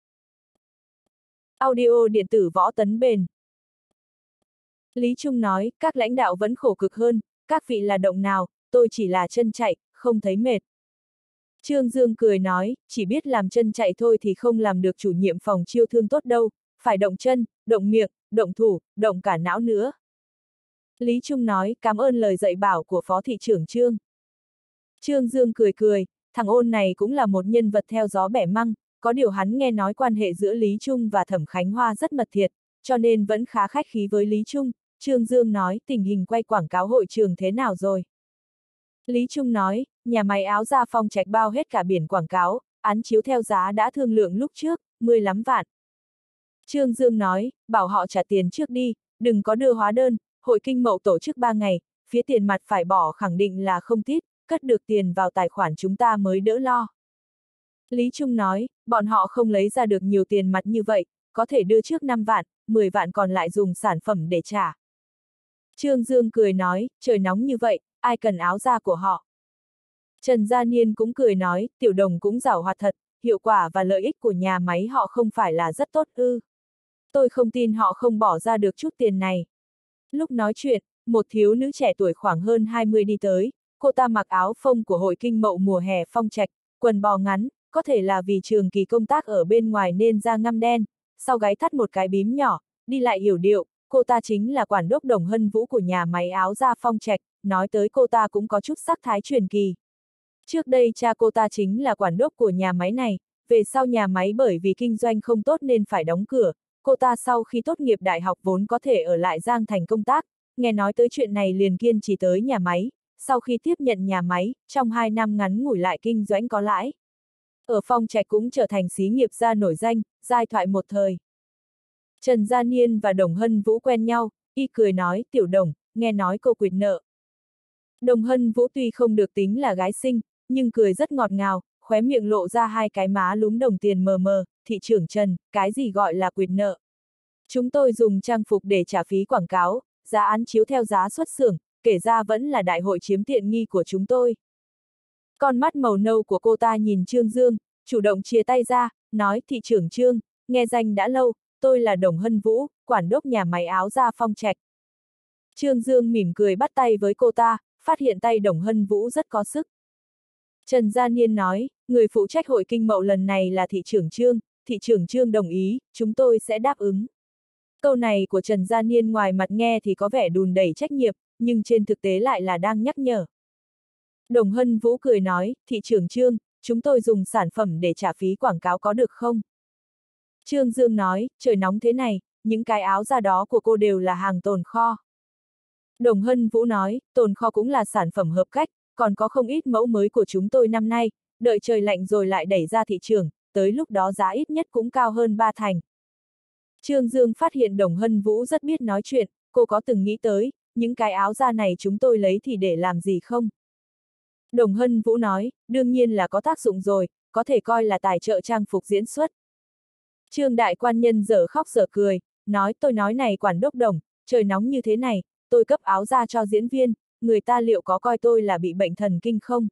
Audio điện tử Võ Tấn Bền. Lý Trung nói, các lãnh đạo vẫn khổ cực hơn, các vị là động nào, tôi chỉ là chân chạy, không thấy mệt. Trương Dương cười nói, chỉ biết làm chân chạy thôi thì không làm được chủ nhiệm phòng chiêu thương tốt đâu, phải động chân, động miệng, động thủ, động cả não nữa. Lý Trung nói, cảm ơn lời dạy bảo của Phó Thị trưởng Trương. Trương Dương cười cười, thằng ôn này cũng là một nhân vật theo gió bẻ măng, có điều hắn nghe nói quan hệ giữa Lý Trung và Thẩm Khánh Hoa rất mật thiết, cho nên vẫn khá khách khí với Lý Trung. Trương Dương nói, tình hình quay quảng cáo hội trường thế nào rồi? Lý Trung nói, nhà máy áo da Phong Trạch bao hết cả biển quảng cáo, án chiếu theo giá đã thương lượng lúc trước, 15 vạn. Trương Dương nói, bảo họ trả tiền trước đi, đừng có đưa hóa đơn, hội kinh mậu tổ chức 3 ngày, phía tiền mặt phải bỏ khẳng định là không tít, cất được tiền vào tài khoản chúng ta mới đỡ lo. Lý Trung nói, bọn họ không lấy ra được nhiều tiền mặt như vậy, có thể đưa trước 5 vạn, 10 vạn còn lại dùng sản phẩm để trả. Trương Dương cười nói, trời nóng như vậy, ai cần áo da của họ. Trần Gia Niên cũng cười nói, Tiểu Đồng cũng giảo hoạt thật, hiệu quả và lợi ích của nhà máy họ không phải là rất tốt ư. Tôi không tin họ không bỏ ra được chút tiền này. Lúc nói chuyện, một thiếu nữ trẻ tuổi khoảng hơn 20 đi tới, cô ta mặc áo phông của hội kinh mậu mùa hè Phong Trạch, quần bò ngắn, có thể là vì trường kỳ công tác ở bên ngoài nên da ngăm đen, sau gáy thắt một cái bím nhỏ, đi lại hiểu điệu, cô ta chính là quản đốc Đồng Hân Vũ của nhà máy áo da Phong Trạch, nói tới cô ta cũng có chút sắc thái truyền kỳ. Trước đây cha cô ta chính là quản đốc của nhà máy này, về sau nhà máy bởi vì kinh doanh không tốt nên phải đóng cửa, cô ta sau khi tốt nghiệp đại học vốn có thể ở lại Giang Thành công tác, nghe nói tới chuyện này liền kiên trì tới nhà máy, sau khi tiếp nhận nhà máy, trong 2 năm ngắn ngủi lại kinh doanh có lãi. Ở Phong Trạch cũng trở thành xí nghiệp gia nổi danh, giai thoại một thời. Trần Gia Niên và Đồng Hân Vũ quen nhau, y cười nói, tiểu Đồng, nghe nói cô quỵt nợ. Đồng Hân Vũ tuy không được tính là gái xinh, nhưng cười rất ngọt ngào, khóe miệng lộ ra 2 cái má lúm đồng tiền mờ mờ, thị trưởng Trần, cái gì gọi là quỵt nợ? Chúng tôi dùng trang phục để trả phí quảng cáo, giá án chiếu theo giá xuất xưởng, kể ra vẫn là đại hội chiếm tiện nghi của chúng tôi. Con mắt màu nâu của cô ta nhìn Trương Dương, chủ động chia tay ra, nói, thị trưởng Trương, nghe danh đã lâu, tôi là Đồng Hân Vũ, quản đốc nhà máy áo da Phong Trạch. Trương Dương mỉm cười bắt tay với cô ta, phát hiện tay Đồng Hân Vũ rất có sức. Trần Gia Niên nói, người phụ trách hội kinh mậu lần này là thị trưởng Trương đồng ý, chúng tôi sẽ đáp ứng. Câu này của Trần Gia Niên ngoài mặt nghe thì có vẻ đùn đẩy trách nhiệm, nhưng trên thực tế lại là đang nhắc nhở. Đồng Hân Vũ cười nói, thị trưởng Trương, chúng tôi dùng sản phẩm để trả phí quảng cáo có được không? Trương Dương nói, trời nóng thế này, những cái áo da đó của cô đều là hàng tồn kho. Đồng Hân Vũ nói, tồn kho cũng là sản phẩm hợp cách, còn có không ít mẫu mới của chúng tôi năm nay, đợi trời lạnh rồi lại đẩy ra thị trường, tới lúc đó giá ít nhất cũng cao hơn 3 thành. Trương Dương phát hiện Đồng Hân Vũ rất biết nói chuyện, cô có từng nghĩ tới, những cái áo da này chúng tôi lấy thì để làm gì không? Đồng Hân Vũ nói, đương nhiên là có tác dụng rồi, có thể coi là tài trợ trang phục diễn xuất. Trương đại quan nhân dở khóc dở cười, nói tôi nói này quản đốc Đồng, trời nóng như thế này, tôi cấp áo da cho diễn viên, người ta liệu có coi tôi là bị bệnh thần kinh không?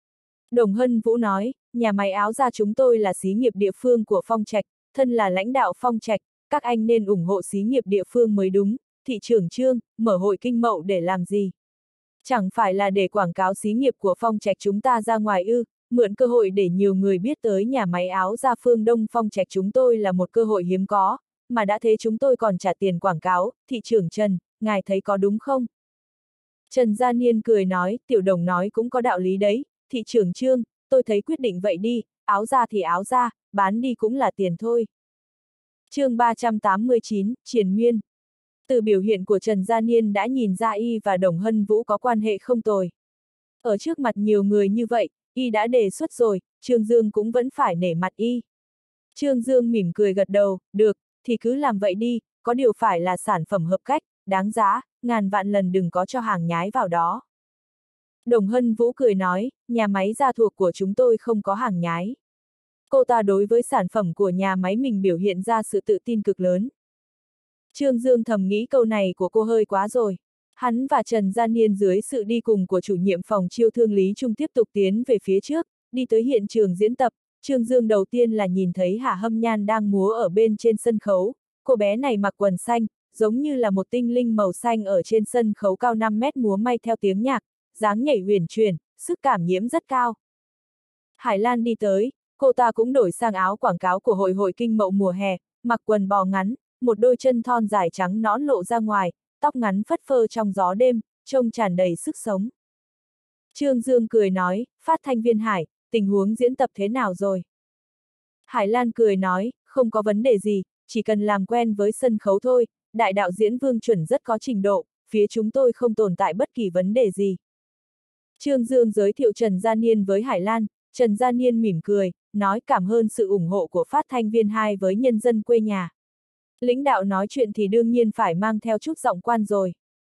Đồng Hân Vũ nói, nhà máy áo da chúng tôi là xí nghiệp địa phương của Phong Trạch, thân là lãnh đạo Phong Trạch, các anh nên ủng hộ xí nghiệp địa phương mới đúng, thị trưởng Trương, mở hội kinh mậu để làm gì? Chẳng phải là để quảng cáo xí nghiệp của Phong Trạch chúng ta ra ngoài ư, mượn cơ hội để nhiều người biết tới nhà máy áo da phương Đông Phong Trạch chúng tôi là một cơ hội hiếm có, mà đã thế chúng tôi còn trả tiền quảng cáo, thị trưởng Trần, ngài thấy có đúng không? Trần Gia Niên cười nói, tiểu Đồng nói cũng có đạo lý đấy, thị trưởng Trương, tôi thấy quyết định vậy đi, áo da thì áo da, bán đi cũng là tiền thôi. Chương 389, Triền Miên. Từ biểu hiện của Trần Gia Niên đã nhìn ra y và Đồng Hân Vũ có quan hệ không tồi. Ở trước mặt nhiều người như vậy, y đã đề xuất rồi, Trương Dương cũng vẫn phải nể mặt y. Trương Dương mỉm cười gật đầu, được, thì cứ làm vậy đi, có điều phải là sản phẩm hợp cách, đáng giá, ngàn vạn lần đừng có cho hàng nhái vào đó. Đồng Hân Vũ cười nói, nhà máy da thuộc của chúng tôi không có hàng nhái. Cô ta đối với sản phẩm của nhà máy mình biểu hiện ra sự tự tin cực lớn. Trương Dương thầm nghĩ câu này của cô hơi quá rồi. Hắn và Trần Gia Niên dưới sự đi cùng của chủ nhiệm phòng chiêu thương Lý Trung tiếp tục tiến về phía trước, đi tới hiện trường diễn tập. Trương Dương đầu tiên là nhìn thấy Hà Hâm Nhan đang múa ở bên trên sân khấu. Cô bé này mặc quần xanh, giống như là một tinh linh màu xanh ở trên sân khấu cao 5 mét múa may theo tiếng nhạc, dáng nhảy huyền chuyển, sức cảm nhiễm rất cao. Hải Lan đi tới, cô ta cũng đổi sang áo quảng cáo của hội kinh mậu mùa hè, mặc quần bò ngắn, một đôi chân thon dài trắng nõn lộ ra ngoài, tóc ngắn phất phơ trong gió đêm, trông tràn đầy sức sống. Trương Dương cười nói, phát thanh viên Hải, tình huống diễn tập thế nào rồi? Hải Lan cười nói, không có vấn đề gì, chỉ cần làm quen với sân khấu thôi, đại đạo diễn Vương Chuẩn rất có trình độ, phía chúng tôi không tồn tại bất kỳ vấn đề gì. Trương Dương giới thiệu Trần Gia Niên với Hải Lan, Trần Gia Niên mỉm cười, nói cảm ơn sự ủng hộ của phát thanh viên 2 với nhân dân quê nhà. Lãnh đạo nói chuyện thì đương nhiên phải mang theo chút giọng quan rồi.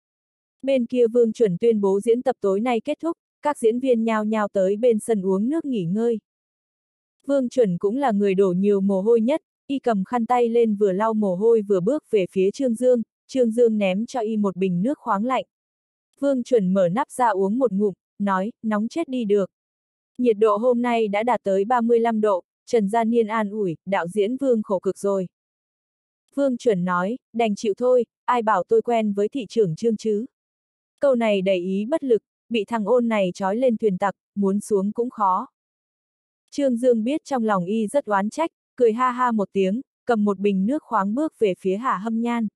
Bên kia Vương Chuẩn tuyên bố diễn tập tối nay kết thúc, các diễn viên nhao nhao tới bên sân uống nước nghỉ ngơi. Vương Chuẩn cũng là người đổ nhiều mồ hôi nhất, y cầm khăn tay lên vừa lau mồ hôi vừa bước về phía Trương Dương ném cho y một bình nước khoáng lạnh. Vương Chuẩn mở nắp ra uống một ngụm, nói, nóng chết đi được. Nhiệt độ hôm nay đã đạt tới 35 độ, Trần Gia Niên an ủi, đạo diễn Vương khổ cực rồi. Vương Chuẩn nói, đành chịu thôi, ai bảo tôi quen với thị trưởng Trương chứ. Câu này đầy ý bất lực, bị thằng ôn này trói lên thuyền tặc, muốn xuống cũng khó. Trương Dương biết trong lòng y rất oán trách, cười ha ha một tiếng, cầm một bình nước khoáng bước về phía Hà Hâm Nhan.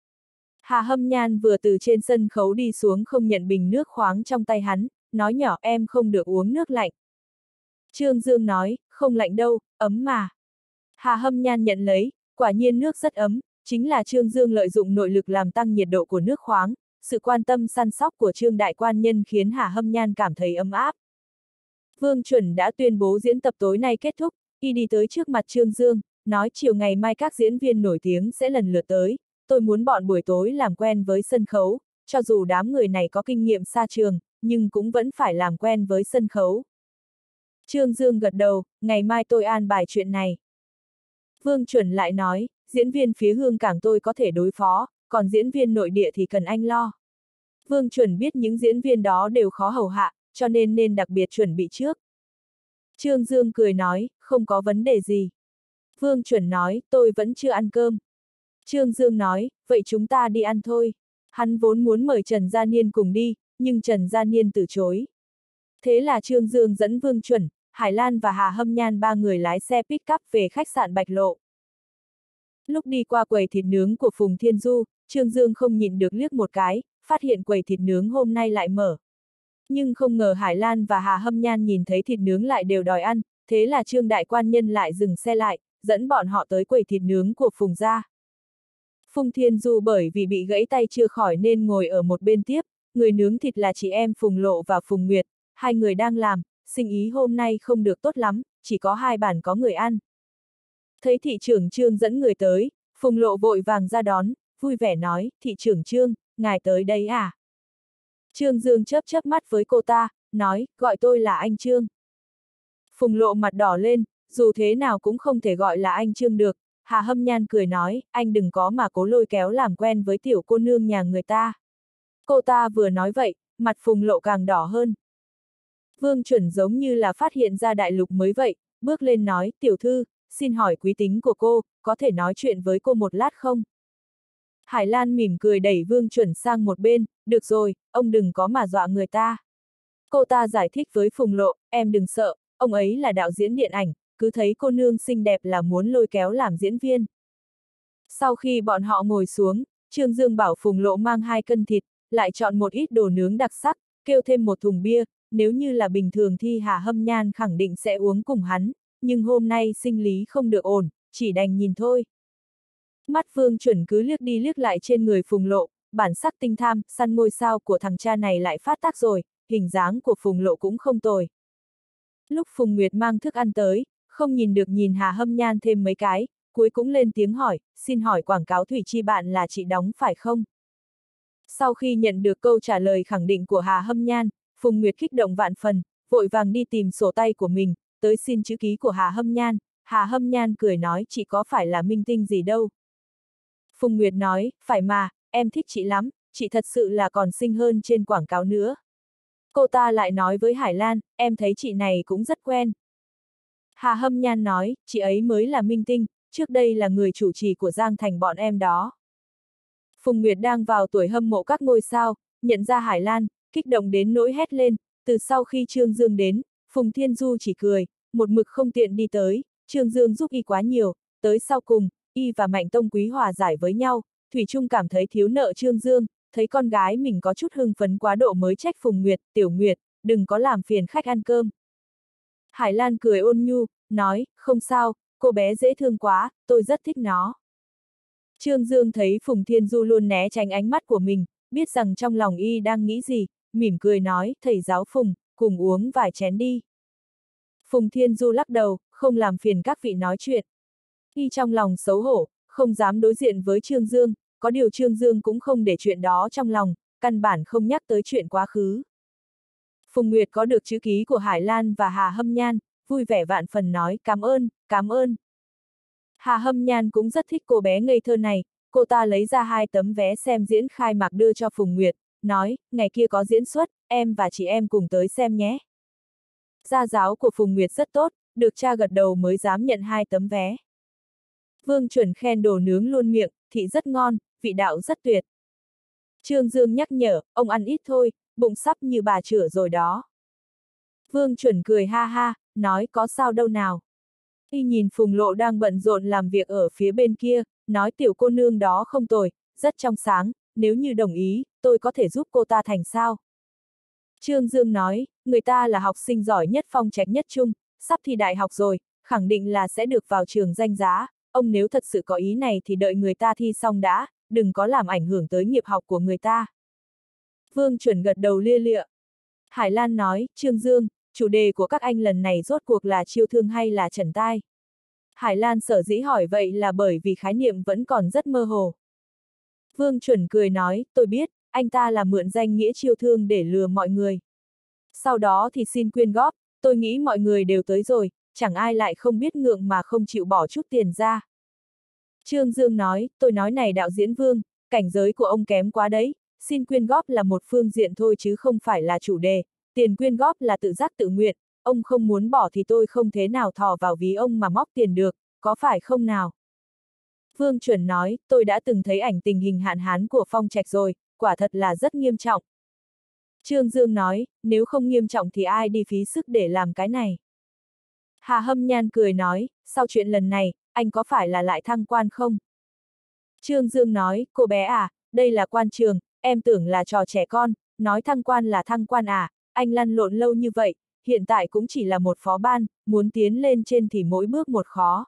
Hà Hâm Nhan vừa từ trên sân khấu đi xuống không nhận bình nước khoáng trong tay hắn, nói nhỏ em không được uống nước lạnh. Trương Dương nói, không lạnh đâu, ấm mà. Hà Hâm Nhan nhận lấy, quả nhiên nước rất ấm, chính là Trương Dương lợi dụng nội lực làm tăng nhiệt độ của nước khoáng, sự quan tâm săn sóc của Trương Đại Quan Nhân khiến Hà Hâm Nhan cảm thấy ấm áp. Vương Chuẩn đã tuyên bố diễn tập tối nay kết thúc, y đi tới trước mặt Trương Dương, nói chiều ngày mai các diễn viên nổi tiếng sẽ lần lượt tới, tôi muốn bọn buổi tối làm quen với sân khấu, cho dù đám người này có kinh nghiệm xa trường, nhưng cũng vẫn phải làm quen với sân khấu. Trương Dương gật đầu, ngày mai tôi an bài chuyện này. Vương Chuẩn lại nói, diễn viên phía Hương Cảng tôi có thể đối phó, còn diễn viên nội địa thì cần anh lo. Vương Chuẩn biết những diễn viên đó đều khó hầu hạ, cho nên đặc biệt chuẩn bị trước. Trương Dương cười nói, không có vấn đề gì. Vương Chuẩn nói, tôi vẫn chưa ăn cơm. Trương Dương nói, vậy chúng ta đi ăn thôi. Hắn vốn muốn mời Trần Gia Niên cùng đi, nhưng Trần Gia Niên từ chối. Thế là Trương Dương dẫn Vương Chuẩn, Hải Lan và Hà Hâm Nhan ba người lái xe pick-up về khách sạn Bạch Lộ. Lúc đi qua quầy thịt nướng của Phùng Thiên Du, Trương Dương không nhịn được liếc một cái, phát hiện quầy thịt nướng hôm nay lại mở. Nhưng không ngờ Hải Lan và Hà Hâm Nhan nhìn thấy thịt nướng lại đều đòi ăn, thế là Trương Đại Quan Nhân lại dừng xe lại, dẫn bọn họ tới quầy thịt nướng của Phùng gia. Phùng Thiên Du bởi vì bị gãy tay chưa khỏi nên ngồi ở một bên tiếp, người nướng thịt là chị em Phùng Lộ và Phùng Nguyệt, hai người đang làm, sinh ý hôm nay không được tốt lắm, chỉ có hai bàn có người ăn. Thấy thị trưởng Trương dẫn người tới, Phùng Lộ vội vàng ra đón, vui vẻ nói, thị trưởng Trương, ngài tới đây à? Trương Dương chớp mắt với cô ta, nói, gọi tôi là anh Trương. Phùng Lộ mặt đỏ lên, dù thế nào cũng không thể gọi là anh Trương được. Hà Hâm Nhan cười nói, anh đừng có mà cố lôi kéo làm quen với tiểu cô nương nhà người ta. Cô ta vừa nói vậy, mặt Phùng Lộ càng đỏ hơn. Vương Chuẩn giống như là phát hiện ra đại lục mới vậy, bước lên nói, tiểu thư, xin hỏi quý tính của cô, có thể nói chuyện với cô một lát không? Hải Lan mỉm cười đẩy Vương Chuẩn sang một bên, được rồi, ông đừng có mà dọa người ta. Cô ta giải thích với Phùng Lộ, em đừng sợ, ông ấy là đạo diễn điện ảnh, cứ thấy cô nương xinh đẹp là muốn lôi kéo làm diễn viên. Sau khi bọn họ ngồi xuống, Trương Dương bảo Phùng Lộ mang 2 cân thịt, lại chọn một ít đồ nướng đặc sắc, kêu thêm một thùng bia, nếu như là bình thường thì Hà Hâm Nhan khẳng định sẽ uống cùng hắn, nhưng hôm nay sinh lý không được ổn, chỉ đành nhìn thôi. Mắt Vương Chuẩn cứ liếc đi liếc lại trên người Phùng Lộ, bản sắc tinh tham, săn ngôi sao của thằng cha này lại phát tác rồi, hình dáng của Phùng Lộ cũng không tồi. Lúc Phùng Nguyệt mang thức ăn tới, không nhìn được nhìn Hà Hâm Nhan thêm mấy cái, cuối cũng lên tiếng hỏi, xin hỏi quảng cáo thủy chi bạn là chị đóng phải không? Sau khi nhận được câu trả lời khẳng định của Hà Hâm Nhan, Phùng Nguyệt kích động vạn phần, vội vàng đi tìm sổ tay của mình, tới xin chữ ký của Hà Hâm Nhan. Hà Hâm Nhan cười nói, chị có phải là minh tinh gì đâu. Phùng Nguyệt nói, phải mà, em thích chị lắm, chị thật sự là còn xinh hơn trên quảng cáo nữa. Cô ta lại nói với Hải Lan, em thấy chị này cũng rất quen. Hà Hâm Nhan nói, chị ấy mới là minh tinh, trước đây là người chủ trì của Giang Thành bọn em đó. Phùng Nguyệt đang vào tuổi hâm mộ các ngôi sao, nhận ra Hải Lan, kích động đến nỗi hét lên, từ sau khi Trương Dương đến, Phùng Thiên Du chỉ cười, một mực không tiện đi tới, Trương Dương giúp y quá nhiều, tới sau cùng, y và Mạnh Tông Quý hòa giải với nhau, Thủy Chung cảm thấy thiếu nợ Trương Dương, thấy con gái mình có chút hưng phấn quá độ mới trách Phùng Nguyệt, Tiểu Nguyệt, đừng có làm phiền khách ăn cơm. Hải Lan cười ôn nhu, nói, không sao, cô bé dễ thương quá, tôi rất thích nó. Trương Dương thấy Phùng Thiên Du luôn né tránh ánh mắt của mình, biết rằng trong lòng y đang nghĩ gì, mỉm cười nói, thầy giáo Phùng, cùng uống vài chén đi. Phùng Thiên Du lắc đầu, không làm phiền các vị nói chuyện. Y trong lòng xấu hổ, không dám đối diện với Trương Dương, có điều Trương Dương cũng không để chuyện đó trong lòng, căn bản không nhắc tới chuyện quá khứ. Phùng Nguyệt có được chữ ký của Hải Lan và Hà Hâm Nhan, vui vẻ vạn phần nói, cảm ơn, cảm ơn. Hà Hâm Nhan cũng rất thích cô bé ngây thơ này, cô ta lấy ra 2 tấm vé xem diễn khai mạc đưa cho Phùng Nguyệt, nói, ngày kia có diễn xuất, em và chị em cùng tới xem nhé. Gia giáo của Phùng Nguyệt rất tốt, được cha gật đầu mới dám nhận 2 tấm vé. Vương Chuẩn khen đồ nướng luôn miệng, thịt rất ngon, vị đạo rất tuyệt. Trương Dương nhắc nhở, ông ăn ít thôi, bụng sắp như bà chửa rồi đó. Vương Chuẩn cười ha ha, nói có sao đâu nào. Y nhìn Phùng Lộ đang bận rộn làm việc ở phía bên kia, nói tiểu cô nương đó không tồi, rất trong sáng, nếu như đồng ý, tôi có thể giúp cô ta thành sao. Trương Dương nói, người ta là học sinh giỏi nhất phong trạch nhất trung, sắp thi đại học rồi, khẳng định là sẽ được vào trường danh giá, ông nếu thật sự có ý này thì đợi người ta thi xong đã, đừng có làm ảnh hưởng tới nghiệp học của người ta. Vương Chuẩn gật đầu lia lịa. Hải Lan nói, Trương Dương, chủ đề của các anh lần này rốt cuộc là chiêu thương hay là trần tai? Hải Lan sở dĩ hỏi vậy là bởi vì khái niệm vẫn còn rất mơ hồ. Vương Chuẩn cười nói, tôi biết, anh ta là mượn danh nghĩa chiêu thương để lừa mọi người. Sau đó thì xin quyên góp, tôi nghĩ mọi người đều tới rồi, chẳng ai lại không biết ngượng mà không chịu bỏ chút tiền ra. Trương Dương nói, tôi nói này đạo diễn Vương, cảnh giới của ông kém quá đấy, xin quyên góp là một phương diện thôi chứ không phải là chủ đề, tiền quyên góp là tự giác tự nguyện, ông không muốn bỏ thì tôi không thế nào thò vào ví ông mà móc tiền được, có phải không nào? Vương Chuẩn nói, tôi đã từng thấy ảnh tình hình hạn hán của Phong Trạch rồi, quả thật là rất nghiêm trọng. Trương Dương nói, nếu không nghiêm trọng thì ai đi phí sức để làm cái này? Hà Hâm Nhan cười nói, sau chuyện lần này, anh có phải là lại thăng quan không? Trương Dương nói, cô bé à, đây là quan trường, em tưởng là trò trẻ con, nói thăng quan là thăng quan à, anh lăn lộn lâu như vậy, hiện tại cũng chỉ là một phó ban, muốn tiến lên trên thì mỗi bước một khó.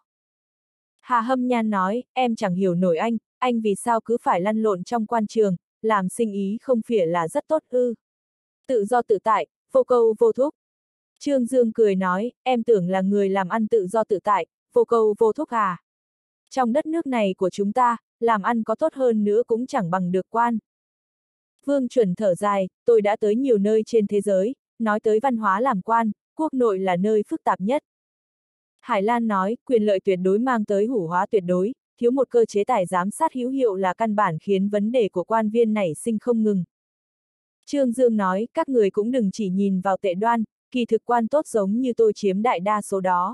Hà Hâm Nhan nói, em chẳng hiểu nổi anh vì sao cứ phải lăn lộn trong quan trường, làm sinh ý không phải là rất tốt ư. Tự do tự tại, vô câu vô thúc. Trương Dương cười nói, em tưởng là người làm ăn tự do tự tại, vô câu vô thúc à. Trong đất nước này của chúng ta, làm ăn có tốt hơn nữa cũng chẳng bằng được quan. Vương Chuẩn thở dài, tôi đã tới nhiều nơi trên thế giới, nói tới văn hóa làm quan, quốc nội là nơi phức tạp nhất. Hải Lan nói, quyền lợi tuyệt đối mang tới hủ hóa tuyệt đối, thiếu một cơ chế tài giám sát hữu hiệu là căn bản khiến vấn đề của quan viên nảy sinh không ngừng. Trương Dương nói, các người cũng đừng chỉ nhìn vào tệ đoan, kỳ thực quan tốt giống như tôi chiếm đại đa số đó.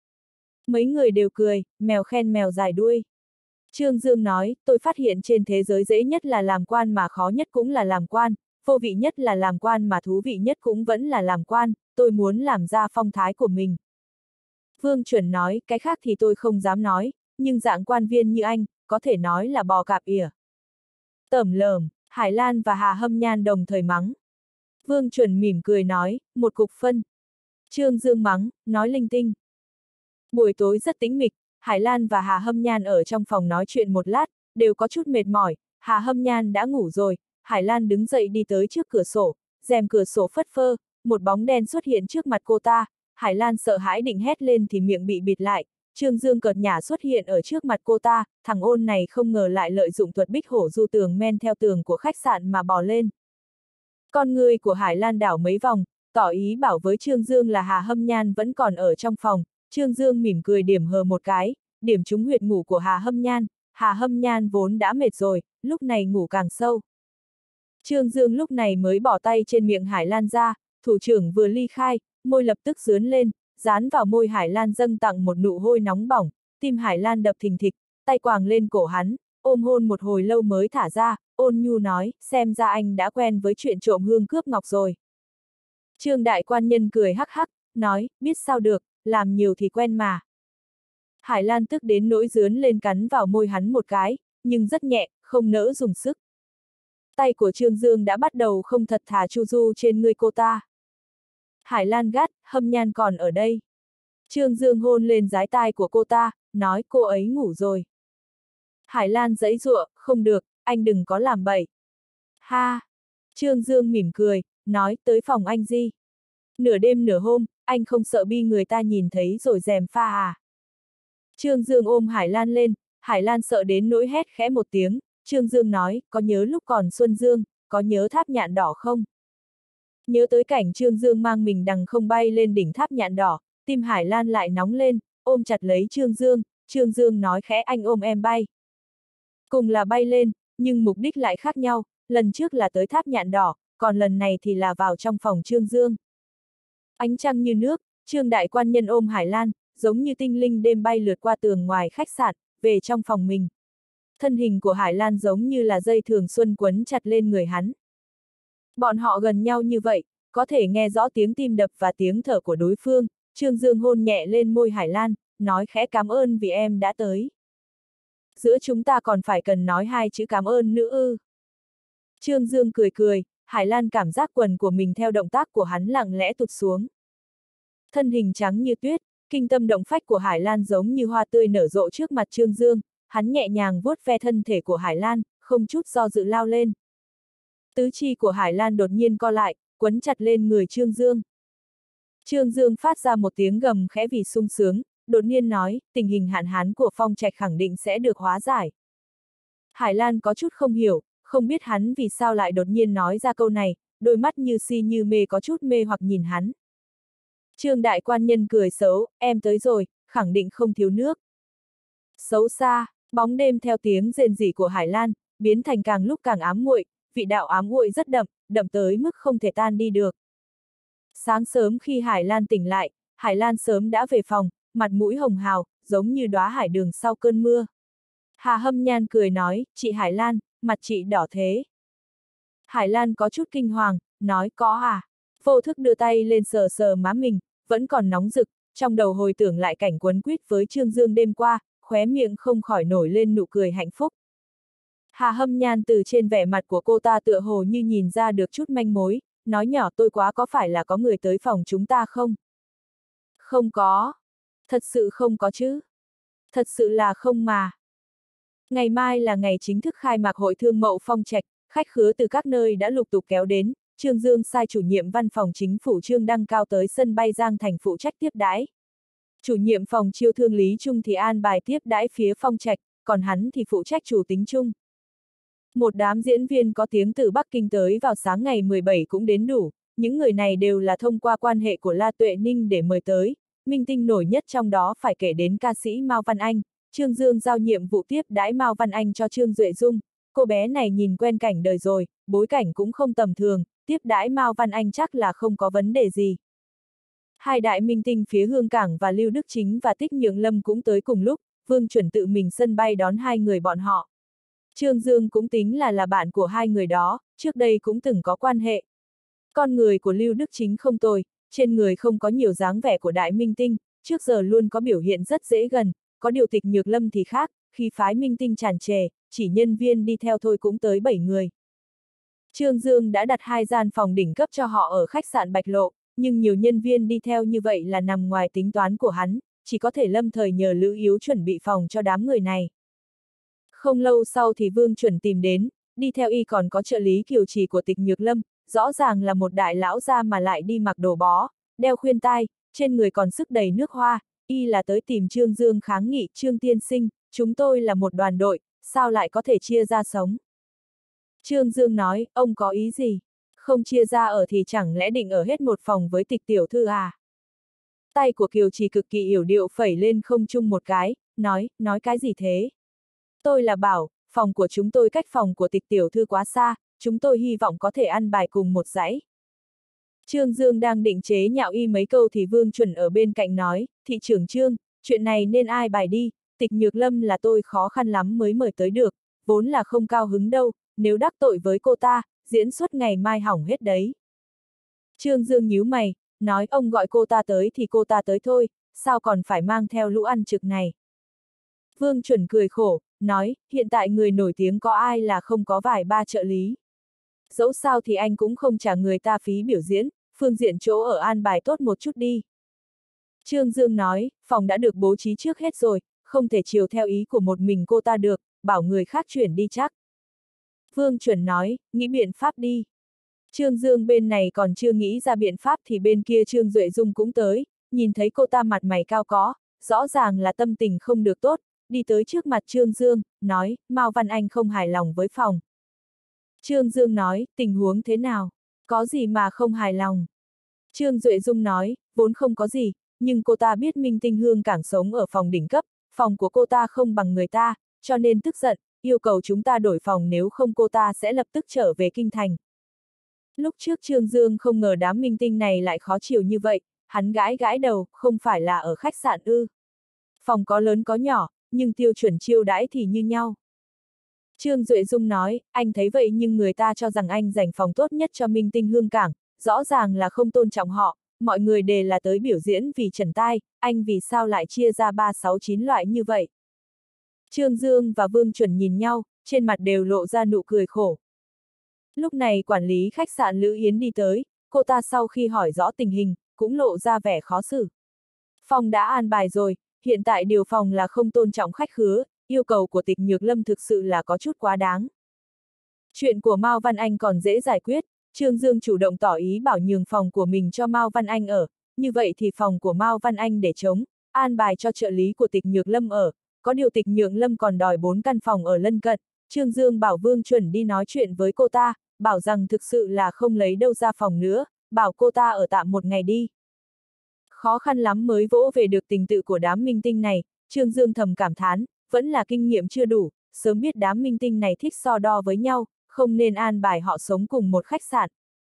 Mấy người đều cười, mèo khen mèo dài đuôi. Trương Dương nói, tôi phát hiện trên thế giới dễ nhất là làm quan mà khó nhất cũng là làm quan, vô vị nhất là làm quan mà thú vị nhất cũng vẫn là làm quan, tôi muốn làm ra phong thái của mình. Vương Chuẩn nói, cái khác thì tôi không dám nói, nhưng dạng quan viên như anh, có thể nói là bò cạp ỉa. Tởm lởm, Hải Lan và Hà Hâm Nhan đồng thời mắng. Vương Chuẩn mỉm cười nói, một cục phân. Trương Dương mắng, nói linh tinh. Buổi tối rất tĩnh mịch, Hải Lan và Hà Hâm Nhan ở trong phòng nói chuyện một lát, đều có chút mệt mỏi, Hà Hâm Nhan đã ngủ rồi, Hải Lan đứng dậy đi tới trước cửa sổ, rèm cửa sổ phất phơ, một bóng đen xuất hiện trước mặt cô ta, Hải Lan sợ hãi định hét lên thì miệng bị bịt lại, Trương Dương cợt nhả xuất hiện ở trước mặt cô ta, thằng ôn này không ngờ lại lợi dụng thuật bích hổ du tường men theo tường của khách sạn mà bò lên. Con người của Hải Lan đảo mấy vòng, tỏ ý bảo với Trương Dương là Hà Hâm Nhan vẫn còn ở trong phòng, Trương Dương mỉm cười điểm hờ một cái, điểm trúng huyệt ngủ của Hà Hâm Nhan vốn đã mệt rồi, lúc này ngủ càng sâu. Trương Dương lúc này mới bỏ tay trên miệng Hải Lan ra, thủ trưởng vừa ly khai, môi lập tức dướn lên, dán vào môi Hải Lan dâng tặng một nụ hôn nóng bỏng, tim Hải Lan đập thình thịch, tay quàng lên cổ hắn, ôm hôn một hồi lâu mới thả ra, ôn nhu nói, xem ra anh đã quen với chuyện trộm hương cướp ngọc rồi. Trương đại quan nhân cười hắc hắc, nói, biết sao được, làm nhiều thì quen mà. Hải Lan tức đến nỗi dướn lên cắn vào môi hắn một cái, nhưng rất nhẹ, không nỡ dùng sức. Tay của Trương Dương đã bắt đầu không thật thà chu du trên người cô ta. Hải Lan gắt, Hâm Nhan còn ở đây. Trương Dương hôn lên dái tai của cô ta, nói cô ấy ngủ rồi. Hải Lan giãy giụa, không được, anh đừng có làm bậy. Ha! Trương Dương mỉm cười, nói tới phòng anh gì. Nửa đêm nửa hôm, anh không sợ bị người ta nhìn thấy rồi gièm pha à? Trương Dương ôm Hải Lan lên, Hải Lan sợ đến nỗi hét khẽ một tiếng, Trương Dương nói, có nhớ lúc còn Xuân Dương, có nhớ tháp nhạn đỏ không? Nhớ tới cảnh Trương Dương mang mình đằng không bay lên đỉnh tháp nhạn đỏ, tim Hải Lan lại nóng lên, ôm chặt lấy Trương Dương nói khẽ anh ôm em bay. Cùng là bay lên, nhưng mục đích lại khác nhau, lần trước là tới tháp nhạn đỏ, còn lần này thì là vào trong phòng Trương Dương. Ánh trăng như nước, Trương đại quan nhân ôm Hải Lan, giống như tinh linh đêm bay lượt qua tường ngoài khách sạn, về trong phòng mình. Thân hình của Hải Lan giống như là dây thường xuân quấn chặt lên người hắn. Bọn họ gần nhau như vậy, có thể nghe rõ tiếng tim đập và tiếng thở của đối phương, Trương Dương hôn nhẹ lên môi Hải Lan, nói khẽ cảm ơn vì em đã tới. Giữa chúng ta còn phải cần nói hai chữ cảm ơn nữa ư. Trương Dương cười cười, Hải Lan cảm giác quần của mình theo động tác của hắn lặng lẽ tụt xuống. thân hình trắng như tuyết, kinh tâm động phách của Hải Lan giống như hoa tươi nở rộ trước mặt Trương Dương, hắn nhẹ nhàng vuốt ve thân thể của Hải Lan, không chút do dự lao lên. Tứ chi của Hải Lan đột nhiên co lại, quấn chặt lên người Trương Dương. Trương Dương phát ra một tiếng gầm khẽ vì sung sướng, đột nhiên nói, tình hình hạn hán của Phong Trạch khẳng định sẽ được hóa giải. Hải Lan có chút không hiểu, không biết hắn vì sao lại đột nhiên nói ra câu này, đôi mắt như si như mê có chút mê hoặc nhìn hắn. Trương đại quan nhân cười xấu, em tới rồi, khẳng định không thiếu nước. Xấu xa, bóng đêm theo tiếng rền rỉ của Hải Lan, biến thành càng lúc càng ám muội, vị đạo ám muội rất đậm, đậm tới mức không thể tan đi được. Sáng sớm khi Hải Lan tỉnh lại, Hải Lan sớm đã về phòng, mặt mũi hồng hào, giống như đóa hải đường sau cơn mưa. Hà Hâm Nhan cười nói, chị Hải Lan, mặt chị đỏ thế. Hải Lan có chút kinh hoàng, nói có à. Vô thức đưa tay lên sờ sờ má mình, vẫn còn nóng rực, trong đầu hồi tưởng lại cảnh quấn quýt với Trương Dương đêm qua, khóe miệng không khỏi nổi lên nụ cười hạnh phúc. Hà Hâm Nhan từ trên vẻ mặt của cô ta tựa hồ như nhìn ra được chút manh mối, nói nhỏ tôi quá có phải là có người tới phòng chúng ta không? Không có. Thật sự không có chứ. Thật sự là không mà. Ngày mai là ngày chính thức khai mạc hội thương mậu Phong Trạch, khách khứa từ các nơi đã lục tục kéo đến, Trương Dương sai chủ nhiệm văn phòng chính phủ Trương Đăng Cao tới sân bay Giang Thành phụ trách tiếp đãi. Chủ nhiệm phòng chiêu thương Lý Trung thì an bài tiếp đãi phía Phong Trạch, còn hắn thì phụ trách chủ tính chung. Một đám diễn viên có tiếng từ Bắc Kinh tới vào sáng ngày 17 cũng đến đủ, những người này đều là thông qua quan hệ của La Tuệ Ninh để mời tới, minh tinh nổi nhất trong đó phải kể đến ca sĩ Mao Văn Anh. Trương Dương giao nhiệm vụ tiếp đãi Mao Văn Anh cho Trương Duệ Dung, cô bé này nhìn quen cảnh đời rồi, bối cảnh cũng không tầm thường, tiếp đãi Mao Văn Anh chắc là không có vấn đề gì. Hai đại minh tinh phía Hương Cảng và Lưu Đức Chính và Tích Nhượng Lâm cũng tới cùng lúc, Vương Chuẩn tự mình sân bay đón hai người bọn họ. Trương Dương cũng tính là bạn của hai người đó, trước đây cũng từng có quan hệ. Con người của Lưu Đức Chính không tồi, trên người không có nhiều dáng vẻ của đại minh tinh, trước giờ luôn có biểu hiện rất dễ gần, có điều Tịch Nhược Lâm thì khác, khi phái minh tinh tràn trề, chỉ nhân viên đi theo thôi cũng tới 7 người. Trương Dương đã đặt 2 gian phòng đỉnh cấp cho họ ở khách sạn Bạch Lộ, nhưng nhiều nhân viên đi theo như vậy là nằm ngoài tính toán của hắn, chỉ có thể lâm thời nhờ Lữ Yếu chuẩn bị phòng cho đám người này. Không lâu sau thì Vương Chuẩn tìm đến, đi theo y còn có trợ lý kiều trì của Tịch Nhược Lâm, rõ ràng là một đại lão gia mà lại đi mặc đồ bó, đeo khuyên tai, trên người còn sức đầy nước hoa, y là tới tìm Trương Dương kháng nghị, Trương tiên sinh, chúng tôi là một đoàn đội, sao lại có thể chia ra sống? Trương Dương nói, ông có ý gì? Không chia ra ở thì chẳng lẽ định ở hết một phòng với Tịch tiểu thư à? Tay của kiều trì cực kỳ yểu điệu phẩy lên không trung một cái, nói cái gì thế? Tôi là bảo, phòng của chúng tôi cách phòng của Tịch tiểu thư quá xa, chúng tôi hy vọng có thể ăn bài cùng một dãy. Trương Dương đang định chế nhạo y mấy câu thì Vương Chuẩn ở bên cạnh nói, thị trưởng Trương, chuyện này nên ai bài đi, Tịch Nhược Lâm là tôi khó khăn lắm mới mời tới được, vốn là không cao hứng đâu, nếu đắc tội với cô ta, diễn xuất ngày mai hỏng hết đấy. Trương Dương nhíu mày, nói ông gọi cô ta tới thì cô ta tới thôi, sao còn phải mang theo lũ ăn trực này. Vương Chuẩn cười khổ, nói, hiện tại người nổi tiếng có ai là không có vài ba trợ lý. Dẫu sao thì anh cũng không trả người ta phí biểu diễn, phương diện chỗ ở an bài tốt một chút đi. Trương Dương nói, phòng đã được bố trí trước hết rồi, không thể chiều theo ý của một mình cô ta được, bảo người khác chuyển đi chắc. Vương Chuẩn nói, nghĩ biện pháp đi. Trương Dương bên này còn chưa nghĩ ra biện pháp thì bên kia Trương Duệ Dung cũng tới, nhìn thấy cô ta mặt mày cao có, rõ ràng là tâm tình không được tốt, đi tới trước mặt Trương Dương, nói, Mao Văn Anh không hài lòng với phòng. Trương Dương nói, tình huống thế nào? Có gì mà không hài lòng? Trương Duệ Dung nói, vốn không có gì, nhưng cô ta biết minh tinh Hương Cảng sống ở phòng đỉnh cấp, phòng của cô ta không bằng người ta, cho nên tức giận, yêu cầu chúng ta đổi phòng nếu không cô ta sẽ lập tức trở về kinh thành. Lúc trước Trương Dương không ngờ đám minh tinh này lại khó chịu như vậy, hắn gãi gãi đầu, không phải là ở khách sạn ư. Phòng có lớn có nhỏ, nhưng tiêu chuẩn chiêu đãi thì như nhau. Trương Duệ Dung nói, anh thấy vậy nhưng người ta cho rằng anh dành phòng tốt nhất cho minh tinh Hương Cảng, rõ ràng là không tôn trọng họ, mọi người đều là tới biểu diễn vì trần tai, anh vì sao lại chia ra 3, 6, 9 loại như vậy. Trương Dương và Vương Chuẩn nhìn nhau, trên mặt đều lộ ra nụ cười khổ. Lúc này quản lý khách sạn Lữ Yến đi tới, cô ta sau khi hỏi rõ tình hình, cũng lộ ra vẻ khó xử. Phòng đã an bài rồi, hiện tại điều phòng là không tôn trọng khách khứa, yêu cầu của Tịch Nhược Lâm thực sự là có chút quá đáng. Chuyện của Mao Văn Anh còn dễ giải quyết, Trương Dương chủ động tỏ ý bảo nhường phòng của mình cho Mao Văn Anh ở, như vậy thì phòng của Mao Văn Anh để trống, an bài cho trợ lý của Tịch Nhược Lâm ở, có điều Tịch Nhược Lâm còn đòi 4 căn phòng ở lân cận, Trương Dương bảo Vương Chuẩn đi nói chuyện với cô ta, bảo rằng thực sự là không lấy đâu ra phòng nữa, bảo cô ta ở tạm một ngày đi. Khó khăn lắm mới vỗ về được tình tự của đám minh tinh này, Trương Dương thầm cảm thán, vẫn là kinh nghiệm chưa đủ, sớm biết đám minh tinh này thích so đo với nhau, không nên an bài họ sống cùng một khách sạn.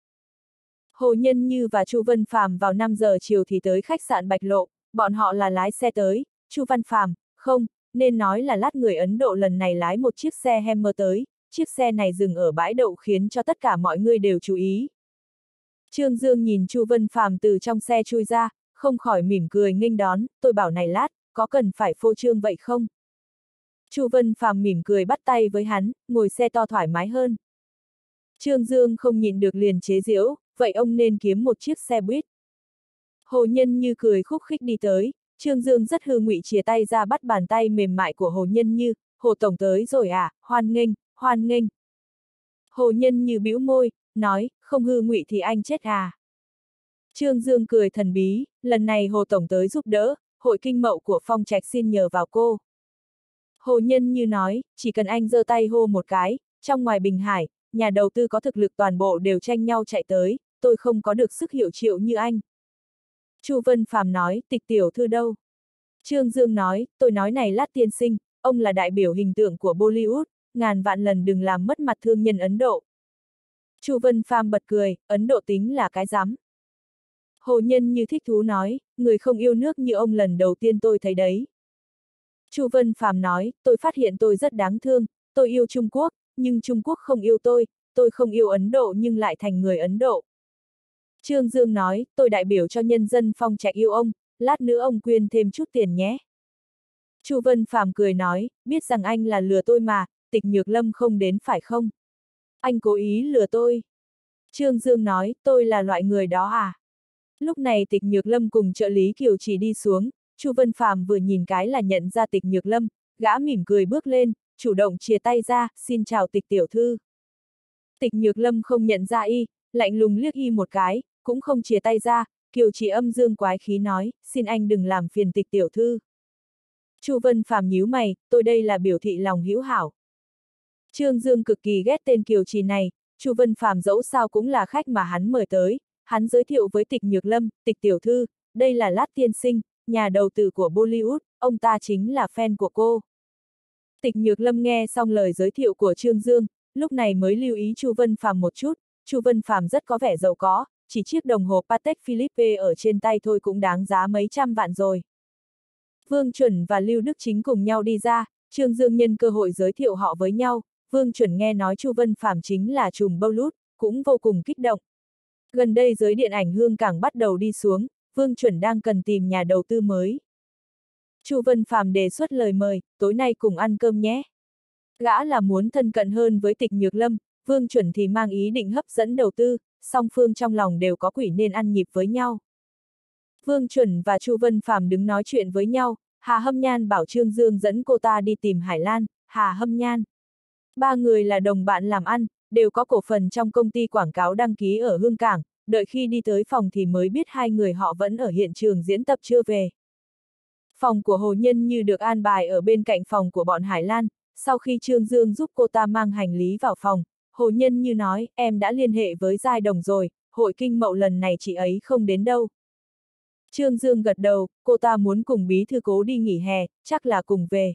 Hồ Nhân Như và Chu Vân Phàm vào 5 giờ chiều thì tới khách sạn Bạch Lộ, bọn họ là lái xe tới, Chu Văn Phàm, không, nên nói là lát người Ấn Độ lần này lái một chiếc xe Hammer tới, chiếc xe này dừng ở bãi đậu khiến cho tất cả mọi người đều chú ý. Trương Dương nhìn Chu Vân Phàm từ trong xe chui ra, không khỏi mỉm cười nghênh đón, tôi bảo này lát, có cần phải phô trương vậy không? Chu Vân Phàm mỉm cười bắt tay với hắn, ngồi xe to thoải mái hơn. Trương Dương không nhịn được liền chế giễu, vậy ông nên kiếm một chiếc xe buýt. Hồ Nhân Như cười khúc khích đi tới, Trương Dương rất hư ngụy chìa tay ra bắt bàn tay mềm mại của Hồ Nhân Như, Hồ Tổng tới rồi à, hoan nghênh, hoan nghênh. Hồ Nhân Như bĩu môi, nói, không hư ngụy thì anh chết à. Trương Dương cười thần bí, lần này Hồ Tổng tới giúp đỡ, hội kinh mậu của Phong Trạch xin nhờ vào cô. Hồ Nhân Như nói, chỉ cần anh giơ tay hô một cái, trong ngoài Bình Hải, nhà đầu tư có thực lực toàn bộ đều tranh nhau chạy tới, tôi không có được sức hiệu triệu như anh. Chu Vân Phàm nói, Tịch tiểu thư đâu? Trương Dương nói, tôi nói này lát tiên sinh, ông là đại biểu hình tượng của Bollywood, ngàn vạn lần đừng làm mất mặt thương nhân Ấn Độ. Chu Vân Phàm bật cười, Ấn Độ tính là cái rắm. Hồ Nhân Như thích thú nói, người không yêu nước như ông lần đầu tiên tôi thấy đấy. Chu Vân Phàm nói, tôi phát hiện tôi rất đáng thương, tôi yêu Trung Quốc, nhưng Trung Quốc không yêu tôi không yêu Ấn Độ nhưng lại thành người Ấn Độ. Trương Dương nói, tôi đại biểu cho nhân dân Phong Trạch yêu ông, lát nữa ông quyên thêm chút tiền nhé. Chu Vân Phàm cười nói, biết rằng anh là lừa tôi mà, Tịch Nhược Lâm không đến phải không? Anh cố ý lừa tôi. Trương Dương nói, tôi là loại người đó à? Lúc này Tịch Nhược Lâm cùng trợ lý Kiều Chỉ đi xuống, Chu Vân Phàm vừa nhìn cái là nhận ra Tịch Nhược Lâm, gã mỉm cười bước lên, chủ động chìa tay ra, xin chào Tịch tiểu thư. Tịch Nhược Lâm không nhận ra y, lạnh lùng liếc y một cái, cũng không chìa tay ra, Kiều Chỉ âm dương quái khí nói, xin anh đừng làm phiền Tịch tiểu thư. Chu Vân Phàm nhíu mày, tôi đây là biểu thị lòng hữu hảo. Trương Dương cực kỳ ghét tên Kiều Chỉ này, Chu Vân Phàm dẫu sao cũng là khách mà hắn mời tới, hắn giới thiệu với Tịch Nhược Lâm, Tịch tiểu thư, đây là Lát tiên sinh, nhà đầu tư của Bollywood, ông ta chính là fan của cô. Tịch Nhược Lâm nghe xong lời giới thiệu của Trương Dương, lúc này mới lưu ý Chu Vân Phàm một chút, Chu Vân Phàm rất có vẻ giàu có, chỉ chiếc đồng hồ Patek Philippe ở trên tay thôi cũng đáng giá mấy trăm vạn rồi. Vương Chuẩn và Lưu Đức Chính cùng nhau đi ra, Trương Dương nhân cơ hội giới thiệu họ với nhau, Vương Chuẩn nghe nói Chu Vân Phàm chính là trùm Bollywood, cũng vô cùng kích động. Gần đây giới điện ảnh Hương Cảng bắt đầu đi xuống, Vương Chuẩn đang cần tìm nhà đầu tư mới. Chu Vân Phàm đề xuất lời mời, tối nay cùng ăn cơm nhé. Gã là muốn thân cận hơn với Tịch Nhược Lâm, Vương Chuẩn thì mang ý định hấp dẫn đầu tư, song phương trong lòng đều có quỷ nên ăn nhịp với nhau. Vương Chuẩn và Chu Vân Phàm đứng nói chuyện với nhau, Hà Hâm Nhan bảo Trương Dương dẫn cô ta đi tìm Hải Lan, Hà Hâm Nhan. Ba người là đồng bạn làm ăn, đều có cổ phần trong công ty quảng cáo đăng ký ở Hương Cảng, đợi khi đi tới phòng thì mới biết hai người họ vẫn ở hiện trường diễn tập chưa về. Phòng của Hồ Nhân Như được an bài ở bên cạnh phòng của bọn Hải Lan, sau khi Trương Dương giúp cô ta mang hành lý vào phòng, Hồ Nhân Như nói, em đã liên hệ với Giai Đồng rồi, hội kinh mậu lần này chị ấy không đến đâu. Trương Dương gật đầu, cô ta muốn cùng bí thư Cố đi nghỉ hè, chắc là cùng về.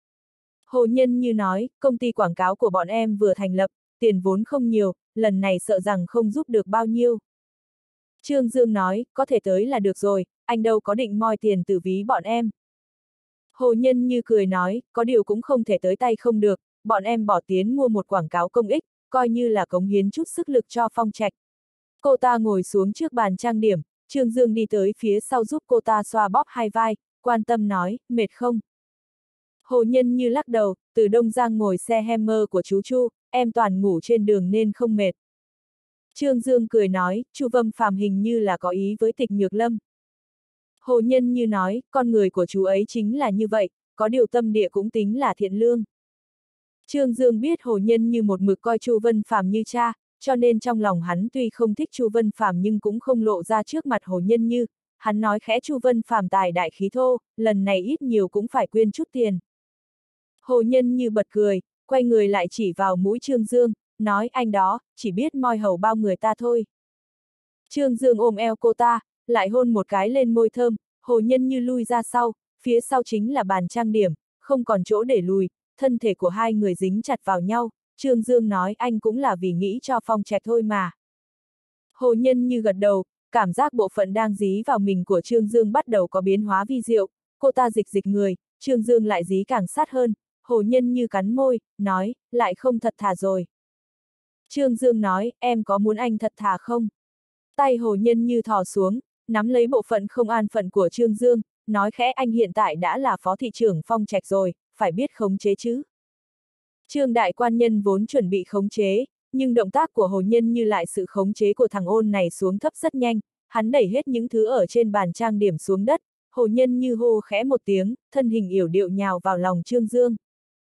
Hồ Nhân Như nói, công ty quảng cáo của bọn em vừa thành lập, tiền vốn không nhiều, lần này sợ rằng không giúp được bao nhiêu. Trương Dương nói, có thể tới là được rồi, anh đâu có định moi tiền từ ví bọn em. Hồ Nhân Như cười nói, có điều cũng không thể tới tay không được, bọn em bỏ tiền mua một quảng cáo công ích, coi như là cống hiến chút sức lực cho Phong Trạch. Cô ta ngồi xuống trước bàn trang điểm, Trương Dương đi tới phía sau giúp cô ta xoa bóp hai vai, quan tâm nói, mệt không? Hồ Nhân Như lắc đầu, từ Đông Giang ngồi xe Hammer của chú Chu, em toàn ngủ trên đường nên không mệt. Trương Dương cười nói, Chu Vâm Phàm hình như là có ý với Tịch Nhược Lâm. Hồ Nhân Như nói, con người của chú ấy chính là như vậy, có điều tâm địa cũng tính là thiện lương. Trương Dương biết Hồ Nhân Như một mực coi Chu Vân Phàm như cha, cho nên trong lòng hắn tuy không thích Chu Vân Phàm nhưng cũng không lộ ra trước mặt Hồ Nhân Như. Hắn nói khẽ, Chu Vân Phàm tài đại khí thô, lần này ít nhiều cũng phải quyên chút tiền. Hồ Nhân Như bật cười, quay người lại chỉ vào mũi Trương Dương, nói, anh đó, chỉ biết moi hầu bao người ta thôi. Trương Dương ôm eo cô ta, lại hôn một cái lên môi thơm, Hồ Nhân Như lui ra sau, phía sau chính là bàn trang điểm, không còn chỗ để lùi, thân thể của hai người dính chặt vào nhau. Trương Dương nói, anh cũng là vì nghĩ cho Phong Trạch thôi mà. Hồ Nhân Như gật đầu, cảm giác bộ phận đang dí vào mình của Trương Dương bắt đầu có biến hóa vi diệu, cô ta dịch dịch người, Trương Dương lại dí càng sát hơn. Hồ Nhân Như cắn môi, nói, lại không thật thà rồi. Trương Dương nói, em có muốn anh thật thà không? Tay Hồ Nhân Như thò xuống, nắm lấy bộ phận không an phận của Trương Dương, nói khẽ, anh hiện tại đã là phó thị trưởng Phong Trạch rồi, phải biết khống chế chứ. Trương đại quan nhân vốn chuẩn bị khống chế, nhưng động tác của Hồ Nhân Như lại sự khống chế của thằng ôn này xuống thấp rất nhanh, hắn đẩy hết những thứ ở trên bàn trang điểm xuống đất, Hồ Nhân Như hô khẽ một tiếng, thân hình yểu điệu nhào vào lòng Trương Dương.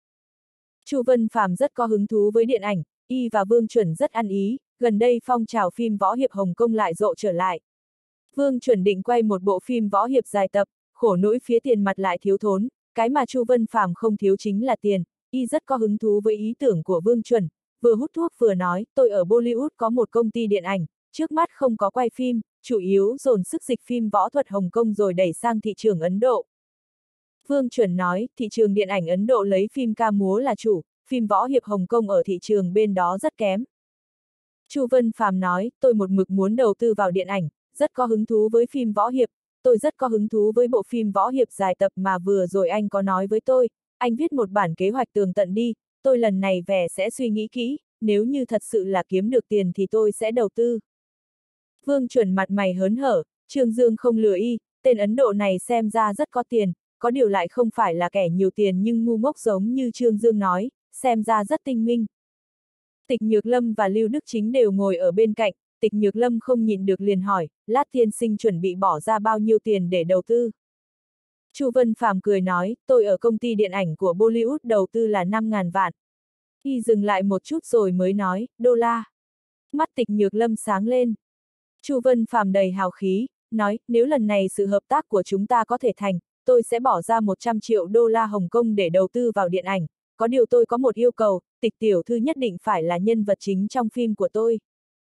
Chu Vân Phàm rất có hứng thú với điện ảnh, y và Vương Chuẩn rất ăn ý, gần đây phong trào phim võ hiệp Hồng Kông lại rộ trở lại. Vương Chuẩn định quay một bộ phim võ hiệp dài tập, khổ nỗi phía tiền mặt lại thiếu thốn, cái mà Chu Vân Phàm không thiếu chính là tiền, y rất có hứng thú với ý tưởng của Vương Chuẩn, vừa hút thuốc vừa nói, tôi ở Bollywood có một công ty điện ảnh, trước mắt không có quay phim, chủ yếu dồn sức dịch phim võ thuật Hồng Kông rồi đẩy sang thị trường Ấn Độ. Vương Chuẩn nói, thị trường điện ảnh Ấn Độ lấy phim ca múa là chủ, phim võ hiệp Hồng Kông ở thị trường bên đó rất kém. Chu Vân Phàm nói, tôi một mực muốn đầu tư vào điện ảnh, rất có hứng thú với phim võ hiệp, tôi rất có hứng thú với bộ phim võ hiệp dài tập mà vừa rồi anh có nói với tôi, anh viết một bản kế hoạch tường tận đi, tôi lần này về sẽ suy nghĩ kỹ, nếu như thật sự là kiếm được tiền thì tôi sẽ đầu tư. Vương Chuẩn mặt mày hớn hở, Trương Dương không lừa y, tên Ấn Độ này xem ra rất có tiền, có điều lại không phải là kẻ nhiều tiền nhưng ngu ngốc giống như Trương Dương nói, xem ra rất tinh minh. Tịch Nhược Lâm và Lưu Đức Chính đều ngồi ở bên cạnh, Tịch Nhược Lâm không nhịn được liền hỏi, Lát tiên sinh chuẩn bị bỏ ra bao nhiêu tiền để đầu tư? Chu Vân Phàm cười nói, tôi ở công ty điện ảnh của Bollywood đầu tư là 5.000 vạn. Y dừng lại một chút rồi mới nói, đô la. Mắt Tịch Nhược Lâm sáng lên. Chu Vân Phàm đầy hào khí, nói, nếu lần này sự hợp tác của chúng ta có thể thành, tôi sẽ bỏ ra 100 triệu đô la Hồng Kông để đầu tư vào điện ảnh. Có điều tôi có một yêu cầu, Tịch tiểu thư nhất định phải là nhân vật chính trong phim của tôi.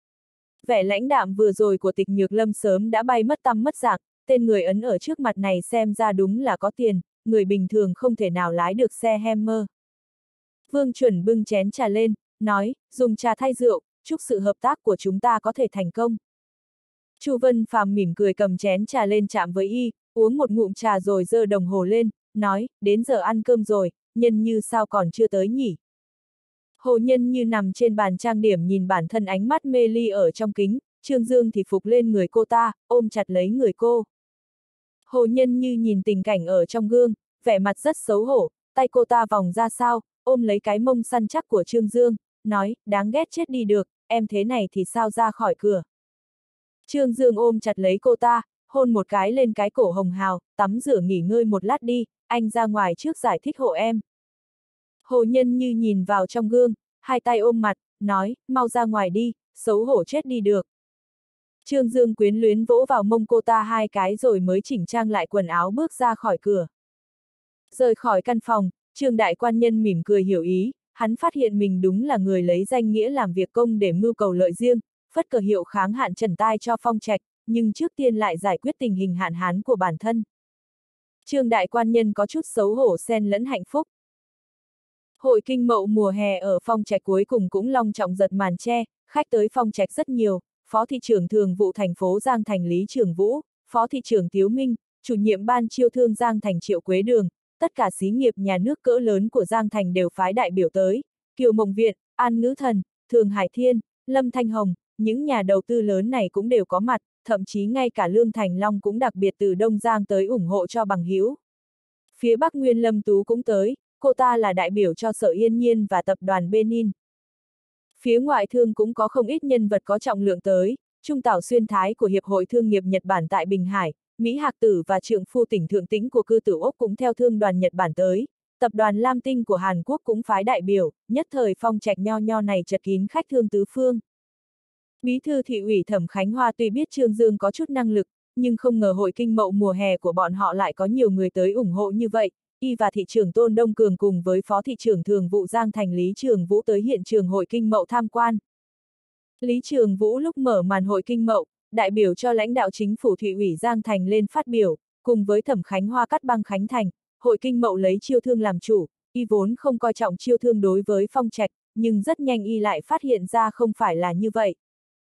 Vẻ lãnh đạm vừa rồi của Tịch Nhược Lâm sớm đã bay mất tăm mất dạng, tên người Ấn ở trước mặt này xem ra đúng là có tiền, người bình thường không thể nào lái được xe Hammer. Vương Chuẩn bưng chén trà lên, nói, dùng trà thay rượu, chúc sự hợp tác của chúng ta có thể thành công. Chu Vân Phàm mỉm cười cầm chén trà lên chạm với y, uống một ngụm trà rồi giơ đồng hồ lên, nói, đến giờ ăn cơm rồi, Nhân Như sao còn chưa tới nhỉ? Hồ Nhân Như nằm trên bàn trang điểm nhìn bản thân ánh mắt mê ly ở trong kính, Trương Dương thì phục lên người cô ta, ôm chặt lấy người cô. Hồ Nhân Như nhìn tình cảnh ở trong gương, vẻ mặt rất xấu hổ, tay cô ta vòng ra sau, ôm lấy cái mông săn chắc của Trương Dương, nói, đáng ghét chết đi được, em thế này thì sao ra khỏi cửa. Trương Dương ôm chặt lấy cô ta, hôn một cái lên cái cổ hồng hào, tắm rửa nghỉ ngơi một lát đi, anh ra ngoài trước giải thích hộ em. Hồ Nhân Như nhìn vào trong gương, hai tay ôm mặt, nói, mau ra ngoài đi, xấu hổ chết đi được. Trương Dương quyến luyến vỗ vào mông cô ta hai cái rồi mới chỉnh trang lại quần áo bước ra khỏi cửa. Rời khỏi căn phòng, Trương đại quan nhân mỉm cười hiểu ý, hắn phát hiện mình đúng là người lấy danh nghĩa làm việc công để mưu cầu lợi riêng, phất cờ hiệu kháng hạn trần tai cho Phong Trạch, nhưng trước tiên lại giải quyết tình hình hạn hán của bản thân. Trương đại quan nhân có chút xấu hổ xen lẫn hạnh phúc. Hội kinh mậu mùa hè ở Phong Trạch cuối cùng cũng long trọng giật màn che, khách tới Phong Trạch rất nhiều, Phó thị trưởng thường vụ thành phố Giang Thành Lý Trường Vũ, Phó thị trưởng Tiếu Minh, chủ nhiệm ban chiêu thương Giang Thành Triệu Quế Đường, tất cả xí nghiệp nhà nước cỡ lớn của Giang Thành đều phái đại biểu tới, Kiều Mộng Viện, An Ngữ Thần, Thường Hải Thiên, Lâm Thanh Hồng, những nhà đầu tư lớn này cũng đều có mặt, thậm chí ngay cả Lương Thành Long cũng đặc biệt từ Đông Giang tới ủng hộ cho bằng hữu. Phía Bắc Nguyên Lâm Tú cũng tới, cô ta là đại biểu cho Sở Yên Nhiên và tập đoàn Benin. Phía ngoại thương cũng có không ít nhân vật có trọng lượng tới, Trung Tảo Xuyên Thái của Hiệp hội Thương nghiệp Nhật Bản tại Bình Hải, Mỹ Hạc Tử và trượng phu Tỉnh Thượng Tĩnh của cư tử Úc cũng theo thương đoàn Nhật Bản tới, tập đoàn Lam Tinh của Hàn Quốc cũng phái đại biểu, nhất thời phong trạch nho nho này chật kín khách thương tứ phương. Bí thư thị ủy Thẩm Khánh Hoa tuy biết Trương Dương có chút năng lực, nhưng không ngờ hội kinh mậu mùa hè của bọn họ lại có nhiều người tới ủng hộ như vậy. Y và thị trưởng Tôn Đông Cường cùng với phó thị trưởng thường vụ Giang Thành Lý Trường Vũ tới hiện trường hội kinh mậu tham quan. Lý Trường Vũ lúc mở màn hội kinh mậu, đại biểu cho lãnh đạo chính phủ thị ủy Giang Thành lên phát biểu, cùng với Thẩm Khánh Hoa cắt băng khánh thành, hội kinh mậu lấy chiêu thương làm chủ, y vốn không coi trọng chiêu thương đối với phong trạch, nhưng rất nhanh y lại phát hiện ra không phải là như vậy.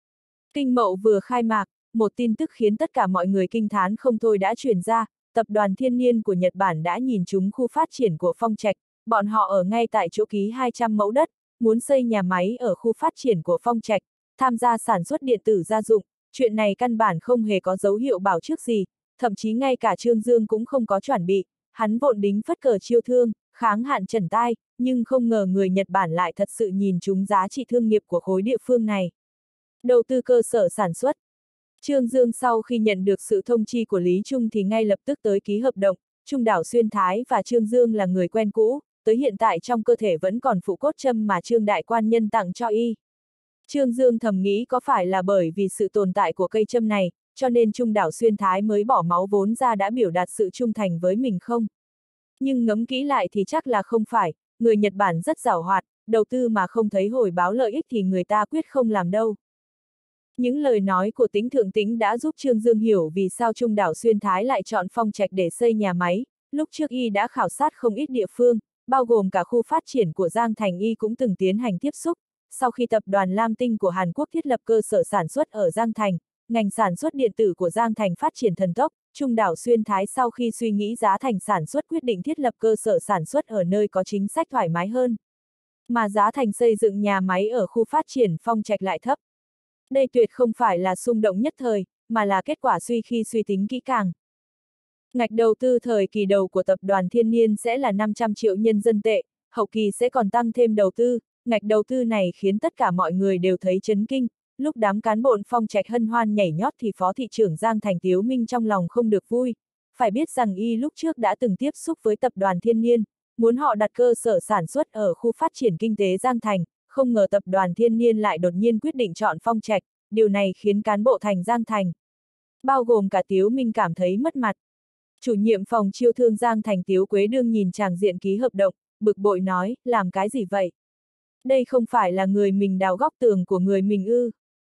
Kinh mậu vừa khai mạc, một tin tức khiến tất cả mọi người kinh thán không thôi đã truyền ra, tập đoàn Thiên Niên của Nhật Bản đã nhìn trúng khu phát triển của phong trạch, bọn họ ở ngay tại chỗ ký 200 mẫu đất, muốn xây nhà máy ở khu phát triển của phong trạch, tham gia sản xuất điện tử gia dụng, chuyện này căn bản không hề có dấu hiệu bảo trước gì, thậm chí ngay cả Trương Dương cũng không có chuẩn bị, hắn vội đính phất cờ chiêu thương, kháng hạn trần tai, nhưng không ngờ người Nhật Bản lại thật sự nhìn trúng giá trị thương nghiệp của khối địa phương này. Đầu tư cơ sở sản xuất. Trương Dương sau khi nhận được sự thông chi của Lý Trung thì ngay lập tức tới ký hợp đồng, Trung Đảo Xuyên Thái và Trương Dương là người quen cũ, tới hiện tại trong cơ thể vẫn còn phụ cốt châm mà Trương Đại Quan Nhân tặng cho y. Trương Dương thầm nghĩ có phải là bởi vì sự tồn tại của cây châm này, cho nên Trung Đảo Xuyên Thái mới bỏ máu vốn ra đã biểu đạt sự trung thành với mình không? Nhưng ngẫm kỹ lại thì chắc là không phải, người Nhật Bản rất giàu hoạt, đầu tư mà không thấy hồi báo lợi ích thì người ta quyết không làm đâu. Những lời nói của Tĩnh Thượng Tĩnh đã giúp Trương Dương hiểu vì sao Trung Đảo Xuyên Thái lại chọn phong trạch để xây nhà máy, lúc trước y đã khảo sát không ít địa phương, bao gồm cả khu phát triển của Giang Thành y cũng từng tiến hành tiếp xúc, sau khi tập đoàn Lam Tinh của Hàn Quốc thiết lập cơ sở sản xuất ở Giang Thành, ngành sản xuất điện tử của Giang Thành phát triển thần tốc, Trung Đảo Xuyên Thái sau khi suy nghĩ giá thành sản xuất quyết định thiết lập cơ sở sản xuất ở nơi có chính sách thoải mái hơn. Mà giá thành xây dựng nhà máy ở khu phát triển phong trạch lại thấp. Đây tuyệt không phải là xung động nhất thời, mà là kết quả khi suy tính kỹ càng. Ngạch đầu tư thời kỳ đầu của tập đoàn Thiên Niên sẽ là 500 triệu nhân dân tệ, hậu kỳ sẽ còn tăng thêm đầu tư, ngạch đầu tư này khiến tất cả mọi người đều thấy chấn kinh, lúc đám cán bộ phong trạch hân hoan nhảy nhót thì phó thị trưởng Giang Thành Tiếu Minh trong lòng không được vui, phải biết rằng y lúc trước đã từng tiếp xúc với tập đoàn Thiên Niên, muốn họ đặt cơ sở sản xuất ở khu phát triển kinh tế Giang Thành, không ngờ tập đoàn Thiên Niên lại đột nhiên quyết định chọn phong trạch, điều này khiến cán bộ thành Giang Thành, bao gồm cả Tiếu Minh cảm thấy mất mặt. Chủ nhiệm phòng chiêu thương Giang Thành Tiếu Quế Đương nhìn tràng diện ký hợp đồng, bực bội nói, làm cái gì vậy? Đây không phải là người mình đào góc tường của người mình ư?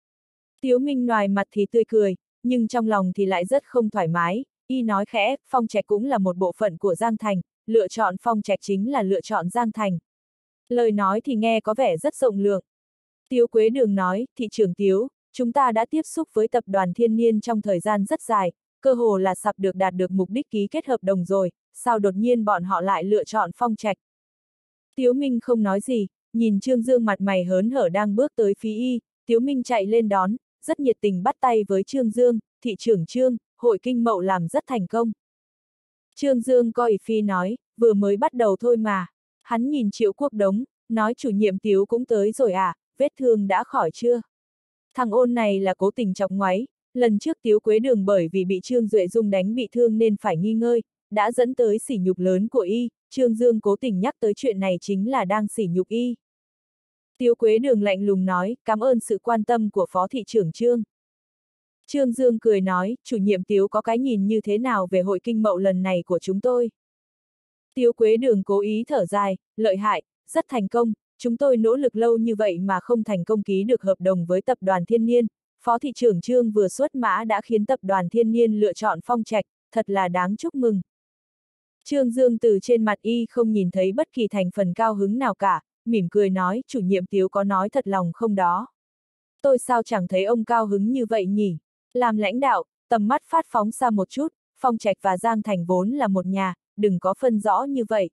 Tiếu Minh ngoài mặt thì tươi cười, nhưng trong lòng thì lại rất không thoải mái, y nói khẽ, phong trạch cũng là một bộ phận của Giang Thành, lựa chọn phong trạch chính là lựa chọn Giang Thành. Lời nói thì nghe có vẻ rất rộng lượng. Tiếu Quế Đường nói, thị trưởng Tiếu, chúng ta đã tiếp xúc với tập đoàn Thiên Niên trong thời gian rất dài, cơ hồ là sắp được đạt được mục đích ký kết hợp đồng rồi, sao đột nhiên bọn họ lại lựa chọn phong trạch? Tiếu Minh không nói gì, nhìn Trương Dương mặt mày hớn hở đang bước tới phía y, Tiếu Minh chạy lên đón, rất nhiệt tình bắt tay với Trương Dương, thị trưởng Trương, hội kinh mậu làm rất thành công. Trương Dương coi phi nói, vừa mới bắt đầu thôi mà. Hắn nhìn Triệu Quốc Đống, nói chủ nhiệm Tiếu cũng tới rồi à, vết thương đã khỏi chưa? Thằng ôn này là cố tình chọc ngoáy, lần trước Tiếu Quế Đường bởi vì bị Trương Duệ Dung đánh bị thương nên phải nghi ngơi, đã dẫn tới sỉ nhục lớn của y, Trương Dương cố tình nhắc tới chuyện này chính là đang sỉ nhục y. Tiếu Quế Đường lạnh lùng nói, cảm ơn sự quan tâm của phó thị trưởng Trương. Trương Dương cười nói, chủ nhiệm Tiếu có cái nhìn như thế nào về hội kinh mậu lần này của chúng tôi? Tiếu Quế Đường cố ý thở dài, lợi hại, rất thành công, chúng tôi nỗ lực lâu như vậy mà không thành công ký được hợp đồng với tập đoàn Thiên Niên, phó thị trưởng Trương vừa xuất mã đã khiến tập đoàn Thiên Niên lựa chọn phong trạch, thật là đáng chúc mừng. Trương Dương từ trên mặt y không nhìn thấy bất kỳ thành phần cao hứng nào cả, mỉm cười nói, chủ nhiệm Tiếu có nói thật lòng không đó? Tôi sao chẳng thấy ông cao hứng như vậy nhỉ? Làm lãnh đạo, tầm mắt phát phóng xa một chút, phong trạch và Giang Thành vốn là một nhà, đừng có phân rõ như vậy.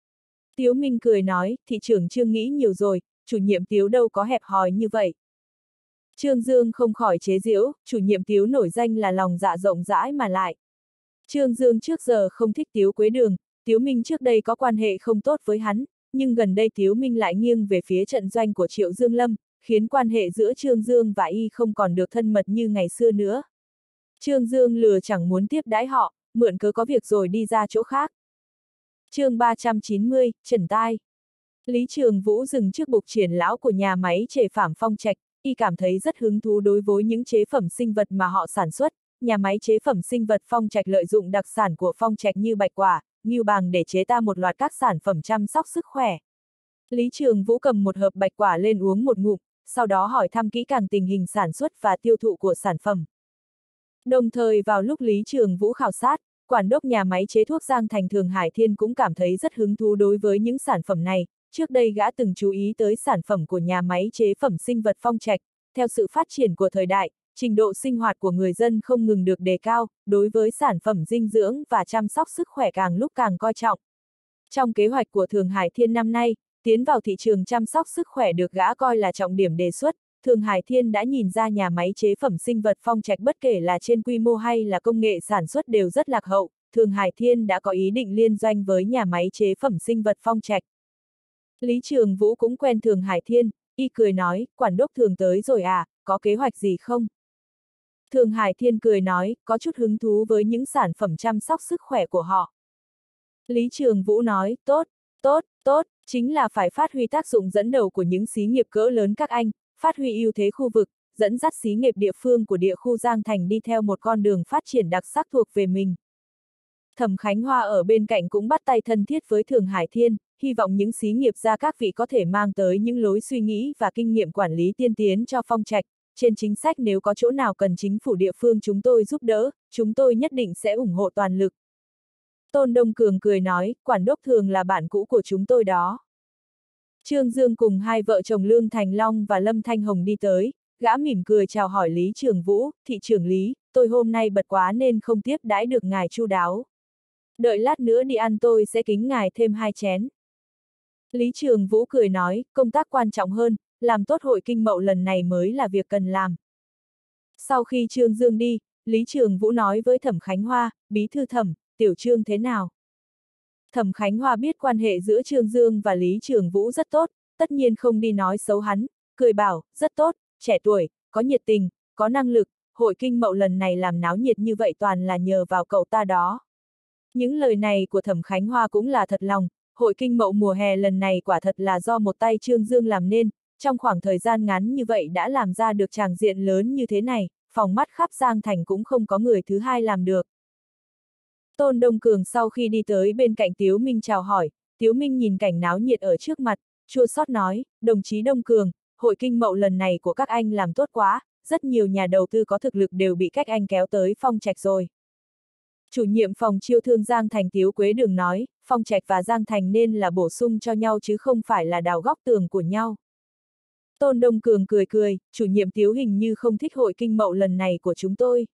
Tiếu Minh cười nói, thị trưởng Trương nghĩ nhiều rồi, chủ nhiệm Tiếu đâu có hẹp hòi như vậy. Trương Dương không khỏi chế giễu, chủ nhiệm Tiếu nổi danh là lòng dạ rộng rãi mà lại. Trương Dương trước giờ không thích Tiếu Quế Đường, Tiếu Minh trước đây có quan hệ không tốt với hắn, nhưng gần đây Tiếu Minh lại nghiêng về phía trận doanh của Triệu Dương Lâm, khiến quan hệ giữa Trương Dương và y không còn được thân mật như ngày xưa nữa. Trương Dương lừa chẳng muốn tiếp đãi họ, mượn cớ có việc rồi đi ra chỗ khác. chương 390, Trần Tai. Lý Trường Vũ dừng trước bục triển lão của nhà máy chế phẩm Phong Trạch, y cảm thấy rất hứng thú đối với những chế phẩm sinh vật mà họ sản xuất. Nhà máy chế phẩm sinh vật Phong Trạch lợi dụng đặc sản của Phong Trạch như bạch quả, ngưu bàng để chế ra một loạt các sản phẩm chăm sóc sức khỏe. Lý Trường Vũ cầm một hộp bạch quả lên uống một ngụm, sau đó hỏi thăm kỹ càng tình hình sản xuất và tiêu thụ của sản phẩm. Đồng thời vào lúc Lý Trường Vũ khảo sát, quản đốc nhà máy chế thuốc Giang Thành Thường Hải Thiên cũng cảm thấy rất hứng thú đối với những sản phẩm này. Trước đây gã từng chú ý tới sản phẩm của nhà máy chế phẩm sinh vật Phong Trạch. Theo sự phát triển của thời đại, trình độ sinh hoạt của người dân không ngừng được đề cao, đối với sản phẩm dinh dưỡng và chăm sóc sức khỏe càng lúc càng coi trọng. Trong kế hoạch của Thường Hải Thiên năm nay, tiến vào thị trường chăm sóc sức khỏe được gã coi là trọng điểm đề xuất. Thường Hải Thiên đã nhìn ra nhà máy chế phẩm sinh vật Phong Trạch bất kể là trên quy mô hay là công nghệ sản xuất đều rất lạc hậu. Thường Hải Thiên đã có ý định liên doanh với nhà máy chế phẩm sinh vật Phong Trạch. Lý Trường Vũ cũng quen Thường Hải Thiên, y cười nói, quản đốc Thường tới rồi à, có kế hoạch gì không? Thường Hải Thiên cười nói, có chút hứng thú với những sản phẩm chăm sóc sức khỏe của họ. Lý Trường Vũ nói, tốt, chính là phải phát huy tác dụng dẫn đầu của những xí nghiệp cỡ lớn các anh, phát huy ưu thế khu vực, dẫn dắt xí nghiệp địa phương của địa khu Giang Thành đi theo một con đường phát triển đặc sắc thuộc về mình. Thẩm Khánh Hoa ở bên cạnh cũng bắt tay thân thiết với Thường Hải Thiên, hy vọng những xí nghiệp gia các vị có thể mang tới những lối suy nghĩ và kinh nghiệm quản lý tiên tiến cho Phong Trạch. Trên chính sách nếu có chỗ nào cần chính phủ địa phương chúng tôi giúp đỡ, chúng tôi nhất định sẽ ủng hộ toàn lực. Tôn Đông Cường cười nói, quản đốc Thường là bạn cũ của chúng tôi đó. Trương Dương cùng hai vợ chồng Lương Thành Long và Lâm Thanh Hồng đi tới, gã mỉm cười chào hỏi Lý Trường Vũ, thị trưởng Lý, tôi hôm nay bận quá nên không tiếp đãi được ngài chu đáo. Đợi lát nữa đi ăn tôi sẽ kính ngài thêm 2 chén. Lý Trường Vũ cười nói, công tác quan trọng hơn, làm tốt hội kinh mậu lần này mới là việc cần làm. Sau khi Trương Dương đi, Lý Trường Vũ nói với Thẩm Khánh Hoa, bí thư Thẩm, tiểu Trương thế nào? Thẩm Khánh Hoa biết quan hệ giữa Trương Dương và Lý Trường Vũ rất tốt, tất nhiên không đi nói xấu hắn, cười bảo, rất tốt, trẻ tuổi, có nhiệt tình, có năng lực, hội kinh mậu lần này làm náo nhiệt như vậy toàn là nhờ vào cậu ta đó. Những lời này của Thẩm Khánh Hoa cũng là thật lòng, hội kinh mậu mùa hè lần này quả thật là do một tay Trương Dương làm nên, trong khoảng thời gian ngắn như vậy đã làm ra được tràng diện lớn như thế này, phòng mắt khắp Giang Thành cũng không có người thứ hai làm được. Tôn Đông Cường sau khi đi tới bên cạnh Tiếu Minh chào hỏi, Tiếu Minh nhìn cảnh náo nhiệt ở trước mặt, chua xót nói, đồng chí Đông Cường, hội kinh mậu lần này của các anh làm tốt quá, rất nhiều nhà đầu tư có thực lực đều bị các anh kéo tới Phong Trạch rồi. Chủ nhiệm phòng chiêu thương Giang Thành Tiếu Quế Đường nói, Phong Trạch và Giang Thành nên là bổ sung cho nhau chứ không phải là đào góc tường của nhau. Tôn Đông Cường cười, chủ nhiệm Tiếu hình như không thích hội kinh mậu lần này của chúng tôi.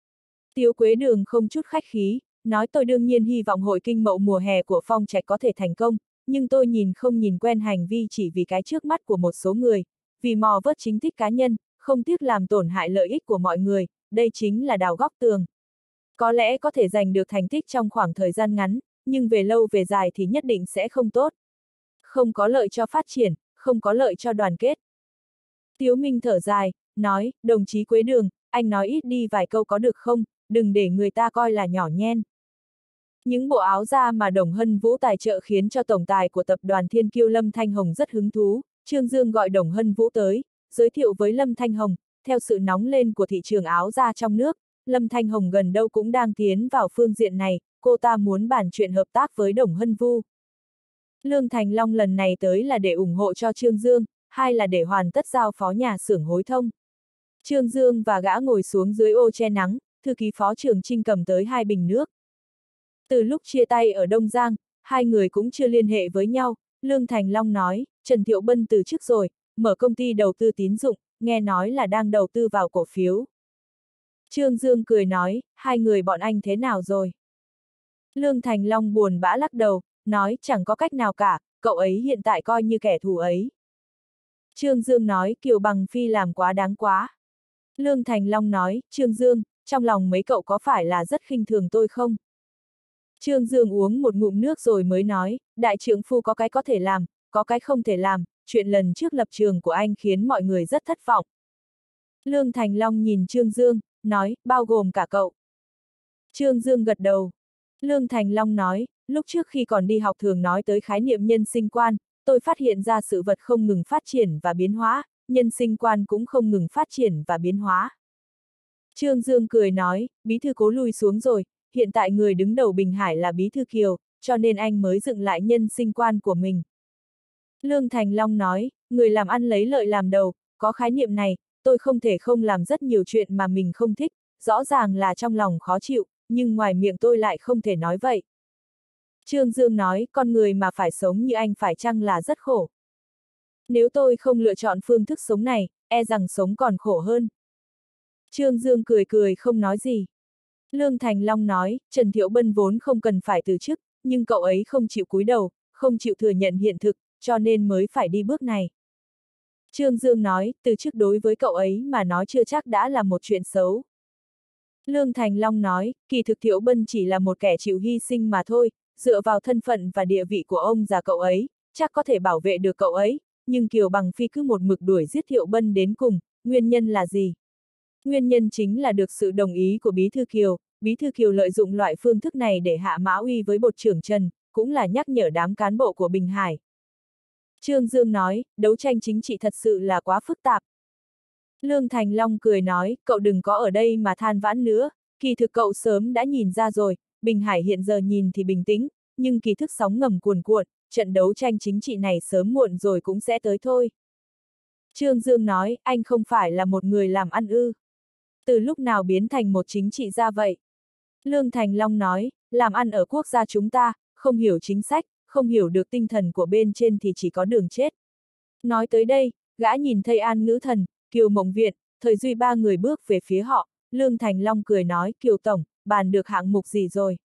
Tiếu Quế Đường không chút khách khí, nói tôi đương nhiên hy vọng hội kinh mậu mùa hè của Phong Trạch có thể thành công, nhưng tôi không nhìn quen hành vi chỉ vì cái trước mắt của một số người, vì mò vớt chính thích cá nhân, không tiếc làm tổn hại lợi ích của mọi người, đây chính là đào góc tường. Có lẽ có thể giành được thành tích trong khoảng thời gian ngắn, nhưng về lâu về dài thì nhất định sẽ không tốt. Không có lợi cho phát triển, không có lợi cho đoàn kết. Tiếu Minh thở dài, nói, đồng chí Quế Đường, anh nói ít đi vài câu có được không, đừng để người ta coi là nhỏ nhen. Những bộ áo da mà Đồng Hân Vũ tài trợ khiến cho tổng tài của tập đoàn Thiên Kiêu Lâm Thanh Hồng rất hứng thú, Trương Dương gọi Đồng Hân Vũ tới, giới thiệu với Lâm Thanh Hồng, theo sự nóng lên của thị trường áo da trong nước, Lâm Thanh Hồng gần đâu cũng đang tiến vào phương diện này, cô ta muốn bàn chuyện hợp tác với Đồng Hân Vũ. Lương Thành Long lần này tới là để ủng hộ cho Trương Dương, hai là để hoàn tất giao phó nhà xưởng hối thông. Trương Dương và gã ngồi xuống dưới ô che nắng, thư ký phó Trường Trinh cầm tới 2 bình nước. Từ lúc chia tay ở Đông Giang, hai người cũng chưa liên hệ với nhau, Lương Thành Long nói, Trần Thiệu Bân từ chức rồi, mở công ty đầu tư tín dụng, nghe nói là đang đầu tư vào cổ phiếu. Trương Dương cười nói, hai người bọn anh thế nào rồi? Lương Thành Long buồn bã lắc đầu, nói chẳng có cách nào cả, cậu ấy hiện tại coi như kẻ thù ấy. Trương Dương nói, Kiều Bằng Phi làm quá đáng quá. Lương Thành Long nói, Trương Dương, trong lòng mấy cậu có phải là rất khinh thường tôi không? Trương Dương uống một ngụm nước rồi mới nói, đại trượng phu có cái có thể làm, có cái không thể làm, chuyện lần trước lập trường của anh khiến mọi người rất thất vọng. Lương Thành Long nhìn Trương Dương, nói, bao gồm cả cậu. Trương Dương gật đầu. Lương Thành Long nói, lúc trước khi còn đi học thường nói tới khái niệm nhân sinh quan, tôi phát hiện ra sự vật không ngừng phát triển và biến hóa, nhân sinh quan cũng không ngừng phát triển và biến hóa. Trương Dương cười nói, bí thư Cố lui xuống rồi, hiện tại người đứng đầu Bình Hải là bí thư Kiều, cho nên anh mới dựng lại nhân sinh quan của mình. Lương Thành Long nói, người làm ăn lấy lợi làm đầu, có khái niệm này, tôi không thể không làm rất nhiều chuyện mà mình không thích, rõ ràng là trong lòng khó chịu, nhưng ngoài miệng tôi lại không thể nói vậy. Trương Dương nói, con người mà phải sống như anh phải chăng là rất khổ. Nếu tôi không lựa chọn phương thức sống này, e rằng sống còn khổ hơn. Trương Dương cười cười không nói gì. Lương Thành Long nói, Trần Thiệu Bân vốn không cần phải từ chức, nhưng cậu ấy không chịu cúi đầu, không chịu thừa nhận hiện thực, cho nên mới phải đi bước này. Trương Dương nói, từ chức đối với cậu ấy mà nói chưa chắc đã là một chuyện xấu. Lương Thành Long nói, kỳ thực Thiệu Bân chỉ là một kẻ chịu hy sinh mà thôi, dựa vào thân phận và địa vị của ông già cậu ấy, chắc có thể bảo vệ được cậu ấy, nhưng Kiều Bằng Phi cứ một mực đuổi giết Thiệu Bân đến cùng, nguyên nhân là gì? Nguyên nhân chính là được sự đồng ý của Bí thư Kiều, Bí thư Kiều lợi dụng loại phương thức này để hạ mã uy với Bột trưởng Trần, cũng là nhắc nhở đám cán bộ của Bình Hải. Trương Dương nói, đấu tranh chính trị thật sự là quá phức tạp. Lương Thành Long cười nói, cậu đừng có ở đây mà than vãn nữa, kỳ thực cậu sớm đã nhìn ra rồi, Bình Hải hiện giờ nhìn thì bình tĩnh, nhưng kỳ thực sóng ngầm cuồn cuộn, trận đấu tranh chính trị này sớm muộn rồi cũng sẽ tới thôi. Trương Dương nói, anh không phải là một người làm ăn ư. Từ lúc nào biến thành một chính trị gia vậy? Lương Thành Long nói, làm ăn ở quốc gia chúng ta, không hiểu chính sách, không hiểu được tinh thần của bên trên thì chỉ có đường chết. Nói tới đây, gã nhìn thấy An Ngữ Thần, Kiều Mộng Viện, Thời Duy ba người bước về phía họ, Lương Thành Long cười nói, Kiều Tổng, bàn được hạng mục gì rồi?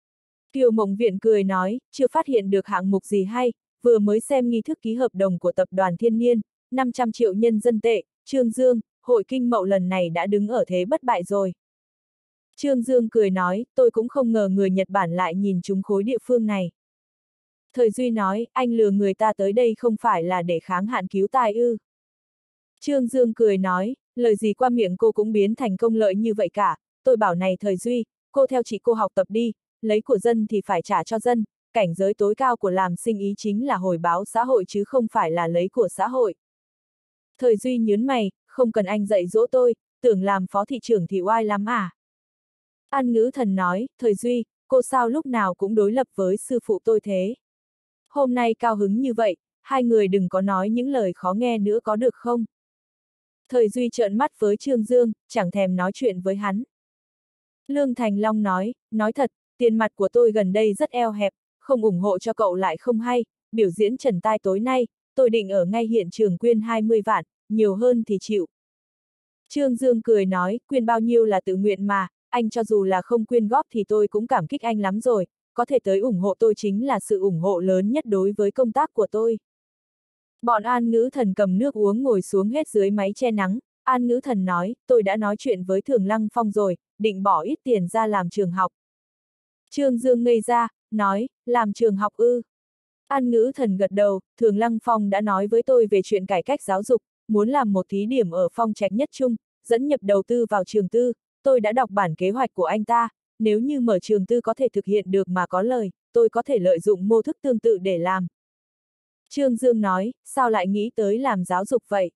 Kiều Mộng Viện cười nói, chưa phát hiện được hạng mục gì hay, vừa mới xem nghi thức ký hợp đồng của tập đoàn Thiên Niên, 500 triệu nhân dân tệ, Trương Dương, hội kinh mậu lần này đã đứng ở thế bất bại rồi. Trương Dương cười nói, tôi cũng không ngờ người Nhật Bản lại nhìn trúng khối địa phương này. Thời Duy nói, anh lừa người ta tới đây không phải là để kháng hạn cứu tai ư. Trương Dương cười nói, lời gì qua miệng cô cũng biến thành công lợi như vậy cả, tôi bảo này Thời Duy, cô theo chị cô học tập đi, lấy của dân thì phải trả cho dân, cảnh giới tối cao của làm sinh ý chính là hồi báo xã hội chứ không phải là lấy của xã hội. Thời Duy nhớn mày, không cần anh dạy dỗ tôi, tưởng làm phó thị trưởng thì oai lắm à. An Ngữ Thần nói, Thời Duy, cô sao lúc nào cũng đối lập với sư phụ tôi thế? Hôm nay cao hứng như vậy, hai người đừng có nói những lời khó nghe nữa có được không? Thời Duy trợn mắt với Trương Dương, chẳng thèm nói chuyện với hắn. Lương Thành Long nói thật, tiền mặt của tôi gần đây rất eo hẹp, không ủng hộ cho cậu lại không hay, biểu diễn Trần Tai tối nay, tôi định ở ngay hiện trường quyên 20 vạn, nhiều hơn thì chịu. Trương Dương cười nói, quyên bao nhiêu là tự nguyện mà, anh cho dù là không quyên góp thì tôi cũng cảm kích anh lắm rồi, có thể tới ủng hộ tôi chính là sự ủng hộ lớn nhất đối với công tác của tôi. Bọn An Ngữ Thần cầm nước uống ngồi xuống hết dưới máy che nắng, An Ngữ Thần nói, tôi đã nói chuyện với Thường Lăng Phong rồi, định bỏ ít tiền ra làm trường học. Trương Dương ngây ra, nói, làm trường học ư. An Ngữ Thần gật đầu, Thường Lăng Phong đã nói với tôi về chuyện cải cách giáo dục, muốn làm một thí điểm ở Phong Trạch Nhất Trung, dẫn nhập đầu tư vào trường tư, tôi đã đọc bản kế hoạch của anh ta, nếu như mở trường tư có thể thực hiện được mà có lời, tôi có thể lợi dụng mô thức tương tự để làm. Trương Dương nói, sao lại nghĩ tới làm giáo dục vậy?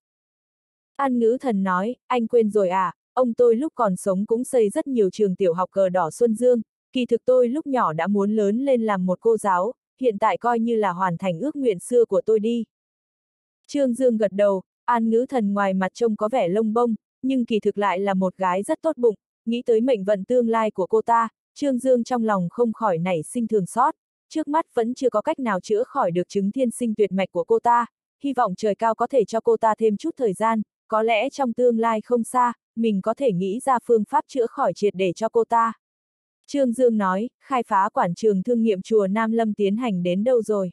An Ngữ Thần nói, anh quên rồi à, ông tôi lúc còn sống cũng xây rất nhiều trường tiểu học cờ đỏ Xuân Dương, kỳ thực tôi lúc nhỏ đã muốn lớn lên làm một cô giáo, hiện tại coi như là hoàn thành ước nguyện xưa của tôi đi. Trương Dương gật đầu, An Ngữ Thần ngoài mặt trông có vẻ lông bông, nhưng kỳ thực lại là một gái rất tốt bụng, nghĩ tới mệnh vận tương lai của cô ta, Trương Dương trong lòng không khỏi nảy sinh thương xót. Trước mắt vẫn chưa có cách nào chữa khỏi được chứng thiên sinh tuyệt mạch của cô ta, hy vọng trời cao có thể cho cô ta thêm chút thời gian, có lẽ trong tương lai không xa, mình có thể nghĩ ra phương pháp chữa khỏi triệt để cho cô ta. Trương Dương nói, khai phá quảng trường thương nghiệm chùa Nam Lâm tiến hành đến đâu rồi?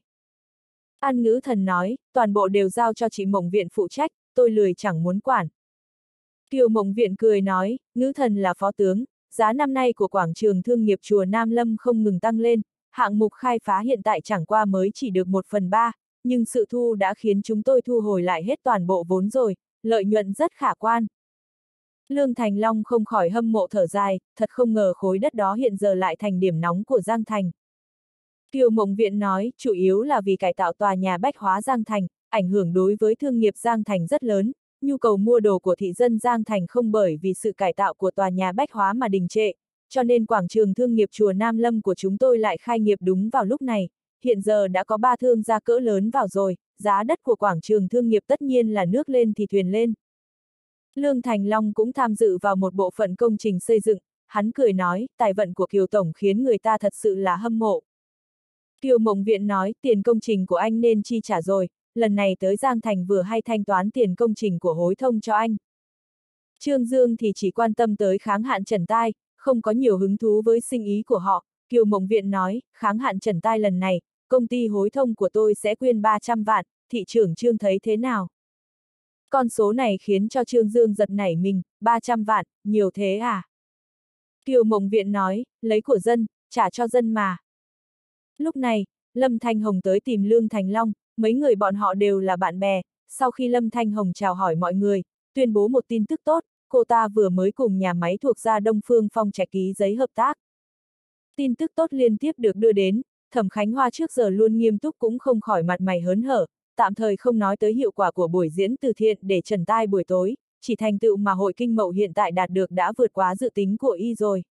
An Ngữ Thần nói, toàn bộ đều giao cho chị Mộng Viện phụ trách, tôi lười chẳng muốn quản. Kiều Mộng Viện cười nói, Ngữ Thần là phó tướng, giá năm nay của quảng trường thương nghiệp chùa Nam Lâm không ngừng tăng lên, hạng mục khai phá hiện tại chẳng qua mới chỉ được 1/3, nhưng sự thu đã khiến chúng tôi thu hồi lại hết toàn bộ vốn rồi, lợi nhuận rất khả quan. Lương Thành Long không khỏi hâm mộ thở dài, thật không ngờ khối đất đó hiện giờ lại thành điểm nóng của Giang Thành. Kiều Mộng Viện nói, chủ yếu là vì cải tạo tòa nhà bách hóa Giang Thành, ảnh hưởng đối với thương nghiệp Giang Thành rất lớn, nhu cầu mua đồ của thị dân Giang Thành không bởi vì sự cải tạo của tòa nhà bách hóa mà đình trệ, cho nên quảng trường thương nghiệp chùa Nam Lâm của chúng tôi lại khai nghiệp đúng vào lúc này, hiện giờ đã có 3 thương gia cỡ lớn vào rồi, giá đất của quảng trường thương nghiệp tất nhiên là nước lên thì thuyền lên. Lương Thành Long cũng tham dự vào một bộ phận công trình xây dựng, hắn cười nói, tài vận của Kiều Tổng khiến người ta thật sự là hâm mộ. Kiều Mộng Viện nói, tiền công trình của anh nên chi trả rồi, lần này tới Giang Thành vừa hay thanh toán tiền công trình của hối thông cho anh. Trương Dương thì chỉ quan tâm tới kháng hạn trần tai, không có nhiều hứng thú với sinh ý của họ. Kiều Mộng Viện nói, kháng hạn trần tai lần này, công ty hối thông của tôi sẽ quyên 300 vạn, thị trưởng Trương thấy thế nào? Con số này khiến cho Trương Dương giật nảy mình, 300 vạn, nhiều thế à? Kiều Mộng Viện nói, lấy của dân, trả cho dân mà. Lúc này, Lâm Thanh Hồng tới tìm Lương Thành Long, mấy người bọn họ đều là bạn bè, sau khi Lâm Thanh Hồng chào hỏi mọi người, tuyên bố một tin tức tốt, cô ta vừa mới cùng nhà máy thuộc gia Đông Phương Phong Trạch ký giấy hợp tác. Tin tức tốt liên tiếp được đưa đến, Thẩm Khánh Hoa trước giờ luôn nghiêm túc cũng không khỏi mặt mày hớn hở, tạm thời không nói tới hiệu quả của buổi diễn từ thiện để trần tai buổi tối, chỉ thành tựu mà Hội Kinh Mậu hiện tại đạt được đã vượt quá dự tính của y rồi.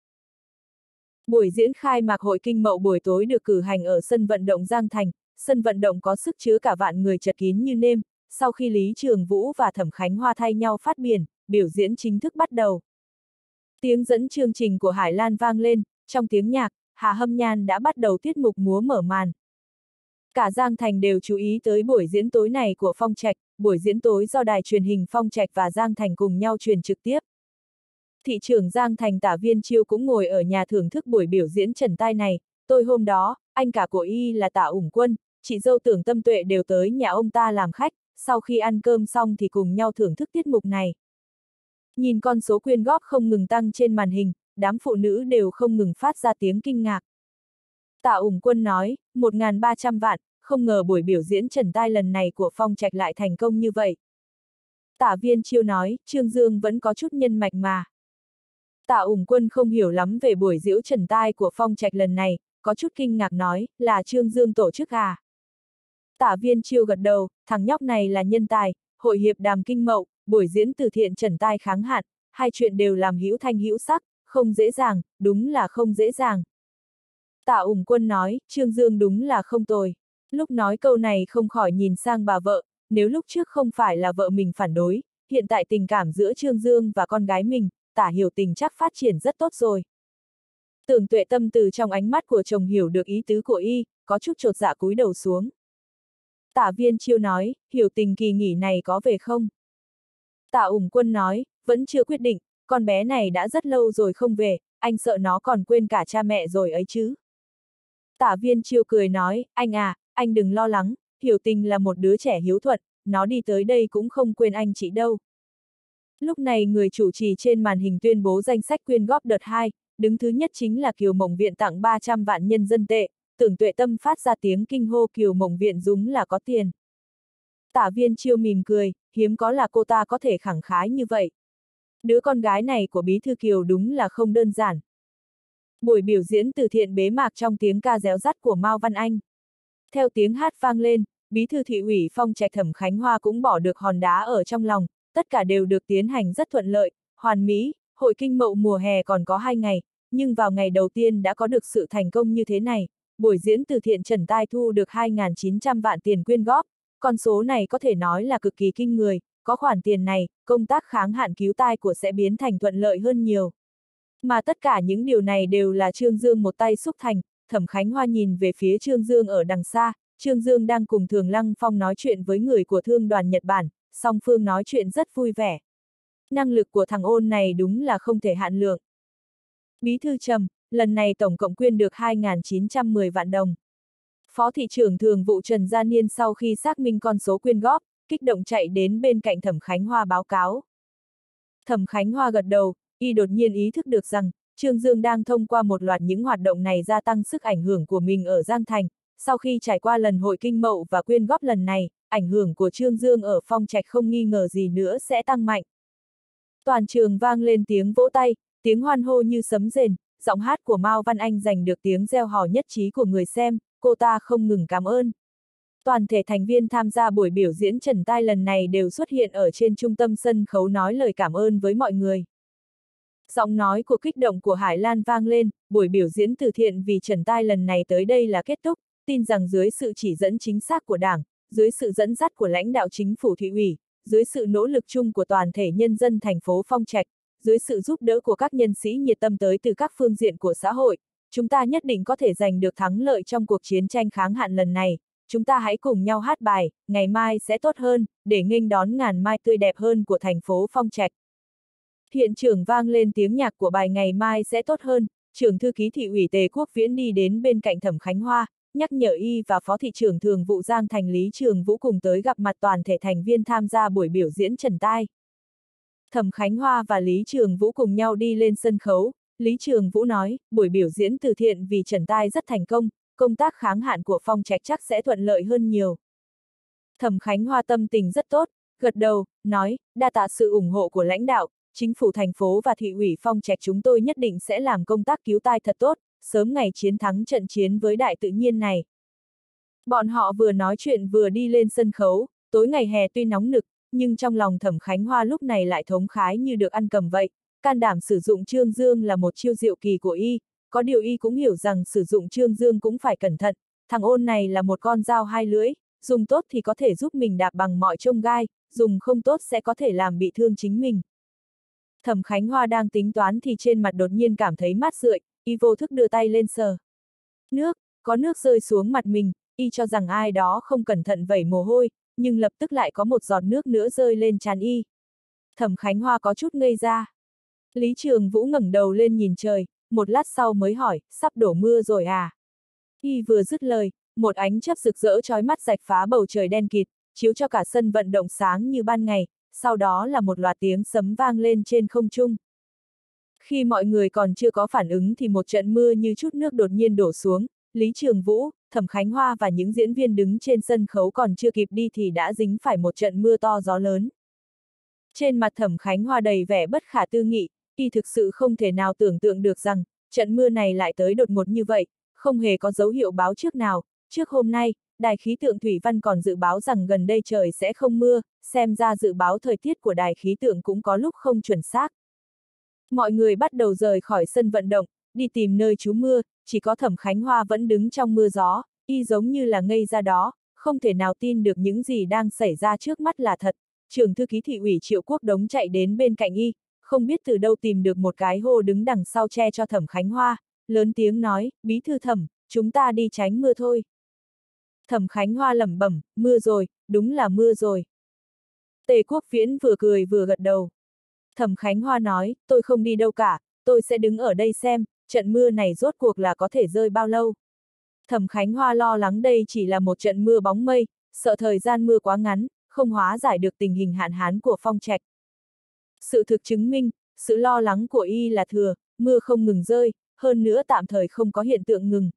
Buổi diễn khai mạc Hội Kinh Mậu buổi tối được cử hành ở sân vận động Giang Thành, sân vận động có sức chứa cả vạn người chật kín như nêm, sau khi Lý Trường Vũ và Thẩm Khánh Hoa thay nhau phát biểu, biểu diễn chính thức bắt đầu. Tiếng dẫn chương trình của Hải Lan vang lên, trong tiếng nhạc, Hà Hâm Nhan đã bắt đầu tiết mục múa mở màn. Cả Giang Thành đều chú ý tới buổi diễn tối này của Phong Trạch, buổi diễn tối do đài truyền hình Phong Trạch và Giang Thành cùng nhau truyền trực tiếp. Thị trưởng Giang Thành Tả Viên Chiêu cũng ngồi ở nhà thưởng thức buổi biểu diễn trần tai này, tôi hôm đó, anh cả của y là Tả Ủng Quân, chị dâu Tưởng Tâm Tuệ đều tới nhà ông ta làm khách, sau khi ăn cơm xong thì cùng nhau thưởng thức tiết mục này. Nhìn con số quyên góp không ngừng tăng trên màn hình, đám phụ nữ đều không ngừng phát ra tiếng kinh ngạc. Tả Ủng Quân nói, 1.300 vạn, không ngờ buổi biểu diễn trần tai lần này của Phong Trạch lại thành công như vậy. Tả Viên Chiêu nói, Trương Dương vẫn có chút nhân mạch mà. Tả Ủng Quân không hiểu lắm về buổi diễu trần tai của Phong Trạch lần này, có chút kinh ngạc nói, là Trương Dương tổ chức à? Tả Viên Chiêu gật đầu, thằng nhóc này là nhân tài, hội hiệp đàm kinh mậu, buổi diễn từ thiện trần tai kháng hạn, hai chuyện đều làm hữu thanh hữu sắc, không dễ dàng, đúng là không dễ dàng. Tả Ủng Quân nói, Trương Dương đúng là không tồi. Lúc nói câu này không khỏi nhìn sang bà vợ, nếu lúc trước không phải là vợ mình phản đối, hiện tại tình cảm giữa Trương Dương và con gái mình, Tả Hiểu Tình chắc phát triển rất tốt rồi. Tưởng Tuệ Tâm từ trong ánh mắt của chồng hiểu được ý tứ của y, có chút chột dạ cúi đầu xuống. Tả Viên Chiêu nói, Hiểu Tình kỳ nghỉ này có về không? Tả Ủng Quân nói, vẫn chưa quyết định, con bé này đã rất lâu rồi không về, anh sợ nó còn quên cả cha mẹ rồi ấy chứ. Tả Viên Chiêu cười nói, anh à, anh đừng lo lắng, Hiểu Tình là một đứa trẻ hiếu thuận, nó đi tới đây cũng không quên anh chị đâu. Lúc này người chủ trì trên màn hình tuyên bố danh sách quyên góp đợt 2, đứng thứ nhất chính là Kiều Mộng Viện tặng 300 vạn nhân dân tệ, Tưởng Tuệ Tâm phát ra tiếng kinh hô Kiều Mộng Viện đúng là có tiền. Tả Viên Chiêu mỉm cười, hiếm có là cô ta có thể khẳng khái như vậy. Đứa con gái này của Bí thư Kiều đúng là không đơn giản. Buổi biểu diễn từ thiện bế mạc trong tiếng ca réo rắt của Mao Văn Anh. Theo tiếng hát vang lên, Bí thư thị ủy Phong Trạch Thẩm Khánh Hoa cũng bỏ được hòn đá ở trong lòng, tất cả đều được tiến hành rất thuận lợi, hoàn mỹ, Hội Kinh Mậu mùa hè còn có 2 ngày, nhưng vào ngày đầu tiên đã có được sự thành công như thế này, buổi diễn từ thiện trần tai thu được 2.900 vạn tiền quyên góp, con số này có thể nói là cực kỳ kinh người, có khoản tiền này, công tác kháng hạn cứu tai của sẽ biến thành thuận lợi hơn nhiều. Mà tất cả những điều này đều là Trương Dương một tay xúc thành, Thẩm Khánh Hoa nhìn về phía Trương Dương ở đằng xa, Trương Dương đang cùng Thường Lăng Phong nói chuyện với người của thương đoàn Nhật Bản, song phương nói chuyện rất vui vẻ. Năng lực của thằng ôn này đúng là không thể hạn lượng. Bí thư Trầm, lần này tổng cộng quyên được 2.910 vạn đồng. Phó thị trưởng thường vụ Trần Gia Niên sau khi xác minh con số quyên góp, kích động chạy đến bên cạnh Thẩm Khánh Hoa báo cáo. Thẩm Khánh Hoa gật đầu, y đột nhiên ý thức được rằng, Trương Dương đang thông qua một loạt những hoạt động này gia tăng sức ảnh hưởng của mình ở Giang Thành, sau khi trải qua lần hội kinh mậu và quyên góp lần này, ảnh hưởng của Trương Dương ở Phong Trạch không nghi ngờ gì nữa sẽ tăng mạnh. Toàn trường vang lên tiếng vỗ tay, tiếng hoan hô như sấm rền, giọng hát của Mao Văn Anh giành được tiếng reo hò nhất trí của người xem, cô ta không ngừng cảm ơn. Toàn thể thành viên tham gia buổi biểu diễn Trần Tai lần này đều xuất hiện ở trên trung tâm sân khấu nói lời cảm ơn với mọi người. Giọng nói của kích động của Hải Lan vang lên, buổi biểu diễn từ thiện vì Trần Tai lần này tới đây là kết thúc, tin rằng dưới sự chỉ dẫn chính xác của Đảng, dưới sự dẫn dắt của lãnh đạo chính phủ thị ủy, dưới sự nỗ lực chung của toàn thể nhân dân thành phố Phong Trạch, dưới sự giúp đỡ của các nhân sĩ nhiệt tâm tới từ các phương diện của xã hội, chúng ta nhất định có thể giành được thắng lợi trong cuộc chiến tranh kháng hạn lần này. Chúng ta hãy cùng nhau hát bài, ngày mai sẽ tốt hơn, để nghênh đón ngàn mai tươi đẹp hơn của thành phố Phong Trạch. Hiện trường vang lên tiếng nhạc của bài Ngày mai sẽ tốt hơn, trưởng thư ký thị ủy Tề Quốc Viễn đi đến bên cạnh Thẩm Khánh Hoa, nhắc nhở y và phó thị trưởng thường vụ Giang Thành Lý Trường Vũ cùng tới gặp mặt toàn thể thành viên tham gia buổi biểu diễn Trần Tai. Thẩm Khánh Hoa và Lý Trường Vũ cùng nhau đi lên sân khấu, Lý Trường Vũ nói, buổi biểu diễn từ thiện vì Trần Tai rất thành công, công tác kháng hạn của Phong Trạch chắc sẽ thuận lợi hơn nhiều. Thẩm Khánh Hoa tâm tình rất tốt, gật đầu, nói, đa tạ sự ủng hộ của lãnh đạo, chính phủ thành phố và thị ủy Phong Trạch chúng tôi nhất định sẽ làm công tác cứu tai thật tốt, sớm ngày chiến thắng trận chiến với đại tự nhiên này. Bọn họ vừa nói chuyện vừa đi lên sân khấu, tối ngày hè tuy nóng nực, nhưng trong lòng Thẩm Khánh Hoa lúc này lại thống khái như được ăn cầm vậy, can đảm sử dụng Trương Dương là một chiêu diệu kỳ của y, có điều y cũng hiểu rằng sử dụng Trương Dương cũng phải cẩn thận, thằng ôn này là một con dao hai lưỡi, dùng tốt thì có thể giúp mình đạp bằng mọi chông gai, dùng không tốt sẽ có thể làm bị thương chính mình. Thẩm Khánh Hoa đang tính toán thì trên mặt đột nhiên cảm thấy mát rượi, y vô thức đưa tay lên sờ. Có nước rơi xuống mặt mình, y cho rằng ai đó không cẩn thận vẩy mồ hôi, nhưng lập tức lại có một giọt nước nữa rơi lên trán y. Thẩm Khánh Hoa có chút ngây ra. Lý Trường Vũ ngẩng đầu lên nhìn trời, một lát sau mới hỏi, sắp đổ mưa rồi à? Y vừa dứt lời, một ánh chớp rực rỡ chói mắt rạch phá bầu trời đen kịt, chiếu cho cả sân vận động sáng như ban ngày, sau đó là một loạt tiếng sấm vang lên trên không trung. Khi mọi người còn chưa có phản ứng thì một trận mưa như chút nước đột nhiên đổ xuống, Lý Trường Vũ, Thẩm Khánh Hoa và những diễn viên đứng trên sân khấu còn chưa kịp đi thì đã dính phải một trận mưa to gió lớn. Trên mặt Thẩm Khánh Hoa đầy vẻ bất khả tư nghị, y thực sự không thể nào tưởng tượng được rằng, trận mưa này lại tới đột ngột như vậy, không hề có dấu hiệu báo trước nào. Trước hôm nay, Đài khí tượng thủy văn còn dự báo rằng gần đây trời sẽ không mưa, xem ra dự báo thời tiết của Đài khí tượng cũng có lúc không chuẩn xác. Mọi người bắt đầu rời khỏi sân vận động, đi tìm nơi trú mưa, chỉ có Thẩm Khánh Hoa vẫn đứng trong mưa gió, y giống như là ngây ra đó, không thể nào tin được những gì đang xảy ra trước mắt là thật. Trưởng thư ký thị ủy Triệu Quốc Đống chạy đến bên cạnh y, không biết từ đâu tìm được một cái hô đứng đằng sau che cho Thẩm Khánh Hoa, lớn tiếng nói, bí thư Thẩm, chúng ta đi tránh mưa thôi. Thẩm Khánh Hoa lẩm bẩm, mưa rồi, đúng là mưa rồi. Tề Quốc Viễn vừa cười vừa gật đầu. Thẩm Khánh Hoa nói, tôi không đi đâu cả, tôi sẽ đứng ở đây xem, trận mưa này rốt cuộc là có thể rơi bao lâu. Thẩm Khánh Hoa lo lắng đây chỉ là một trận mưa bóng mây, sợ thời gian mưa quá ngắn, không hóa giải được tình hình hạn hán của Phong Trạch. Sự thực chứng minh, sự lo lắng của y là thừa, mưa không ngừng rơi, hơn nữa tạm thời không có hiện tượng ngừng.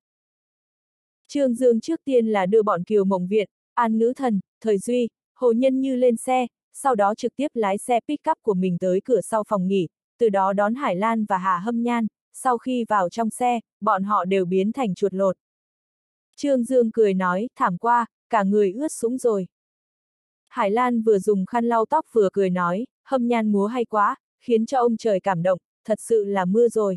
Trương Dương trước tiên là đưa bọn Kiều Mộng Viện, An Ngữ Thần, Thời Duy, Hồ Nhân Như lên xe, sau đó trực tiếp lái xe pick-up của mình tới cửa sau phòng nghỉ, từ đó đón Hải Lan và Hà Hâm Nhan, sau khi vào trong xe, bọn họ đều biến thành chuột lột. Trương Dương cười nói, thảm qua, cả người ướt sũng rồi. Hải Lan vừa dùng khăn lau tóc vừa cười nói, Hâm Nhan múa hay quá, khiến cho ông trời cảm động, thật sự là mưa rồi.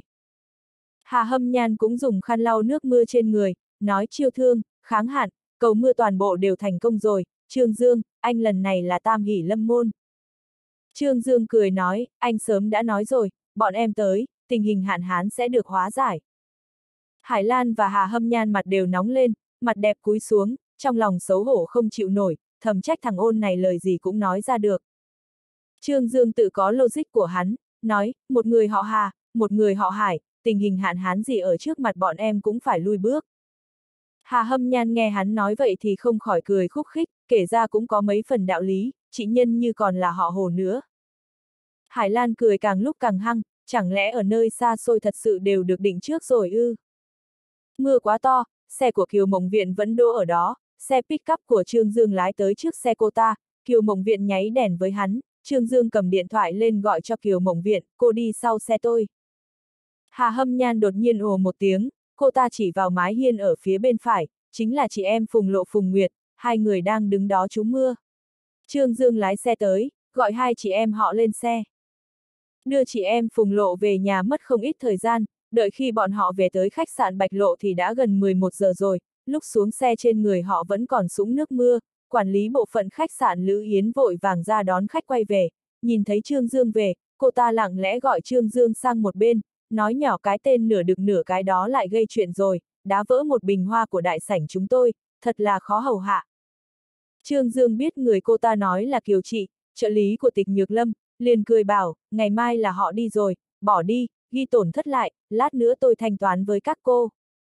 Hà Hâm Nhan cũng dùng khăn lau nước mưa trên người, nói chiêu thương, kháng hạn, cầu mưa toàn bộ đều thành công rồi, Trương Dương, anh lần này là tam hỷ lâm môn. Trương Dương cười nói, anh sớm đã nói rồi, bọn em tới, tình hình hạn hán sẽ được hóa giải. Hải Lan và Hà Hâm Nhan mặt đều nóng lên, mặt đẹp cúi xuống, trong lòng xấu hổ không chịu nổi, thầm trách thằng ôn này lời gì cũng nói ra được. Trương Dương tự có logic của hắn, nói, một người họ Hà, một người họ Hải, tình hình hạn hán gì ở trước mặt bọn em cũng phải lui bước. Hà Hâm Nhan nghe hắn nói vậy thì không khỏi cười khúc khích, kể ra cũng có mấy phần đạo lý, chị Nhân Như còn là họ Hồ nữa. Hải Lan cười càng lúc càng hăng, chẳng lẽ ở nơi xa xôi thật sự đều được định trước rồi ư? Mưa quá to, xe của Kiều Mộng Viện vẫn đỗ ở đó, xe pick-up của Trương Dương lái tới trước xe cô ta, Kiều Mộng Viện nháy đèn với hắn, Trương Dương cầm điện thoại lên gọi cho Kiều Mộng Viện, cô đi sau xe tôi. Hà Hâm Nhan đột nhiên ồ một tiếng, cô ta chỉ vào mái hiên ở phía bên phải, chính là chị em Phùng Lộ Phùng Nguyệt, hai người đang đứng đó trú mưa. Trương Dương lái xe tới, gọi hai chị em họ lên xe. Đưa chị em Phùng Lộ về nhà mất không ít thời gian, đợi khi bọn họ về tới khách sạn Bạch Lộ thì đã gần 11 giờ rồi, lúc xuống xe trên người họ vẫn còn sũng nước mưa, quản lý bộ phận khách sạn Lữ Yến vội vàng ra đón khách quay về, nhìn thấy Trương Dương về, cô ta lặng lẽ gọi Trương Dương sang một bên, nói nhỏ cái tên nửa đực nửa cái đó lại gây chuyện rồi, đá vỡ một bình hoa của đại sảnh chúng tôi, thật là khó hầu hạ. Trương Dương biết người cô ta nói là Kiều Trị, trợ lý của Tịch Nhược Lâm, liền cười bảo, ngày mai là họ đi rồi, bỏ đi, ghi tổn thất lại, lát nữa tôi thanh toán với các cô.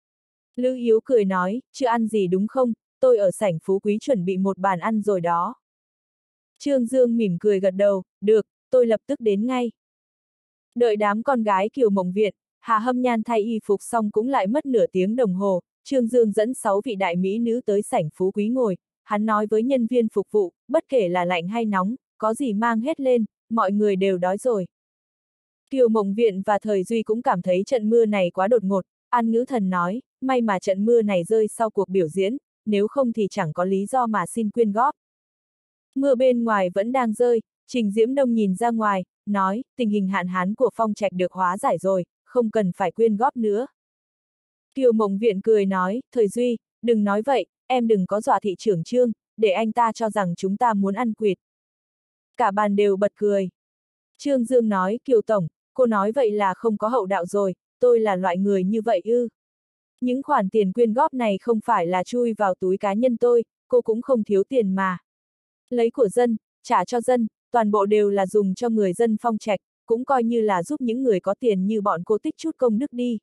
Lữ Yếu cười nói, chưa ăn gì đúng không, tôi ở sảnh Phú Quý chuẩn bị một bàn ăn rồi đó. Trương Dương mỉm cười gật đầu, được, tôi lập tức đến ngay. Đợi đám con gái Kiều Mộng Viện, Hà Hâm Nhan thay y phục xong cũng lại mất nửa tiếng đồng hồ, Trương Dương dẫn 6 vị đại mỹ nữ tới sảnh Phú Quý ngồi, hắn nói với nhân viên phục vụ, bất kể là lạnh hay nóng, có gì mang hết lên, mọi người đều đói rồi. Kiều Mộng Viện và Thời Duy cũng cảm thấy trận mưa này quá đột ngột, An Ngữ Thần nói, may mà trận mưa này rơi sau cuộc biểu diễn, nếu không thì chẳng có lý do mà xin quyên góp. Mưa bên ngoài vẫn đang rơi, Trình Diễm Đông nhìn ra ngoài, nói, tình hình hạn hán của Phong Trạch được hóa giải rồi, không cần phải quyên góp nữa. Kiều Mộng Viện cười nói, Thời Duy, đừng nói vậy, em đừng có dọa thị trưởng Trương, để anh ta cho rằng chúng ta muốn ăn quỵt. Cả bàn đều bật cười. Trương Dương nói, Kiều Tổng, cô nói vậy là không có hậu đạo rồi, tôi là loại người như vậy ư. Những khoản tiền quyên góp này không phải là chui vào túi cá nhân tôi, cô cũng không thiếu tiền mà. Lấy của dân, trả cho dân, toàn bộ đều là dùng cho người dân Phong Trạch, cũng coi như là giúp những người có tiền như bọn cô tích chút công đức đi.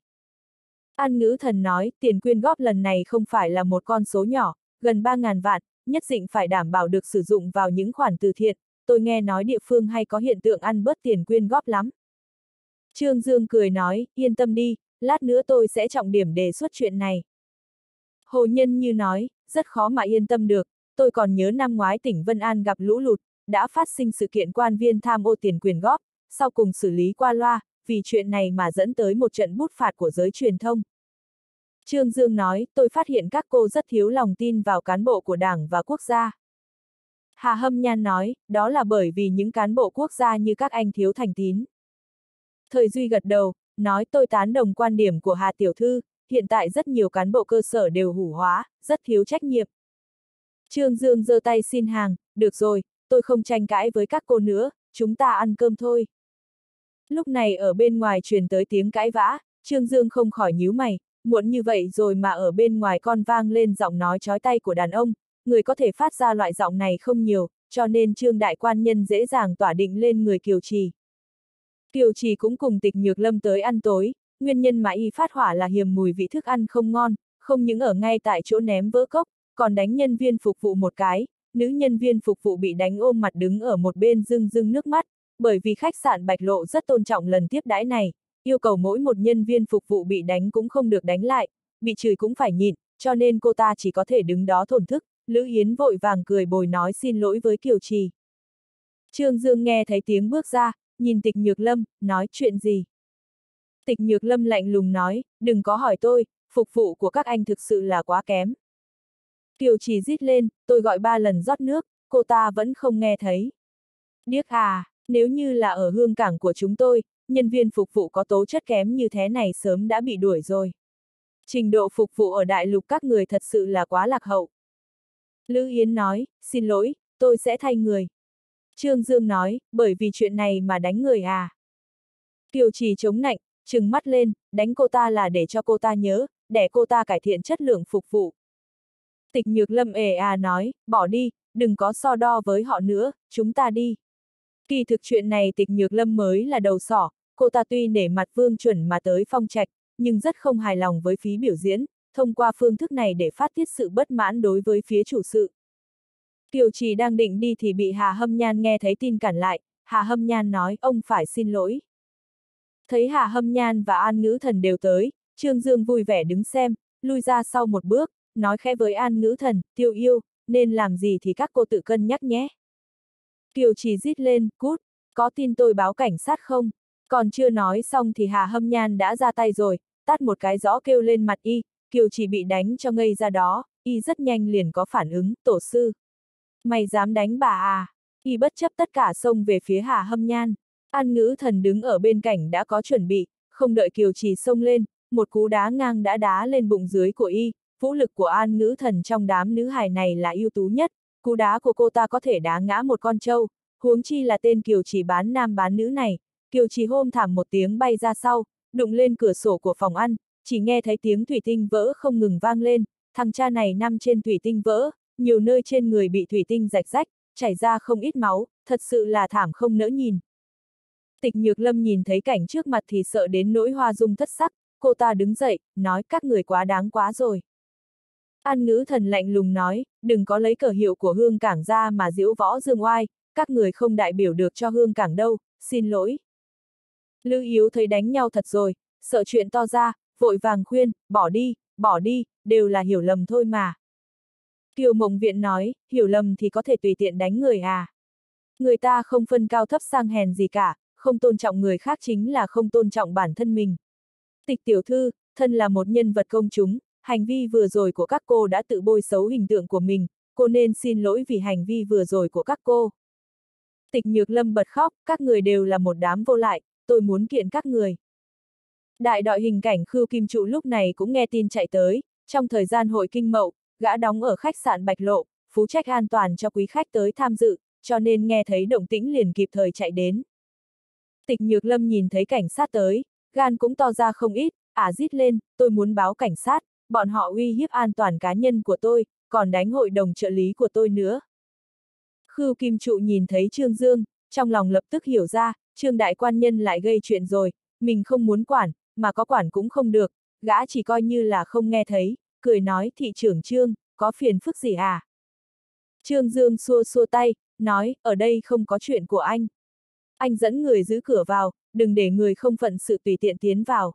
An Ngữ Thần nói, tiền quyên góp lần này không phải là một con số nhỏ, gần 3.000 vạn, nhất định phải đảm bảo được sử dụng vào những khoản từ thiện, tôi nghe nói địa phương hay có hiện tượng ăn bớt tiền quyên góp lắm. Trương Dương cười nói, yên tâm đi, lát nữa tôi sẽ trọng điểm đề xuất chuyện này. Hồ Nhân Như nói, rất khó mà yên tâm được, tôi còn nhớ năm ngoái tỉnh Vân An gặp lũ lụt, đã phát sinh sự kiện quan viên tham ô tiền quyên góp, sau cùng xử lý qua loa, vì chuyện này mà dẫn tới một trận bút phạt của giới truyền thông. Trương Dương nói, tôi phát hiện các cô rất thiếu lòng tin vào cán bộ của Đảng và quốc gia. Hà Hâm Nhan nói, đó là bởi vì những cán bộ quốc gia như các anh thiếu thành tín. Thời Duy gật đầu, nói tôi tán đồng quan điểm của Hà Tiểu Thư, hiện tại rất nhiều cán bộ cơ sở đều hủ hóa, rất thiếu trách nhiệm. Trương Dương giơ tay xin hàng, được rồi, tôi không tranh cãi với các cô nữa, chúng ta ăn cơm thôi. Lúc này ở bên ngoài truyền tới tiếng cãi vã, Trương Dương không khỏi nhíu mày, muộn như vậy rồi mà ở bên ngoài con vang lên giọng nói chói tai của đàn ông, người có thể phát ra loại giọng này không nhiều, cho nên Trương đại quan nhân dễ dàng tỏa định lên người Kiều Trì. Kiều Trì cũng cùng Tịch Nhược Lâm tới ăn tối, nguyên nhân mà y phát hỏa là hiềm mùi vị thức ăn không ngon, không những ở ngay tại chỗ ném vỡ cốc, còn đánh nhân viên phục vụ một cái, nữ nhân viên phục vụ bị đánh ôm mặt đứng ở một bên rưng rưng nước mắt, bởi vì khách sạn Bạch Lộ rất tôn trọng lần tiếp đãi này, yêu cầu mỗi một nhân viên phục vụ bị đánh cũng không được đánh lại, bị chửi cũng phải nhịn, cho nên cô ta chỉ có thể đứng đó thổn thức, Lữ Yến vội vàng cười bồi nói xin lỗi với Kiều Trì. Trương Dương nghe thấy tiếng bước ra, nhìn Tịch Nhược Lâm, nói chuyện gì? Tịch Nhược Lâm lạnh lùng nói, đừng có hỏi tôi, phục vụ của các anh thực sự là quá kém. Kiều Trì rít lên, tôi gọi 3 lần rót nước, cô ta vẫn không nghe thấy. Điếc à, nếu như là ở hương cảng của chúng tôi, nhân viên phục vụ có tố chất kém như thế này sớm đã bị đuổi rồi. Trình độ phục vụ ở đại lục các người thật sự là quá lạc hậu. Lữ Yến nói, xin lỗi, tôi sẽ thay người. Trương Dương nói, bởi vì chuyện này mà đánh người à. Kiều Trì chống nạnh, trừng mắt lên, đánh cô ta là để cho cô ta nhớ, để cô ta cải thiện chất lượng phục vụ. Tịch Nhược Lâm ề à nói, bỏ đi, đừng có so đo với họ nữa, chúng ta đi. Kỳ thực chuyện này Tịch Nhược Lâm mới là đầu sỏ, cô ta tuy nể mặt Vương Chuẩn mà tới Phong Trạch, nhưng rất không hài lòng với phí biểu diễn, thông qua phương thức này để phát tiết sự bất mãn đối với phía chủ sự. Kiều Trì đang định đi thì bị Hà Hâm Nhan nghe thấy tin cản lại, Hà Hâm Nhan nói, ông phải xin lỗi. Thấy Hà Hâm Nhan và An Ngữ Thần đều tới, Trương Dương vui vẻ đứng xem, lui ra sau một bước, nói khẽ với An Ngữ Thần, Tiêu Yêu, nên làm gì thì các cô tự cân nhắc nhé. Kiều Trì rít lên, cút, có tin tôi báo cảnh sát không? Còn chưa nói xong thì Hà Hâm Nhan đã ra tay rồi, tát một cái rõ kêu lên mặt y, Kiều Trì bị đánh cho ngây ra đó, y rất nhanh liền có phản ứng, tổ sư. Mày dám đánh bà à? Y bất chấp tất cả xông về phía Hà Hâm Nhan. An Ngữ Thần đứng ở bên cạnh đã có chuẩn bị, không đợi Kiều Trì xông lên, một cú đá ngang đã đá lên bụng dưới của y, vũ lực của An Ngữ Thần trong đám nữ hài này là ưu tú nhất, cú đá của cô ta có thể đá ngã một con trâu, huống chi là tên Kiều Trì bán nam bán nữ này. Kiều Trì hôm thảm một tiếng bay ra sau, đụng lên cửa sổ của phòng ăn, chỉ nghe thấy tiếng thủy tinh vỡ không ngừng vang lên, thằng cha này nằm trên thủy tinh vỡ, nhiều nơi trên người bị thủy tinh rạch rách, chảy ra không ít máu, thật sự là thảm không nỡ nhìn. Tịch Nhược Lâm nhìn thấy cảnh trước mặt thì sợ đến nỗi hoa dung thất sắc, cô ta đứng dậy, nói các người quá đáng quá rồi. An Ngữ Thần lạnh lùng nói, đừng có lấy cờ hiệu của Hương Cảng ra mà diễu võ dương oai, các người không đại biểu được cho Hương Cảng đâu, xin lỗi. Lư Yếu thấy đánh nhau thật rồi, sợ chuyện to ra, vội vàng khuyên, bỏ đi, đều là hiểu lầm thôi mà. Kiều Mộng Viện nói, hiểu lầm thì có thể tùy tiện đánh người à. Người ta không phân cao thấp sang hèn gì cả, không tôn trọng người khác chính là không tôn trọng bản thân mình. Tịch tiểu thư, thân là một nhân vật công chúng, hành vi vừa rồi của các cô đã tự bôi xấu hình tượng của mình, cô nên xin lỗi vì hành vi vừa rồi của các cô. Tịch Nhược Lâm bật khóc, các người đều là một đám vô lại, tôi muốn kiện các người. Đại đội hình cảnh Khưu Kim Trụ lúc này cũng nghe tin chạy tới, trong thời gian hội kinh mậu, gã đóng ở khách sạn Bạch Lộ, phụ trách an toàn cho quý khách tới tham dự, cho nên nghe thấy động tĩnh liền kịp thời chạy đến. Tịch Nhược Lâm nhìn thấy cảnh sát tới, gan cũng to ra không ít, rít lên, tôi muốn báo cảnh sát, bọn họ uy hiếp an toàn cá nhân của tôi, còn đánh hội đồng trợ lý của tôi nữa. Khưu Kim Trụ nhìn thấy Trương Dương, trong lòng lập tức hiểu ra, Trương đại quan nhân lại gây chuyện rồi, mình không muốn quản, mà có quản cũng không được, gã chỉ coi như là không nghe thấy, cười nói thị trưởng Trương, có phiền phức gì à? Trương Dương xua xua tay, nói, ở đây không có chuyện của anh. Anh dẫn người giữ cửa vào, đừng để người không phận sự tùy tiện tiến vào.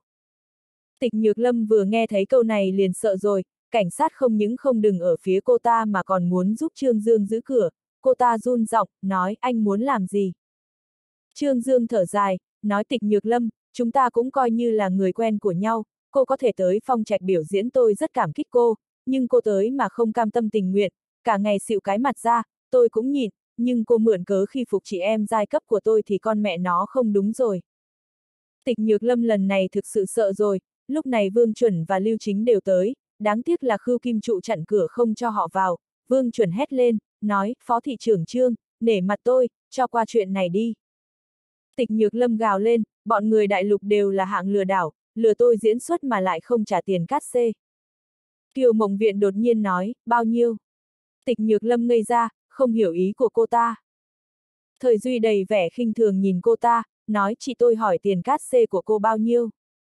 Tịch Nhược Lâm vừa nghe thấy câu này liền sợ rồi, cảnh sát không những không đừng ở phía cô ta mà còn muốn giúp Trương Dương giữ cửa, cô ta run giọng, nói anh muốn làm gì? Trương Dương thở dài, nói Tịch Nhược Lâm, chúng ta cũng coi như là người quen của nhau, cô có thể tới Phong Trạch biểu diễn tôi rất cảm kích cô, nhưng cô tới mà không cam tâm tình nguyện, cả ngày xịu cái mặt ra, tôi cũng nhịn, nhưng cô mượn cớ khi phục chị em giai cấp của tôi thì con mẹ nó không đúng rồi. Tịch Nhược Lâm lần này thực sự sợ rồi, lúc này Vương Chuẩn và Lưu Chính đều tới, đáng tiếc là Khưu Kim Trụ chặn cửa không cho họ vào, Vương Chuẩn hét lên, nói, Phó thị trưởng Trương, nể mặt tôi, cho qua chuyện này đi. Tịch Nhược Lâm gào lên, bọn người đại lục đều là hạng lừa đảo, lừa tôi diễn xuất mà lại không trả tiền cát xê. Kiều Mộng Viện đột nhiên nói, bao nhiêu? Tịch Nhược Lâm ngây ra, không hiểu ý của cô ta. Thời Duy đầy vẻ khinh thường nhìn cô ta, nói chị tôi hỏi tiền cát xê của cô bao nhiêu?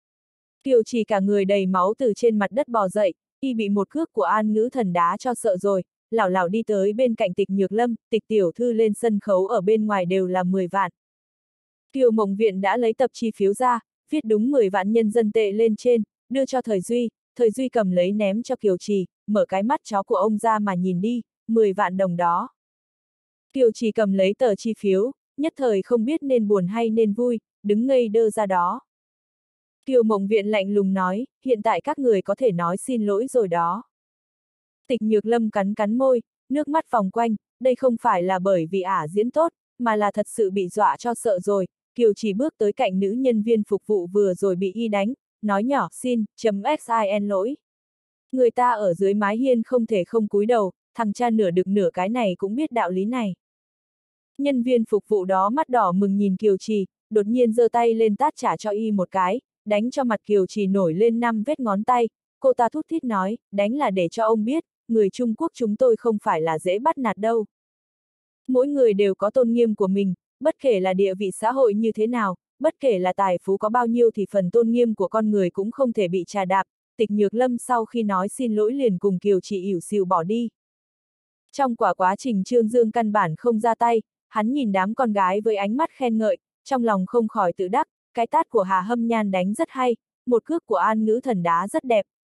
Kiều Trì cả người đầy máu từ trên mặt đất bò dậy, y bị một cước của An Ngữ Thần đá cho sợ rồi, lảo lảo đi tới bên cạnh Tịch Nhược Lâm, Tịch tiểu thư lên sân khấu ở bên ngoài đều là 10 vạn. Kiều Mộng Viện đã lấy tập chi phiếu ra, viết đúng 10 vạn nhân dân tệ lên trên, đưa cho Thời Duy cầm lấy ném cho Kiều Trì, mở cái mắt chó của ông ra mà nhìn đi, 10 vạn đồng đó. Kiều Trì cầm lấy tờ chi phiếu, nhất thời không biết nên buồn hay nên vui, đứng ngây đơ ra đó. Kiều Mộng Viện lạnh lùng nói, hiện tại các người có thể nói xin lỗi rồi đó. Tịch Nhược Lâm cắn cắn môi, nước mắt vòng quanh, đây không phải là bởi vì diễn tốt, mà là thật sự bị dọa cho sợ rồi. Kiều Trì bước tới cạnh nữ nhân viên phục vụ vừa rồi bị y đánh, nói nhỏ xin lỗi. Người ta ở dưới mái hiên không thể không cúi đầu, thằng cha nửa đực nửa cái này cũng biết đạo lý này. Nhân viên phục vụ đó mắt đỏ mừng nhìn Kiều Trì, đột nhiên giơ tay lên tát trả cho y một cái, đánh cho mặt Kiều Trì nổi lên 5 vết ngón tay, cô ta thút thít nói, đánh là để cho ông biết, người Trung Quốc chúng tôi không phải là dễ bắt nạt đâu. Mỗi người đều có tôn nghiêm của mình, bất kể là địa vị xã hội như thế nào, bất kể là tài phú có bao nhiêu thì phần tôn nghiêm của con người cũng không thể bị trà đạp. Tịch Nhược Lâm sau khi nói xin lỗi liền cùng Kiều Trì ỉu xìu bỏ đi. Trong quá trình Trương Dương căn bản không ra tay, hắn nhìn đám con gái với ánh mắt khen ngợi, trong lòng không khỏi tự đắc, cái tát của Hà Hâm Nhan đánh rất hay, một cước của An Ngữ Thần đá rất đẹp,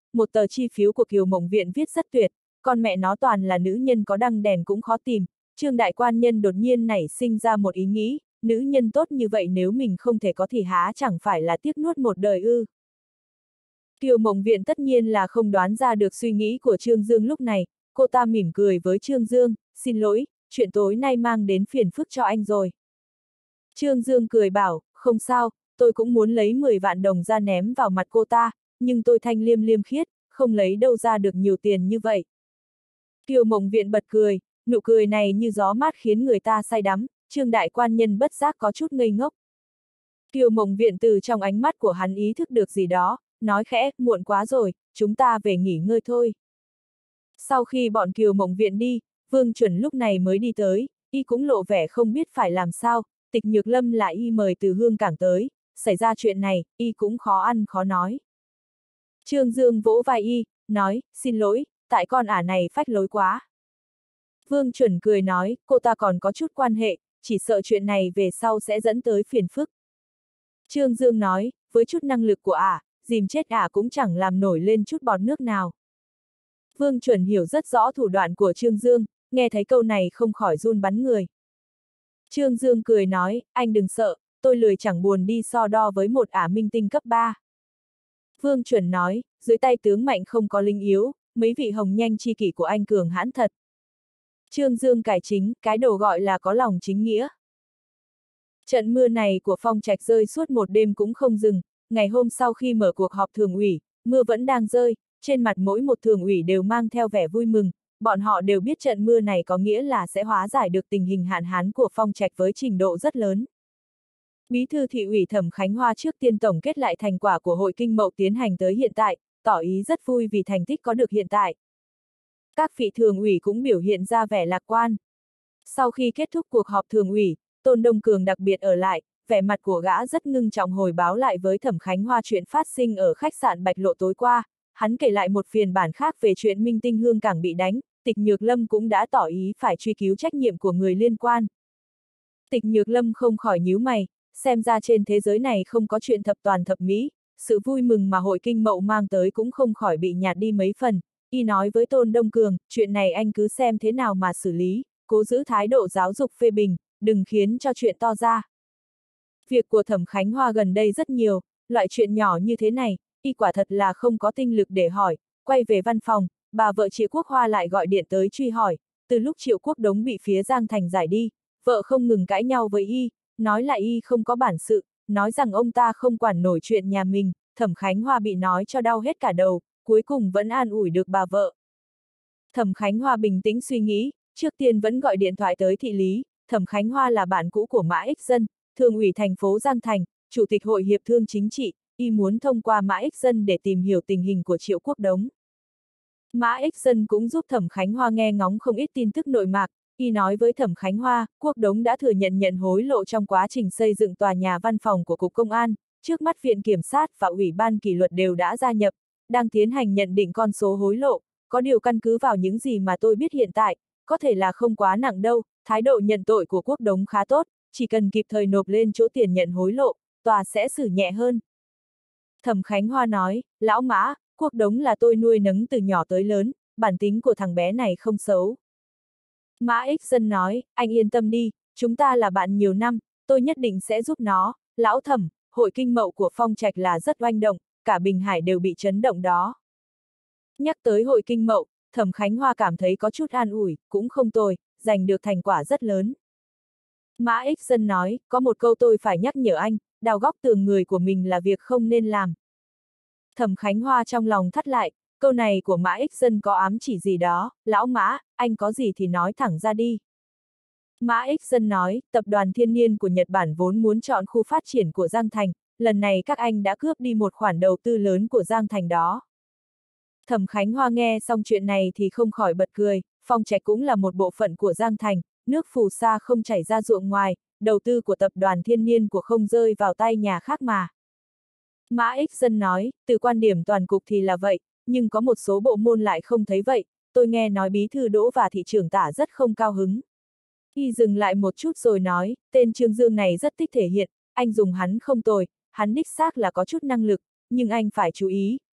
một tờ chi phiếu của Kiều Mộng Viện viết rất tuyệt, con mẹ nó toàn là nữ nhân có đăng đèn cũng khó tìm. Trương đại quan nhân đột nhiên nảy sinh ra một ý nghĩ, nữ nhân tốt như vậy nếu mình không thể có thì há chẳng phải là tiếc nuốt một đời ư. Kiều Mộng Viện tất nhiên là không đoán ra được suy nghĩ của Trương Dương lúc này, cô ta mỉm cười với Trương Dương, xin lỗi, chuyện tối nay mang đến phiền phức cho anh rồi. Trương Dương cười bảo, không sao, tôi cũng muốn lấy 10 vạn đồng ra ném vào mặt cô ta, nhưng tôi thanh liêm liêm khiết, không lấy đâu ra được nhiều tiền như vậy. Kiều Mộng Viện bật cười, nụ cười này như gió mát khiến người ta say đắm, Trương đại quan nhân bất giác có chút ngây ngốc. Kiều Mộng Viện từ trong ánh mắt của hắn ý thức được gì đó, nói khẽ, muộn quá rồi, chúng ta về nghỉ ngơi thôi. Sau khi bọn Kiều Mộng Viện đi, Vương Chuẩn lúc này mới đi tới, y cũng lộ vẻ không biết phải làm sao, Tịch Nhược Lâm lại y mời từ Hương Cảng tới, xảy ra chuyện này, y cũng khó ăn khó nói. Trương Dương vỗ vai y, nói, xin lỗi, tại con ả này phách lối quá. Vương Chuẩn cười nói, cô ta còn có chút quan hệ, chỉ sợ chuyện này về sau sẽ dẫn tới phiền phức. Trương Dương nói, với chút năng lực của ả, dìm chết ả cũng chẳng làm nổi lên chút bọt nước nào. Vương Chuẩn hiểu rất rõ thủ đoạn của Trương Dương, nghe thấy câu này không khỏi run bắn người. Trương Dương cười nói, anh đừng sợ, tôi lười chẳng buồn đi so đo với một ả minh tinh cấp 3. Vương Chuẩn nói, dưới tay tướng mạnh không có linh yếu, mấy vị hồng nhanh chi kỷ của anh cường hãn thật. Trương Dương cải chính, cái đầu gọi là có lòng chính nghĩa. Trận mưa này của Phong Trạch rơi suốt một đêm cũng không dừng, ngày hôm sau khi mở cuộc họp thường ủy, mưa vẫn đang rơi, trên mặt mỗi một thường ủy đều mang theo vẻ vui mừng, bọn họ đều biết trận mưa này có nghĩa là sẽ hóa giải được tình hình hạn hán của Phong Trạch với trình độ rất lớn. Bí thư thị ủy Thẩm Khánh Hoa trước tiên tổng kết lại thành quả của Hội Kinh Mậu tiến hành tới hiện tại, tỏ ý rất vui vì thành tích có được hiện tại. Các vị thường ủy cũng biểu hiện ra vẻ lạc quan. Sau khi kết thúc cuộc họp thường ủy, Tôn Đông Cường đặc biệt ở lại, vẻ mặt của gã rất ngưng trọng hồi báo lại với Thẩm Khánh Hoa chuyện phát sinh ở khách sạn Bạch Lộ tối qua, hắn kể lại một phiên bản khác về chuyện Minh Tinh Hương Cảng bị đánh, Tịch Nhược Lâm cũng đã tỏ ý phải truy cứu trách nhiệm của người liên quan. Tịch Nhược Lâm không khỏi nhíu mày, xem ra trên thế giới này không có chuyện thập toàn thập mỹ, sự vui mừng mà Hội Kinh Mậu mang tới cũng không khỏi bị nhạt đi mấy phần, y nói với Tôn Đông Cường, chuyện này anh cứ xem thế nào mà xử lý, cố giữ thái độ giáo dục phê bình, đừng khiến cho chuyện to ra. Việc của Thẩm Khánh Hoa gần đây rất nhiều, loại chuyện nhỏ như thế này, y quả thật là không có tinh lực để hỏi, quay về văn phòng, bà vợ Triệu Quốc Hoa lại gọi điện tới truy hỏi, từ lúc Triệu Quốc Đống bị phía Giang Thành giải đi, vợ không ngừng cãi nhau với y, nói là y không có bản sự, nói rằng ông ta không quản nổi chuyện nhà mình, Thẩm Khánh Hoa bị nói cho đau hết cả đầu, cuối cùng vẫn an ủi được bà vợ. Thẩm Khánh Hoa bình tĩnh suy nghĩ, trước tiên vẫn gọi điện thoại tới thị lý, Thẩm Khánh Hoa là bạn cũ của Mã Ích Dân, thường ủy thành phố Giang Thành, chủ tịch hội hiệp thương chính trị, y muốn thông qua Mã Ích Dân để tìm hiểu tình hình của Triệu Quốc Đống. Mã Ích Dân cũng giúp Thẩm Khánh Hoa nghe ngóng không ít tin tức nội mạc, y nói với Thẩm Khánh Hoa, Quốc Đống đã thừa nhận hối lộ trong quá trình xây dựng tòa nhà văn phòng của Cục Công an, trước mắt Viện Kiểm sát và Ủy ban Kỷ luật đều đã gia nhập, đang tiến hành nhận định con số hối lộ, có điều căn cứ vào những gì mà tôi biết hiện tại, có thể là không quá nặng đâu, thái độ nhận tội của Quốc Đống khá tốt, chỉ cần kịp thời nộp lên chỗ tiền nhận hối lộ, tòa sẽ xử nhẹ hơn. Thẩm Khánh Hoa nói, lão Mã, Quốc Đống là tôi nuôi nấng từ nhỏ tới lớn, bản tính của thằng bé này không xấu. Mã Ích Dân nói, anh yên tâm đi, chúng ta là bạn nhiều năm, tôi nhất định sẽ giúp nó, lão Thẩm, Hội Kinh Mậu của Phong Trạch là rất oanh động, cả Bình Hải đều bị chấn động đó. Nhắc tới Hội Kinh Mậu, Thẩm Khánh Hoa cảm thấy có chút an ủi, cũng không tồi, giành được thành quả rất lớn. Mã Ích Dân nói, có một câu tôi phải nhắc nhở anh, đào góc tường người của mình là việc không nên làm. Thẩm Khánh Hoa trong lòng thắt lại, câu này của Mã Ích Dân có ám chỉ gì đó, lão Mã, anh có gì thì nói thẳng ra đi. Mã Ích Dân nói, tập đoàn Thiên Niên của Nhật Bản vốn muốn chọn khu phát triển của Giang Thành, lần này các anh đã cướp đi một khoản đầu tư lớn của Giang Thành đó. Thẩm Khánh Hoa nghe xong chuyện này thì không khỏi bật cười, Phong Trạch cũng là một bộ phận của Giang Thành, nước phù sa không chảy ra ruộng ngoài, đầu tư của tập đoàn Thiên Niên của không rơi vào tay nhà khác mà. Mã Ích Dân nói, từ quan điểm toàn cục thì là vậy, nhưng có một số bộ môn lại không thấy vậy, tôi nghe nói bí thư Đỗ và thị trưởng Tả rất không cao hứng. Y dừng lại một chút rồi nói, tên Trương Dương này rất thích thể hiện, anh dùng hắn không tồi, hắn đích xác là có chút năng lực, nhưng anh phải chú ý,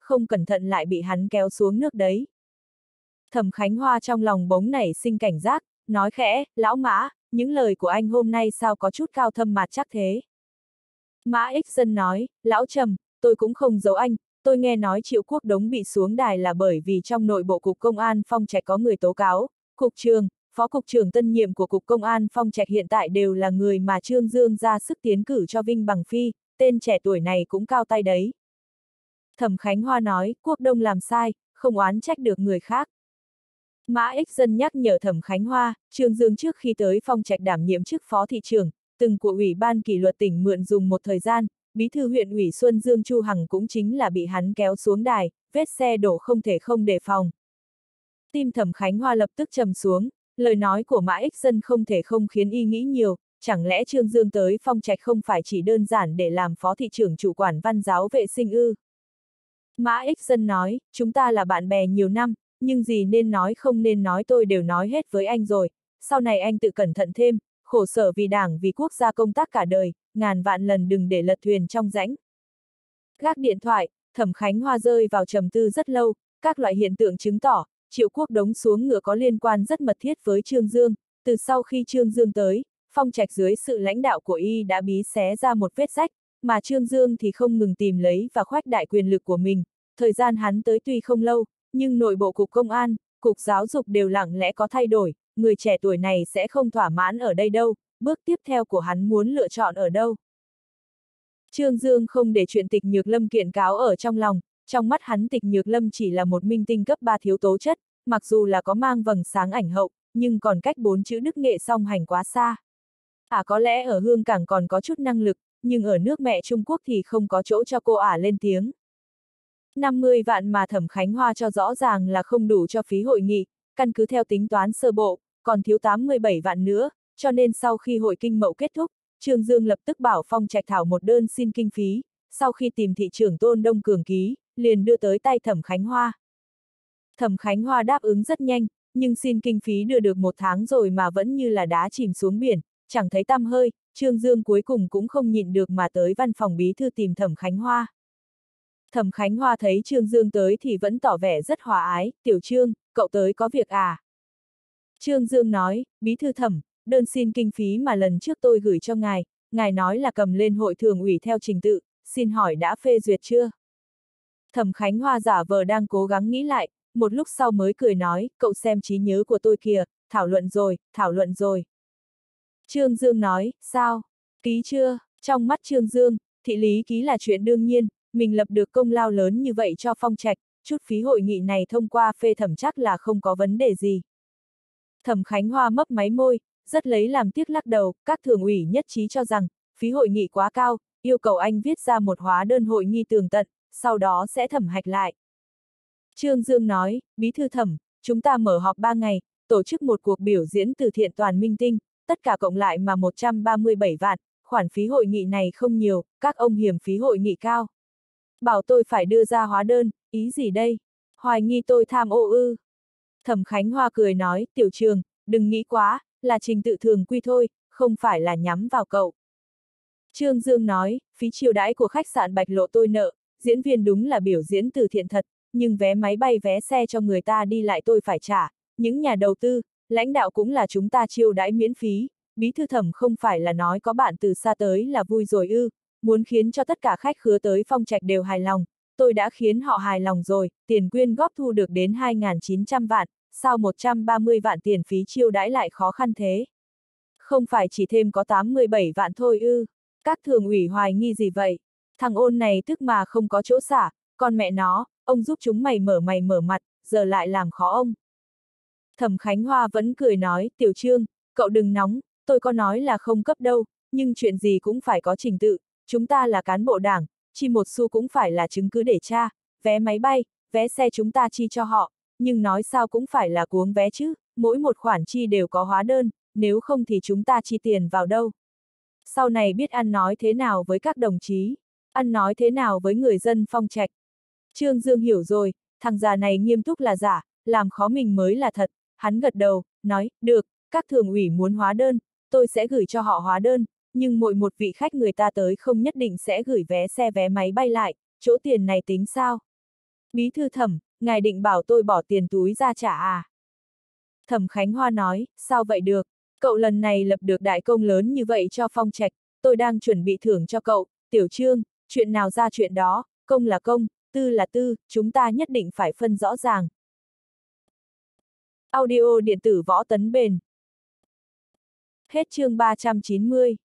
không cẩn thận lại bị hắn kéo xuống nước đấy. Thẩm Khánh Hoa trong lòng bỗng nảy sinh cảnh giác, nói khẽ, lão Mã, những lời của anh hôm nay sao có chút cao thâm mạt chắc thế? Mã Ích Dân nói, lão Trầm, tôi cũng không giấu anh, tôi nghe nói Triệu Quốc Đống bị xuống đài là bởi vì trong nội bộ Cục Công an Phong Trạch có người tố cáo, Cục trưởng, Phó Cục trưởng tân nhiệm của Cục Công an Phong Trạch hiện tại đều là người mà Trương Dương ra sức tiến cử cho Vinh Bằng Phi, tên trẻ tuổi này cũng cao tay đấy. Thẩm Khánh Hoa nói, Quốc Đông làm sai, không oán trách được người khác. Mã Ích Dân nhắc nhở Thẩm Khánh Hoa, Trương Dương trước khi tới Phong Trạch đảm nhiệm chức phó thị trưởng, từng của Ủy ban kỷ luật tỉnh mượn dùng một thời gian, bí thư huyện ủy Xuân Dương Chu Hằng cũng chính là bị hắn kéo xuống đài, vết xe đổ không thể không đề phòng. Tim Thẩm Khánh Hoa lập tức trầm xuống, lời nói của Mã Ích Dân không thể không khiến y nghĩ nhiều, chẳng lẽ Trương Dương tới Phong Trạch không phải chỉ đơn giản để làm phó thị trưởng chủ quản văn giáo vệ sinh ư? Mã Ích Dân nói, chúng ta là bạn bè nhiều năm, nhưng gì nên nói không nên nói tôi đều nói hết với anh rồi, sau này anh tự cẩn thận thêm, khổ sở vì đảng vì quốc gia công tác cả đời, ngàn vạn lần đừng để lật thuyền trong rãnh. Gác điện thoại, Thẩm Khánh Hoa rơi vào trầm tư rất lâu, các loại hiện tượng chứng tỏ, Triệu Quốc Đống xuống ngựa có liên quan rất mật thiết với Trương Dương, từ sau khi Trương Dương tới, Phong Trạch dưới sự lãnh đạo của y đã bí xé ra một vết rách, mà Trương Dương thì không ngừng tìm lấy và khoách đại quyền lực của mình, thời gian hắn tới tuy không lâu, nhưng nội bộ Cục Công an, Cục Giáo dục đều lặng lẽ có thay đổi, người trẻ tuổi này sẽ không thỏa mãn ở đây đâu, bước tiếp theo của hắn muốn lựa chọn ở đâu. Trương Dương không để chuyện Tịch Nhược Lâm kiện cáo ở trong lòng, trong mắt hắn Tịch Nhược Lâm chỉ là một minh tinh cấp 3 thiếu tố chất, mặc dù là có mang vầng sáng ảnh hậu, nhưng còn cách 4 chữ đức nghệ song hành quá xa. Có lẽ ở Hương Cảng còn có chút năng lực, nhưng ở nước mẹ Trung Quốc thì không có chỗ cho cô lên tiếng. 50 vạn mà Thẩm Khánh Hoa cho rõ ràng là không đủ cho phí hội nghị, căn cứ theo tính toán sơ bộ, còn thiếu 87 vạn nữa, cho nên sau khi hội kinh mậu kết thúc, Trương Dương lập tức bảo Phong Trạch thảo một đơn xin kinh phí, sau khi tìm thị trưởng Tôn Đông Cường ký, liền đưa tới tay Thẩm Khánh Hoa. Thẩm Khánh Hoa đáp ứng rất nhanh, nhưng xin kinh phí đưa được 1 tháng rồi mà vẫn như là đá chìm xuống biển, chẳng thấy tăm hơi, Trương Dương cuối cùng cũng không nhịn được mà tới văn phòng bí thư tìm Thẩm Khánh Hoa. Thẩm Khánh Hoa thấy Trương Dương tới thì vẫn tỏ vẻ rất hòa ái, tiểu Trương, cậu tới có việc à? Trương Dương nói, bí thư Thẩm, đơn xin kinh phí mà lần trước tôi gửi cho ngài nói là cầm lên hội thường ủy theo trình tự, xin hỏi đã phê duyệt chưa? Thẩm Khánh Hoa giả vờ đang cố gắng nghĩ lại, một lúc sau mới cười nói, cậu xem trí nhớ của tôi kìa, thảo luận rồi, thảo luận rồi. Trương Dương nói, sao? Ký chưa? Trong mắt Trương Dương, thị lý ký là chuyện đương nhiên, mình lập được công lao lớn như vậy cho Phong Trạch, chút phí hội nghị này thông qua phê thẩm chắc là không có vấn đề gì. Thẩm Khánh Hoa mấp máy môi, rất lấy làm tiếc lắc đầu, các thường ủy nhất trí cho rằng, phí hội nghị quá cao, yêu cầu anh viết ra một hóa đơn hội nghị tường tận, sau đó sẽ thẩm hạch lại. Trương Dương nói, bí thư Thẩm, chúng ta mở họp 3 ngày, tổ chức một cuộc biểu diễn từ thiện toàn minh tinh, tất cả cộng lại mà 137 vạn, khoản phí hội nghị này không nhiều, các ông hiểm phí hội nghị cao. Bảo tôi phải đưa ra hóa đơn, ý gì đây? Hoài nghi tôi tham ô ư? Thẩm Khánh Hoa cười nói, tiểu Trường, đừng nghĩ quá, là trình tự thường quy thôi, không phải là nhắm vào cậu. Trương Dương nói, phí chiêu đãi của khách sạn Bạch Lộ tôi nợ, diễn viên đúng là biểu diễn từ thiện thật, nhưng vé máy bay vé xe cho người ta đi lại tôi phải trả, những nhà đầu tư, lãnh đạo cũng là chúng ta chiêu đãi miễn phí, bí thư Thẩm không phải là nói có bạn từ xa tới là vui rồi ư, muốn khiến cho tất cả khách khứa tới Phong Trạch đều hài lòng, tôi đã khiến họ hài lòng rồi, tiền quyên góp thu được đến 2.900 vạn, sao 130 vạn tiền phí chiêu đãi lại khó khăn thế? Không phải chỉ thêm có 87 vạn thôi ư? Các thường ủy hoài nghi gì vậy? Thằng ôn này tức mà không có chỗ xả, con mẹ nó, ông giúp chúng mày mở mặt, giờ lại làm khó ông. Thẩm Khánh Hoa vẫn cười nói, tiểu Trương, cậu đừng nóng, tôi có nói là không cấp đâu, nhưng chuyện gì cũng phải có trình tự, chúng ta là cán bộ đảng, chi một xu cũng phải là chứng cứ để tra, vé máy bay, vé xe chúng ta chi cho họ, nhưng nói sao cũng phải là cuống vé chứ, mỗi một khoản chi đều có hóa đơn, nếu không thì chúng ta chi tiền vào đâu. Sau này biết ăn nói thế nào với các đồng chí, ăn nói thế nào với người dân Phong Trạch. Trương Dương hiểu rồi, thằng già này nghiêm túc là giả, làm khó mình mới là thật, hắn gật đầu, nói, được, các thường ủy muốn hóa đơn, tôi sẽ gửi cho họ hóa đơn, nhưng mỗi một vị khách người ta tới không nhất định sẽ gửi vé xe vé máy bay lại, chỗ tiền này tính sao? Bí thư Thẩm, ngài định bảo tôi bỏ tiền túi ra trả à? Thẩm Khánh Hoa nói, sao vậy được? Cậu lần này lập được đại công lớn như vậy cho Phong Trạch, tôi đang chuẩn bị thưởng cho cậu, Tiểu Trương, chuyện nào ra chuyện đó, công là công, tư là tư, chúng ta nhất định phải phân rõ ràng. Audio điện tử Võ Tấn Bền. Hết chương 390.